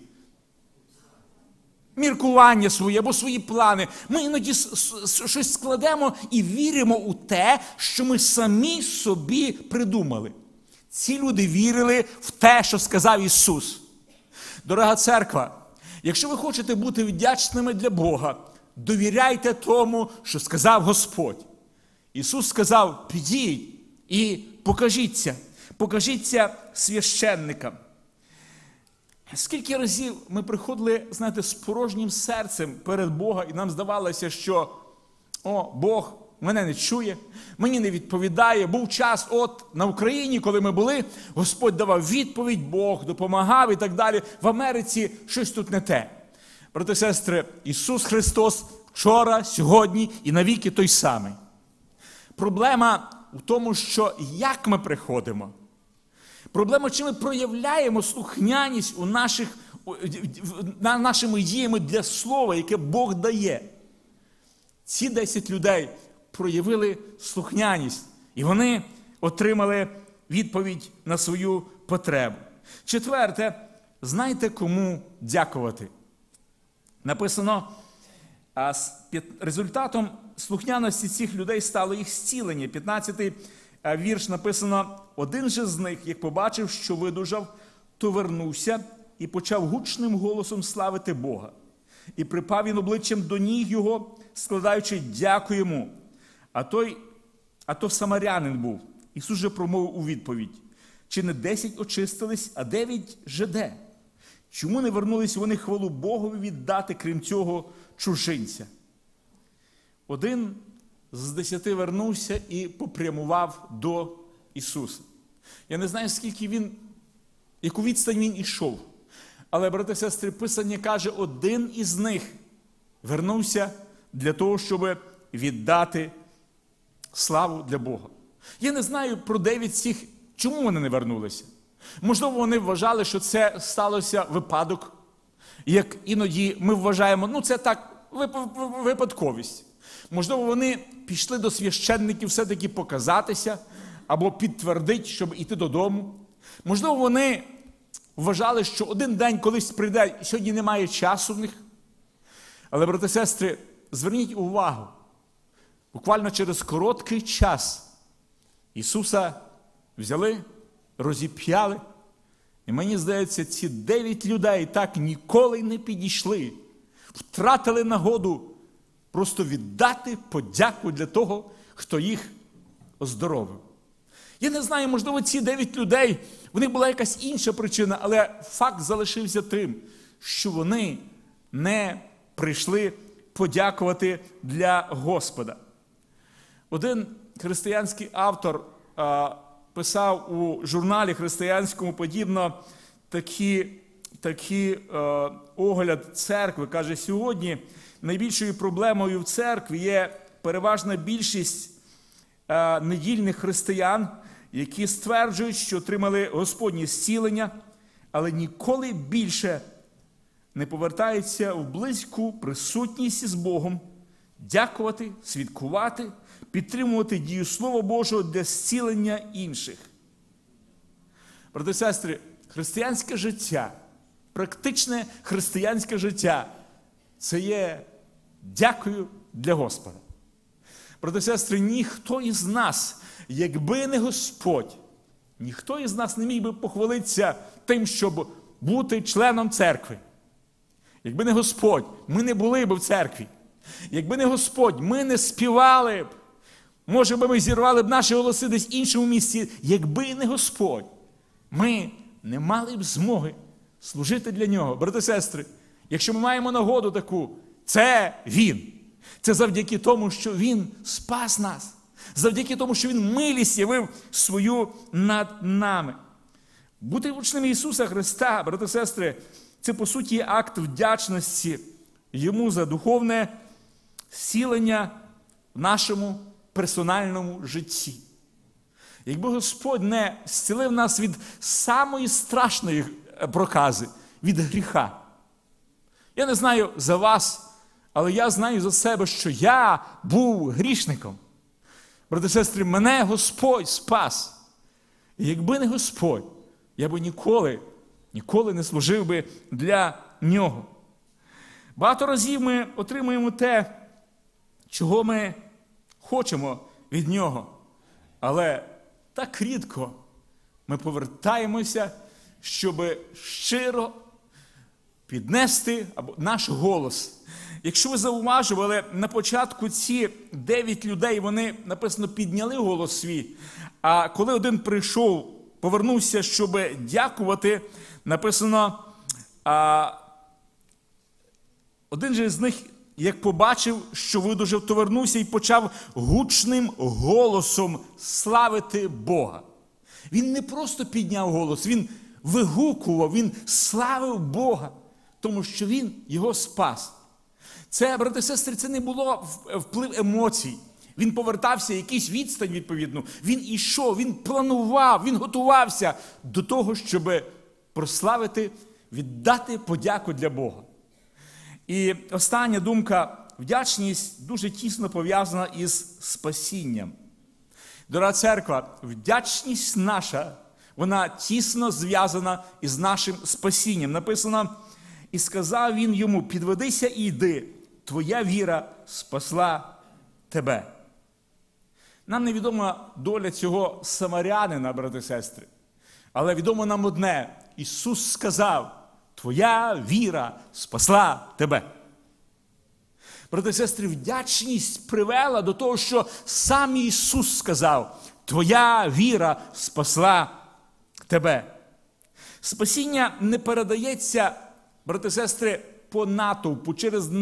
Міркування своє або свої плани. Ми іноді щось складемо і віримо у те, що ми самі собі придумали. Ці люди вірили в те, що сказав Ісус. Дорога церква, якщо ви хочете бути вдячними для Бога, довіряйте тому, що сказав Господь. Ісус сказав, підіть і покажіться священникам. Скільки разів ми приходили, знаєте, з порожнім серцем перед Бога, і нам здавалося, що Бог мене не чує, мені не відповідає. Був час на Україні, коли ми були, Господь давав відповідь, Бог допомагав і так далі. В Америці щось тут не те. Брати і сестри, Ісус Христос вчора, сьогодні і навіки той самий. Проблема в тому, що як ми приходимо. Проблема, чи ми проявляємо слухняність нашими діями для слова, яке Бог дає. Ці 10 людей проявили слухняність, і вони отримали відповідь на свою потребу. Четверте, знайте, кому дякувати. Написано, результатом слухняності цих людей стало їх зцілення. 15-й вірш написано, один же з них, як побачив, що видужав, то вернувся і почав гучним голосом славити Бога. І припав він обличчям до ніг його, складаючи дяку йому. А то самарянин був. Ісус же промовив у відповідь, чи не 10 очистились, а 9 же де? Чому не вернулись вони хвалу Богові віддати, крім цього, чужинця? Один з 10 вернувся і попрямував до Ісуса. Я не знаю, яку відстань він ішов. Але, брати і сестри, Писання каже, один із них вернувся для того, щоб віддати славу для Бога. Я не знаю про 9 цих, чому вони не вернулися. Можливо, вони вважали, що це сталося випадок, як іноді ми вважаємо, це так, випадковість. Можливо, вони пішли до священників все-таки показатися або підтвердити, щоб іти додому. Можливо, вони вважали, що один день колись прийде, сьогодні немає часу в них. Але, брати і сестри, зверніть увагу, буквально через короткий час Ісуса взяли, розіп'яли, і мені здається, ці 9 людей так ніколи не підійшли, втратили нагоду просто віддати подяку для того, хто їх оздоровив. Я не знаю, можливо, ці 9 людей, в них була якась інша причина, але факт залишився тим, що вони не прийшли подякувати для Господа. Один християнський автор писав у журналі християнському подібно такий огляд церкви. Каже, сьогодні найбільшою проблемою в церкві є переважна більшість недільних християн, які стверджують, що отримали Господнє зцілення, але ніколи більше не повертаються в близьку присутність із Богом, дякувати, свідкувати, підтримувати дію Слова Божого для зцілення інших. Брати і сестри, християнське життя, практичне християнське життя – це є дякую для Господа. Брати і сестри, ніхто із нас, якби не Господь, ніхто із нас не міг би похвалитися тим, щоб бути членом церкви. Якби не Господь, ми не були б в церкві. Якби не Господь, ми не співали б. Може би ми зірвали б наші голоси десь в іншому місці. Якби не Господь, ми не мали б змоги служити для Нього. Брати і сестри, якщо ми маємо нагоду таку, це Він. Це завдяки тому, що Він спас нас. Завдяки тому, що Він милість явив свою над нами. Бути учнями Ісуса Христа, брати і сестри, це, по суті, акт вдячності Йому за духовне зцілення в нашому персональному житті. Якби Господь не зцілив нас від самої страшної прокази, від гріха. Я не знаю за вас, але я знаю за себе, що я був грішником. Брати і сестри, мене Господь спас. І якби не Господь, я би ніколи не служив би для Нього. Багато разів ми отримуємо те, чого ми хочемо від Нього. Але так рідко ми повертаємося, щоб щиро піднести наш голос. Якщо ви зауважували, на початку ці 9 людей, вони, написано, підняли голос свій, а коли один прийшов, повернувся, щоб дякувати, написано, один же з них, як побачив, що видужав, то вернувся і почав гучним голосом славити Бога. Він не просто підняв голос, він вигукував, він славив Бога, тому що він його спас. Це, брати і сестри, це не було вплив емоцій. Він повертався якийсь відстань, відповідно. Він ішов, він планував, він готувався до того, щоб прославити, віддати подяку для Бога. І остання думка. Вдячність дуже тісно пов'язана із спасінням. Дорога церква, вдячність наша, вона тісно зв'язана із нашим спасінням. Написано, і сказав він йому, підведися і йди, твоя віра спасла тебе. Нам невідома доля цього самарянина, брати і сестри, але відомо нам одне, Ісус сказав, твоя віра спасла тебе. Брати і сестри, вдячність привела до того, що сам Ісус сказав, твоя віра спасла тебе. Спасіння не передається, брати і сестри, по натовпу,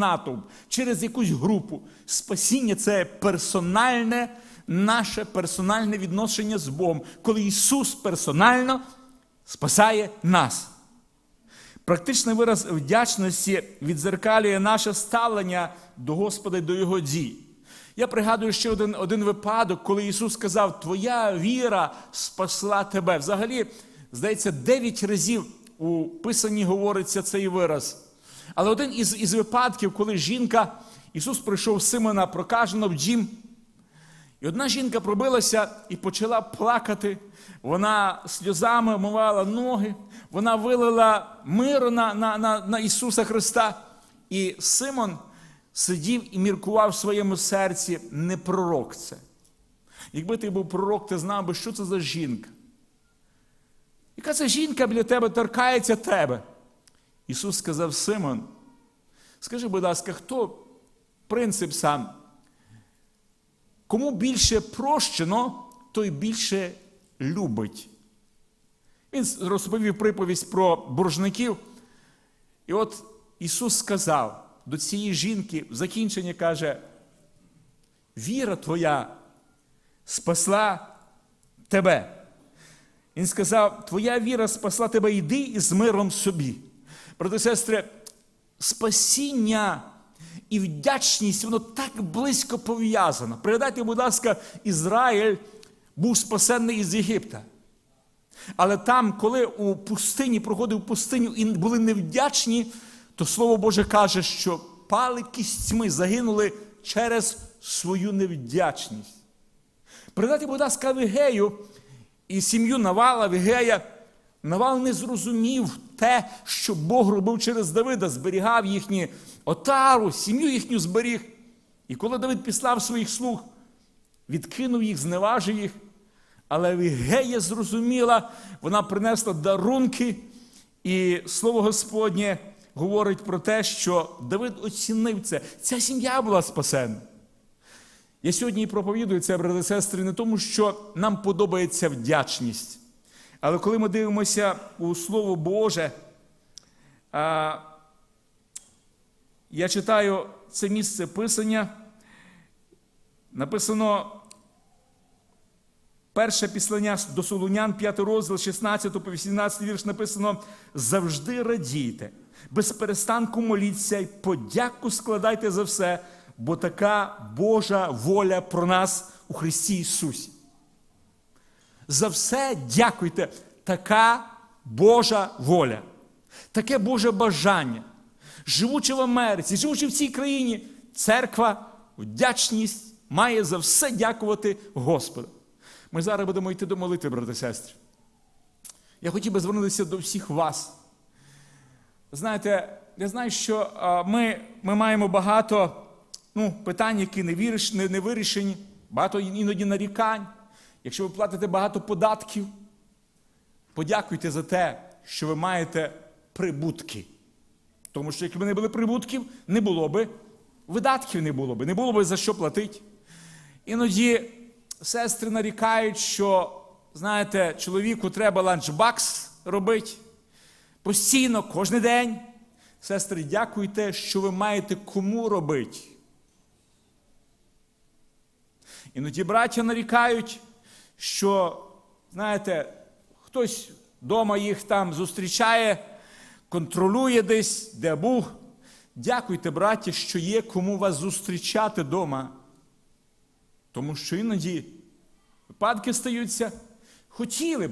через якусь групу. Спасіння – це персональне, наше персональне відношення з Богом, коли Ісус персонально спасає нас. Практичний вираз вдячності віддзеркалює наше ставлення до Господа і до Його дій. Я пригадую ще один випадок, коли Ісус сказав, твоя віра спасла тебе. Взагалі, здається, 9 разів у Писанні говориться цей вираз. Але один із випадків, коли Ісус прийшов з Симона прокаженого в дім, і одна жінка пробилася і почала плакати. Вона сльозами омивала ноги, вона вилила миру на Ісуса Христа. І Симон сидів і міркував в своєму серці, не пророк це. Якби ти був пророк, ти знав би, що це за жінка. Яка це жінка біля тебе торкається тебе? Ісус сказав, Симон, скажи, будь ласка, хто принцип сам? Кому більше прощено, той більше любить. Він розповів приповість про боржників. І от Ісус сказав до цієї жінки, в закінченні каже, віра твоя спасла тебе. Він сказав, твоя віра спасла тебе, йди із миром собі. Брати і сестри, спасіння і вдячність, воно так близько пов'язано. Пригадайте, будь ласка, Ізраїль був спасений із Єгипта. Але там, коли у пустині, проходив пустиню і були невдячні, то Слово Боже каже, що пали кістьми, загинули через свою невдячність. Пригадайте, будь ласка, Авігею і сім'ю Навала, Авігея. Навал не зрозумів те, що Бог робив через Давида, зберігав їхню отару, сім'ю їхню зберіг. І коли Давид післав своїх слуг, відкинув їх, зневажив їх, але Авігея зрозуміла, вона принесла дарунки, І Слово Господнє говорить про те, що Давид оцінив це. Ця сім'я була спасена. Я сьогодні і проповідую це, брати і сестри, не тому, що нам подобається вдячність. Але коли ми дивимося у Слово Боже, я читаю це місце Писання, написано перше післання до Солунян, 5 розділ, 16 по 18 вірш написано: «Завжди радійте, без перестанку моліться й подяку складайте за все, бо така Божа воля про нас у Христі Ісусі». За все дякуйте. Така Божа воля, таке Боже бажання. Живучи в Америці, живучи в цій країні, церква, вдячність має за все дякувати Господу. Ми зараз будемо йти до молитви, брати і сестри. Я хотів би звернутися до всіх вас. Знаєте, я знаю, що ми маємо багато питань, які не вирішені, багато іноді нарікань. Якщо ви платите багато податків, подякуйте за те, що ви маєте прибутки. Тому що якби не було прибутків, не було би видатків, не було би за що платити. Іноді сестри нарікають, що, знаєте, чоловіку треба ланчбакс робити постійно, кожен день. Сестри, дякуйте, що ви маєте кому робити. Іноді браття нарікають, що, знаєте, хтось вдома їх там зустрічає, контролює десь, де був. Дякуйте, браття, що є кому вас зустрічати вдома. Тому що іноді випадки стаються, хотіли б,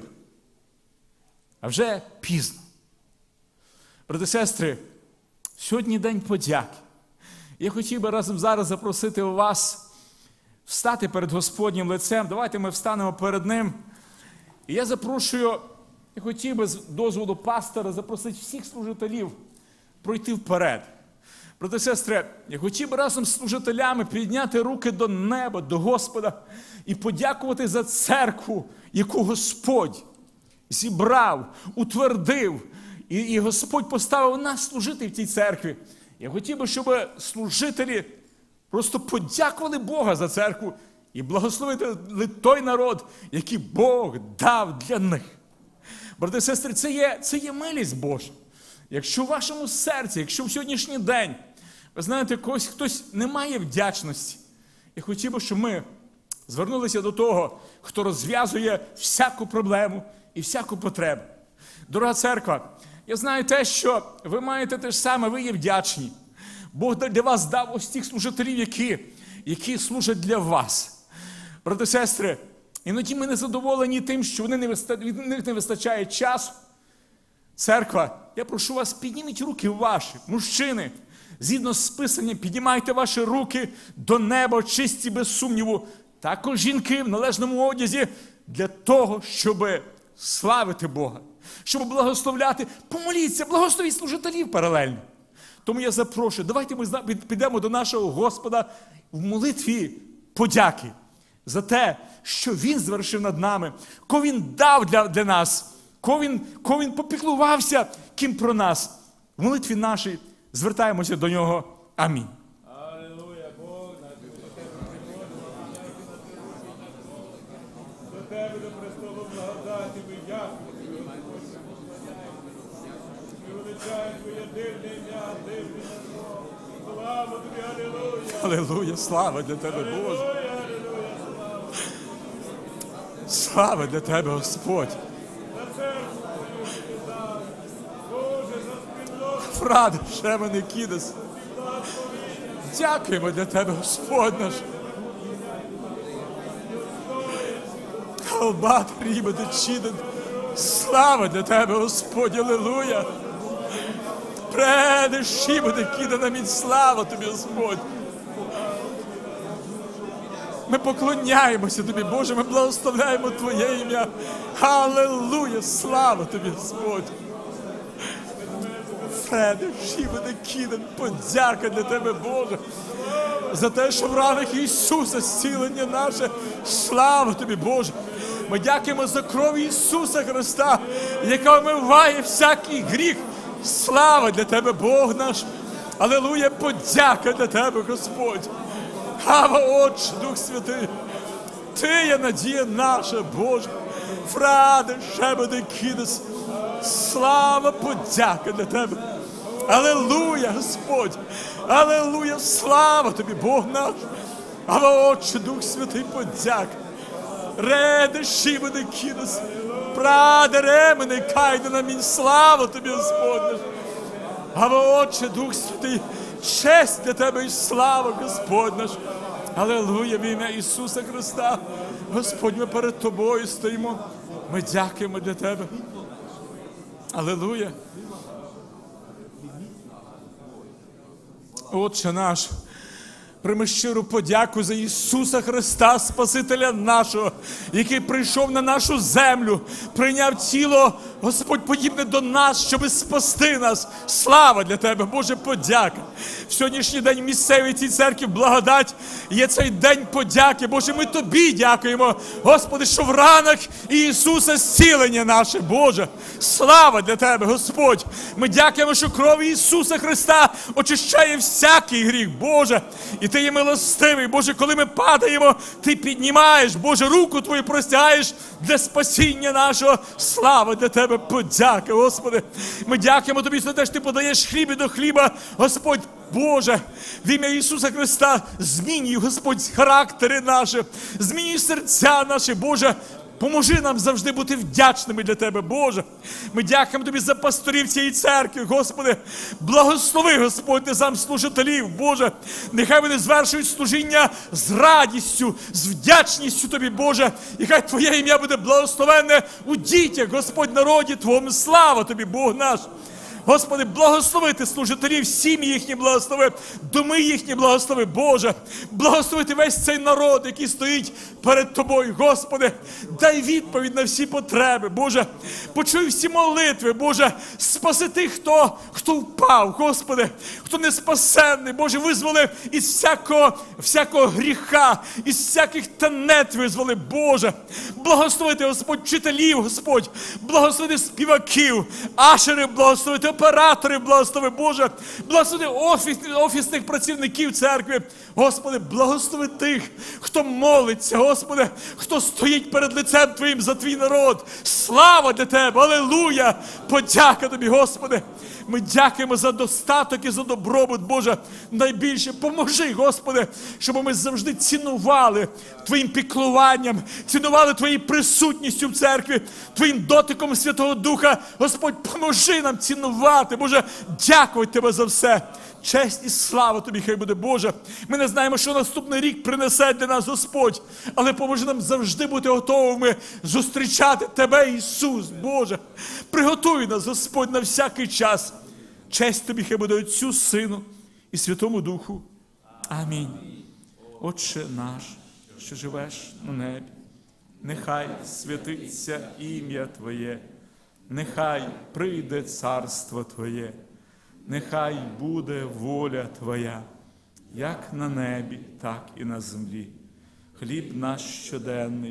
а вже пізно. Брати і сестри, сьогодні день подяки. Я хотів би разом зараз запросити вас встати перед Господнім лицем. Давайте ми встанемо перед Ним. І я запрошую, я хотів би з дозволу пастора запросити всіх служителів пройти вперед. Брати і сестри, я хотів би разом з служителями підняти руки до неба, до Господа і подякувати за церкву, яку Господь зібрав, утвердив, і Господь поставив нас служити в цій церкві. Я хотів би, щоб служителі просто подякували Бога за церкву і благословили той народ, який Бог дав для них. Брати і сестри, це є милість Божа. Якщо в вашому серці, якщо в сьогоднішній день, ви знаєте, хтось не має вдячності, я хотів би, щоб ми звернулися до того, хто розв'язує всяку проблему і всяку потребу. Дорога церква, я знаю те, що ви маєте те ж саме, ви є вдячні. Бог для вас дав ось тих служителів, які служать для вас. Брати і сестри, іноді ми не задоволені тим, що в них не вистачає часу. Церква, я прошу вас, підніміть руки ваші, мужчини, згідно з Писанням, піднімайте ваші руки до неба, чисті без сумніву. Також жінки в належному одязі для того, щоб славити Бога, щоб благословляти. Помоліться, благословіть служителів паралельно. Тому я запрошую, давайте ми підемо до нашого Господа в молитві подяки за те, що Він звершив над нами, кого Він дав для нас, кого він попіклувався, ким про нас. В молитві нашій звертаємося до Нього. Амінь. Алілуя, Бог наш, до Тебе, до престолу благодаті, ми дякуємо. Ми величаємо Твоє дивне ім'я, дивне Слово. Слава Тобі, алілуя. Алілуя, слава для Тебе, Боже. Слава для Тебе, Господь. Фради, шемени, кідес. Дякуємо для Тебе, Господь наш. Халбат, рібати, чіден. Слава для Тебе, Господь, алілуя. Предиші буде кидана міць, слава Тобі, Господь. Ми поклоняємося Тобі, Боже, ми благословляємо Твоє ім'я. Алілуя, слава Тобі, Господь. Предиші буде кидан, подяка для Тебе, Боже, за те, що в ранах Ісуса зцілення наше. Слава Тобі, Боже. Ми дякуємо за кров Ісуса Христа, яка омиває всякий гріх. Слава для Тебе, Бог наш. Алілуя, подяка для Тебе, Господь. Ава, Отче, Дух Святий. Ти є надія наша, Боже. Фраде, шебеде, кидес. Слава, подяка для Тебе. Алілуя, Господь. Алілуя, слава Тобі, Бог наш. Ава, Отче, Дух Святий, подяка. Реде, шибеде, кидес. Праде, ремене, кайде на мій. Слава Тобі, Господь. Ава, Отче, Дух Святий, честь для Тебе і слава, Господь наш. Алілуя, в ім'я Ісуса Христа. Господь, ми перед Тобою стоїмо. Ми дякуємо для Тебе. Алілуя. Отче наш, прийми щиру подяку за Ісуса Христа, Спасителя нашого, який прийшов на нашу землю, прийняв тіло, Господь, подібне до нас, щоб спасти нас. Слава для Тебе, Боже, подяка. В сьогоднішній день в місцевій цій церкві благодать є цей день подяки. Боже, ми Тобі дякуємо, Господи, що в ранах Ісуса зцілення наше, Боже. Слава для Тебе, Господь. Ми дякуємо, що кров Ісуса Христа очищає всякий гріх, Боже. І Ти є милостивий, Боже, коли ми падаємо, Ти піднімаєш, Боже, руку Твою простягаєш для спасіння нашого. Слава для Тебе, подяка, Господи. Ми дякуємо Тобі за те, що Ти подаєш хліб і до хліба, Господь, Боже, в ім'я Ісуса Христа змінюй, Господь, характери наші, змінюй серця наші, Боже. Поможи нам завжди бути вдячними для Тебе, Боже. Ми дякуємо Тобі за пасторів цієї церкви, Господи. Благослови, Господь, сам служителів, Боже. Нехай вони звершують служіння з радістю, з вдячністю Тобі, Боже. І хай Твоє ім'я буде благословенне у дітях, Господь, народі Твоєму. Слава Тобі, Бог наш. Господи, благословити служителів, сім'ї їхні благослови, доми їхні благослови, Боже. Благословити весь цей народ, який стоїть перед Тобою, Господи. Дай відповідь на всі потреби, Боже. Почуй всі молитви, Боже. Спаси тих, хто впав, Господи. Хто не спасенний, Боже, визволи із всякого гріха, із всяких тенет визволи, Боже. Благословити, Господь, вчителів, Господь. Благословити співаків, ашери, благословити оператори, благослови, Боже, благослови офісних працівників церкви. Господи, благослови тих, хто молиться, Господи, хто стоїть перед лицем Твоїм за Твій народ. Слава для Тебе, алілуя, подяка Тобі, Господи. Ми дякуємо за достаток і за добробут, Боже, найбільше. Поможи, Господи, щоб ми завжди цінували Твоїм піклуванням, цінували Твоєю присутністю в церкві, Твоїм дотиком Святого Духа. Господь, поможи нам цінувати, Боже, дякую Тебе за все. Честь і слава Тобі, хай буде, Боже. Ми не знаємо, що наступний рік принесе для нас Господь, але поможи нам завжди бути готовими зустрічати Тебе, Ісус, Боже. Приготуй нас, Господь, на всякий час. Честь Тобі, хай буде Отцю, Сину і Святому Духу. Амінь. Отче наш, що живеш на небі, нехай святиться ім'я Твоє, нехай прийде царство Твоє, нехай буде воля Твоя, як на небі, так і на землі. Хліб наш щоденний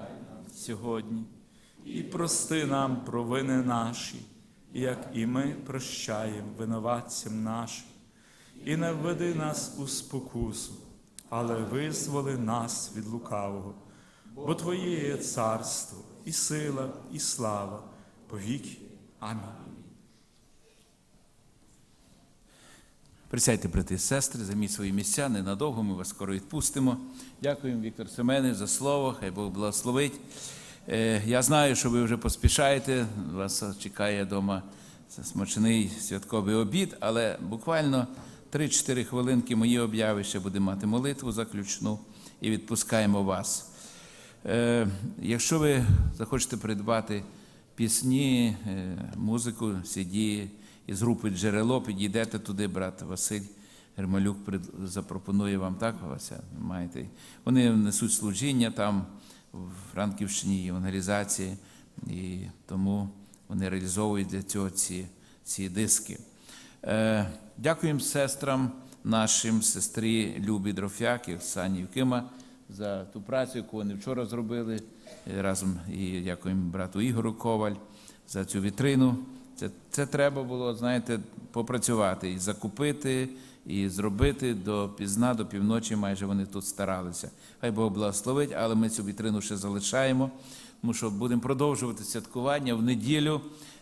сьогодні, і прости нам провини наші, як і ми прощаємо винуватцям нашим. І не введи нас у спокусу, але визволи нас від лукавого. Бо Твоє є царство, і сила, і слава повіки. Амінь. Присядьте, брати і сестри, займіть свої місця, ненадовго, ми вас скоро відпустимо. Дякуємо, Віктор Семенович, за слово, хай Бог благословить. Я знаю, що ви вже поспішаєте, вас чекає вдома смачний святковий обід, але буквально 3-4 хвилинки мої обяви, ще будемо мати молитву заключну і відпускаємо вас. Якщо ви захочете придбати пісні, музику, CD із групи «Джерело», підійдете туди, брат Василь Гермалюк запропонує вам, так, Вася? Маєте? Вони несуть служіння там, в Франківщині, евангелізації, і тому вони реалізовують для цього ці диски. Дякуємо сестрам нашим, сестрі Любі Дрофяк і Оксані Євкима за ту працю, яку вони вчора зробили разом, і дякуємо брату Ігору Коваль за цю вітрину. Це треба було, знаєте, попрацювати і закупити, і зробити допізна, до півночі майже вони тут старалися. Хай Бог благословить, але ми цю вітрину ще залишаємо, тому що будемо продовжувати святкування в неділю.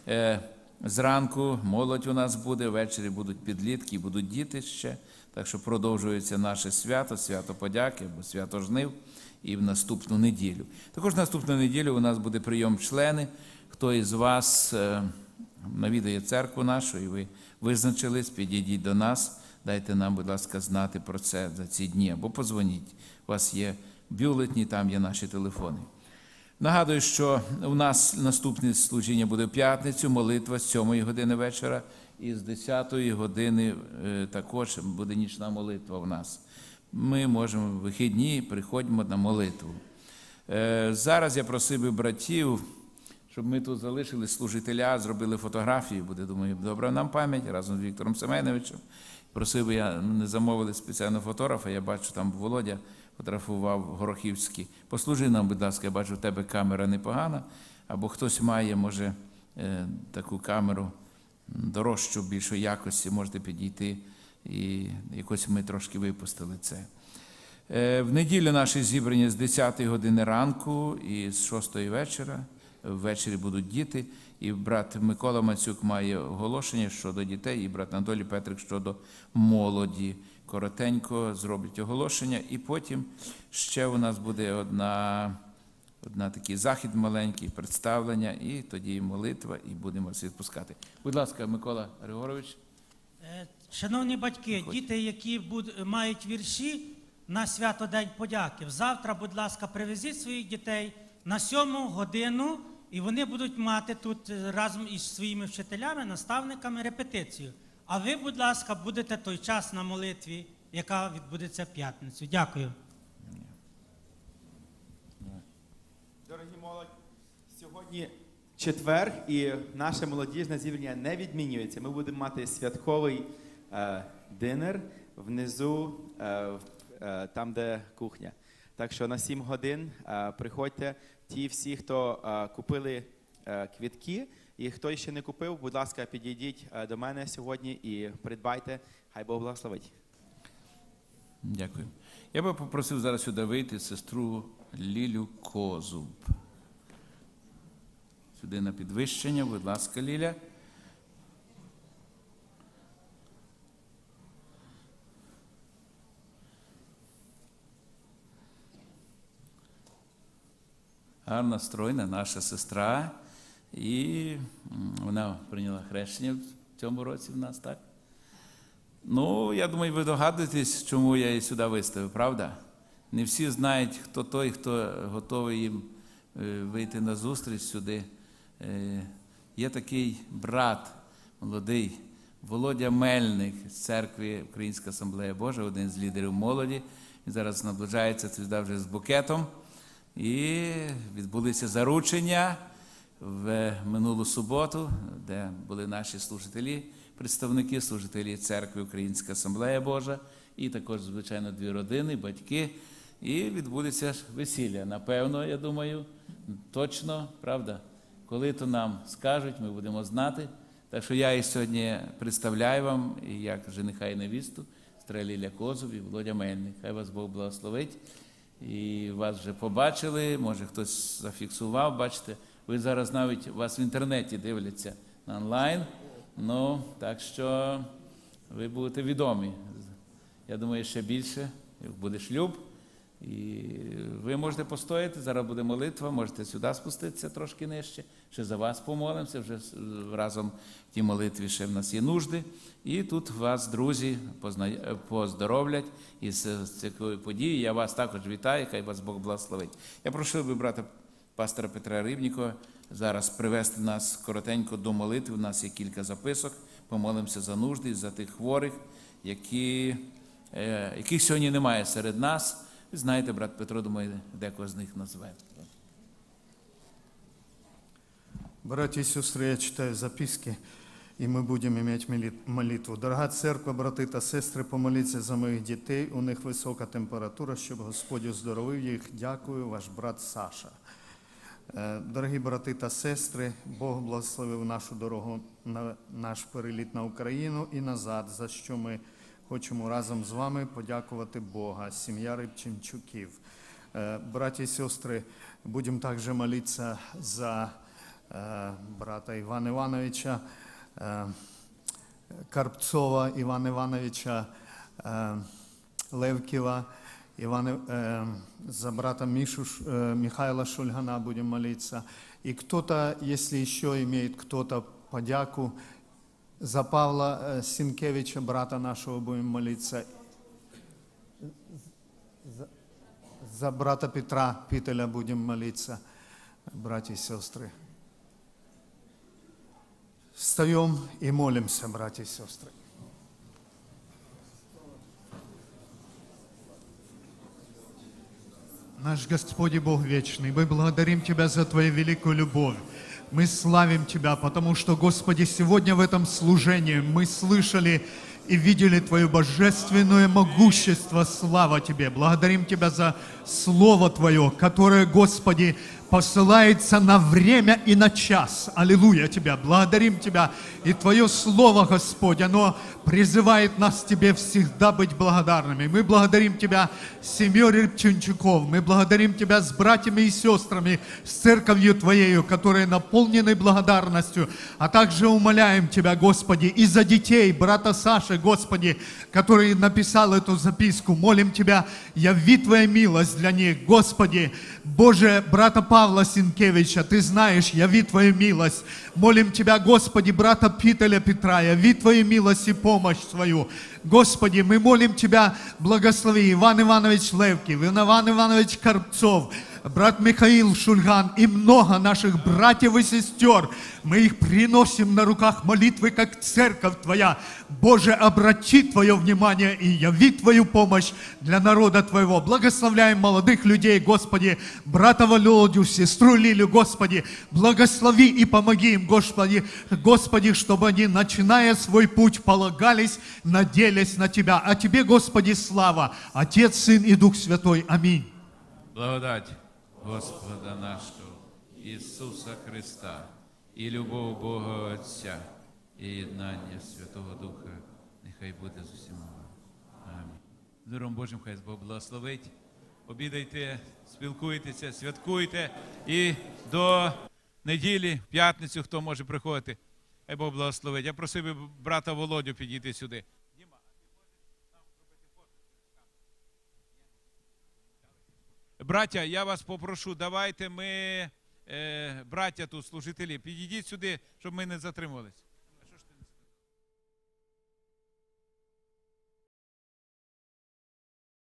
Зранку молодь у нас буде, ввечері будуть підлітки, будуть діти ще. Так що продовжується наше свято, свято подяки або свято жнив і в наступну неділю. Також наступну неділю у нас буде прийом члени. Хто із вас навідає церкву нашу і ви визначились, підійдіть до нас, дайте нам, будь ласка, знати про це за ці дні, або подзвоніть. У вас є бюлетні, там є наші телефони. Нагадую, що у нас наступне служіння буде в п'ятницю, молитва з 7 години вечора, і з 10 години також буде нічна молитва у нас. Ми можемо в вихідні, приходимо на молитву. Зараз я просив би братів, щоб ми тут залишили служителя, зробили фотографію, буде, думаю, добра нам пам'ять, разом з Віктором Семеновичем. Просив би, не замовили спеціального фотографа, я бачу, там Володя фотографував Горохівський. Послужи нам, будь ласка, я бачу, в тебе камера непогана, або хтось має, може, таку камеру дорожчу, більшої якості, можете підійти, і якось ми трошки випустили це. В неділю наші зібрання з 10 години ранку і з 6 вечора. Ввечері будуть діти, і брат Микола Мацюк має оголошення щодо дітей, і брат Анатолій Петрик щодо молоді. Коротенько зроблять оголошення, і потім ще у нас буде одна такий захід маленький, представлення, і тоді молитва, і будемо всі відпускати. Будь ласка, Микола Григорович. Шановні батьки, діти, які мають вірші на свято День подяки, завтра, будь ласка, привезіть своїх дітей на 7 годину, і вони будуть мати тут разом із своїми вчителями, наставниками репетицію. А ви, будь ласка, будете той час на молитві, яка відбудеться в п'ятницю. Дякую. Дорогі молодь, сьогодні четвер, і наше молодіжне зібрання не відмінюється. Ми будемо мати святковий динер внизу, там, де кухня. Так що на 7 годин приходьте. Ті всі, хто купили квитки, і хто ще не купив, будь ласка, підійдіть до мене сьогодні і придбайте. Хай Бог благословить. Дякую. Я би попросив зараз сюди вийти сестру Лілю Козуб. Сюди на підвищення, будь ласка, Ліля. Гарна, стройна наша сестра, і вона прийняла хрещення в цьому році в нас, так? Ну, я думаю, ви догадуєтесь, чому я її сюди виставив, правда? Не всі знають, хто той, хто готовий їм вийти на зустріч сюди. Є такий брат молодий, Володя Мельник з церкви Українська Асамблея Божа, один з лідерів молоді. Він зараз наближається сюди вже з букетом. І відбулися заручення в минулу суботу, де були наші служителі, представники, служителі церкви Українська Асамблея Божа, і також, звичайно, 2 родини, батьки. І відбудеться весілля. Напевно, я думаю, точно, правда? Коли то нам скажуть, ми будемо знати. Так що я і сьогодні представляю вам, і як жениха і невісту, сестра Ліля Козуб і Володя Мельник. Хай вас Бог благословить. І вас вже побачили, може хтось зафіксував, бачите, ви зараз навіть вас в інтернеті дивляться на онлайн, ну, так що ви будете відомі. Я думаю, ще більше, як буде шлюб, і ви можете постояти, зараз буде молитва, можете сюди спуститися трошки нижче, ще за вас помолимося, вже разом в тій молитві ще в нас є нужди, і тут вас, друзі, поздоровлять із цієї події. Я вас також вітаю, хай вас Бог благословить. Я прошу би брата пастора Петра Рибнікова зараз привести нас коротенько до молитви. У нас є кілька записок, помолимося за нужди, за тих хворих, яких сьогодні немає серед нас. Ви знаєте, брат Петро, думаю, декого з них назве. Братья и сестры, я читаю записки і ми будемо мати молитву. Дорога церква, брати та сестри, помоліться за моїх дітей. У них висока температура, щоб Господь оздоровив їх. Дякую, ваш брат Саша. Дорогі брати та сестри, Бог благословив нашу дорогу, наш переліт на Україну і назад, за що ми хочемо разом з вами подякувати Бога, сім'я Рибчинчуків. Браті і сестри, будемо також молитися за брата Івана Івановича, Карпцова Ивана Ивановича, Левкива, за брата Михаила Шульгана будем молиться. И кто-то, если еще имеет кто-то подяку, за Павла Синкевича, брата нашего, будем молиться. За брата Петра Пителя будем молиться, братья и сестры. Встаем и молимся, братья и сестры. Наш Господь и Бог вечный, мы благодарим Тебя за Твою великую любовь. Мы славим Тебя, потому что, Господи, сегодня в этом служении мы слышали и видели Твое божественное могущество. Слава Тебе! Благодарим Тебя за Слово Твое, которое, Господи, посылается на время и на час. Аллилуйя Тебя! Благодарим Тебя. И Твое Слово, Господь, оно призывает нас Тебе всегда быть благодарными. Мы благодарим Тебя с семьей Рыбчинчуков. Мы благодарим Тебя с братьями и сестрами, с церковью Твоею, которые наполнены благодарностью. А также умоляем Тебя, Господи, и за детей брата Саши, Господи, который написал эту записку. Молим Тебя, яви Твоя милость для них, Господи. Боже, брата Павла Синкевича, Ты знаешь, яви Твою милость. Молим Тебя, Господи, брата Пителя Петра, яви Твою милость и помощь свою. Господи, мы молим Тебя, благослови Иван Иванович Левкив, Иван Иванович Карпцов, брат Михаил Шульган и много наших братьев и сестер. Мы их приносим на руках молитвы, как церковь Твоя. Боже, обрати Твое внимание и яви Твою помощь для народа Твоего. Благословляем молодых людей, Господи, брата Володю, сестру Лилю, Господи. Благослови и помоги им, Господи, Господи, чтобы они, начиная свой путь, полагались, надеялись на Тебя. А Тебе, Господи, слава, Отец, Сын и Дух Святой. Аминь. Благодать Господа нашого Ісуса Христа, і любов Бога Отця, і єднання Святого Духа, нехай буде з усіма. Амінь. З миром Божим хай Бог благословить. Обідайте, спілкуйтеся, святкуйте. І до неділі, п'ятницю, хто може приходити, хай Бог благословить. Я просив би брата Володю підійти сюди. Браття, я вас попрошу, давайте ми, браття тут, служителі, підійдіть сюди, щоб ми не затримувались.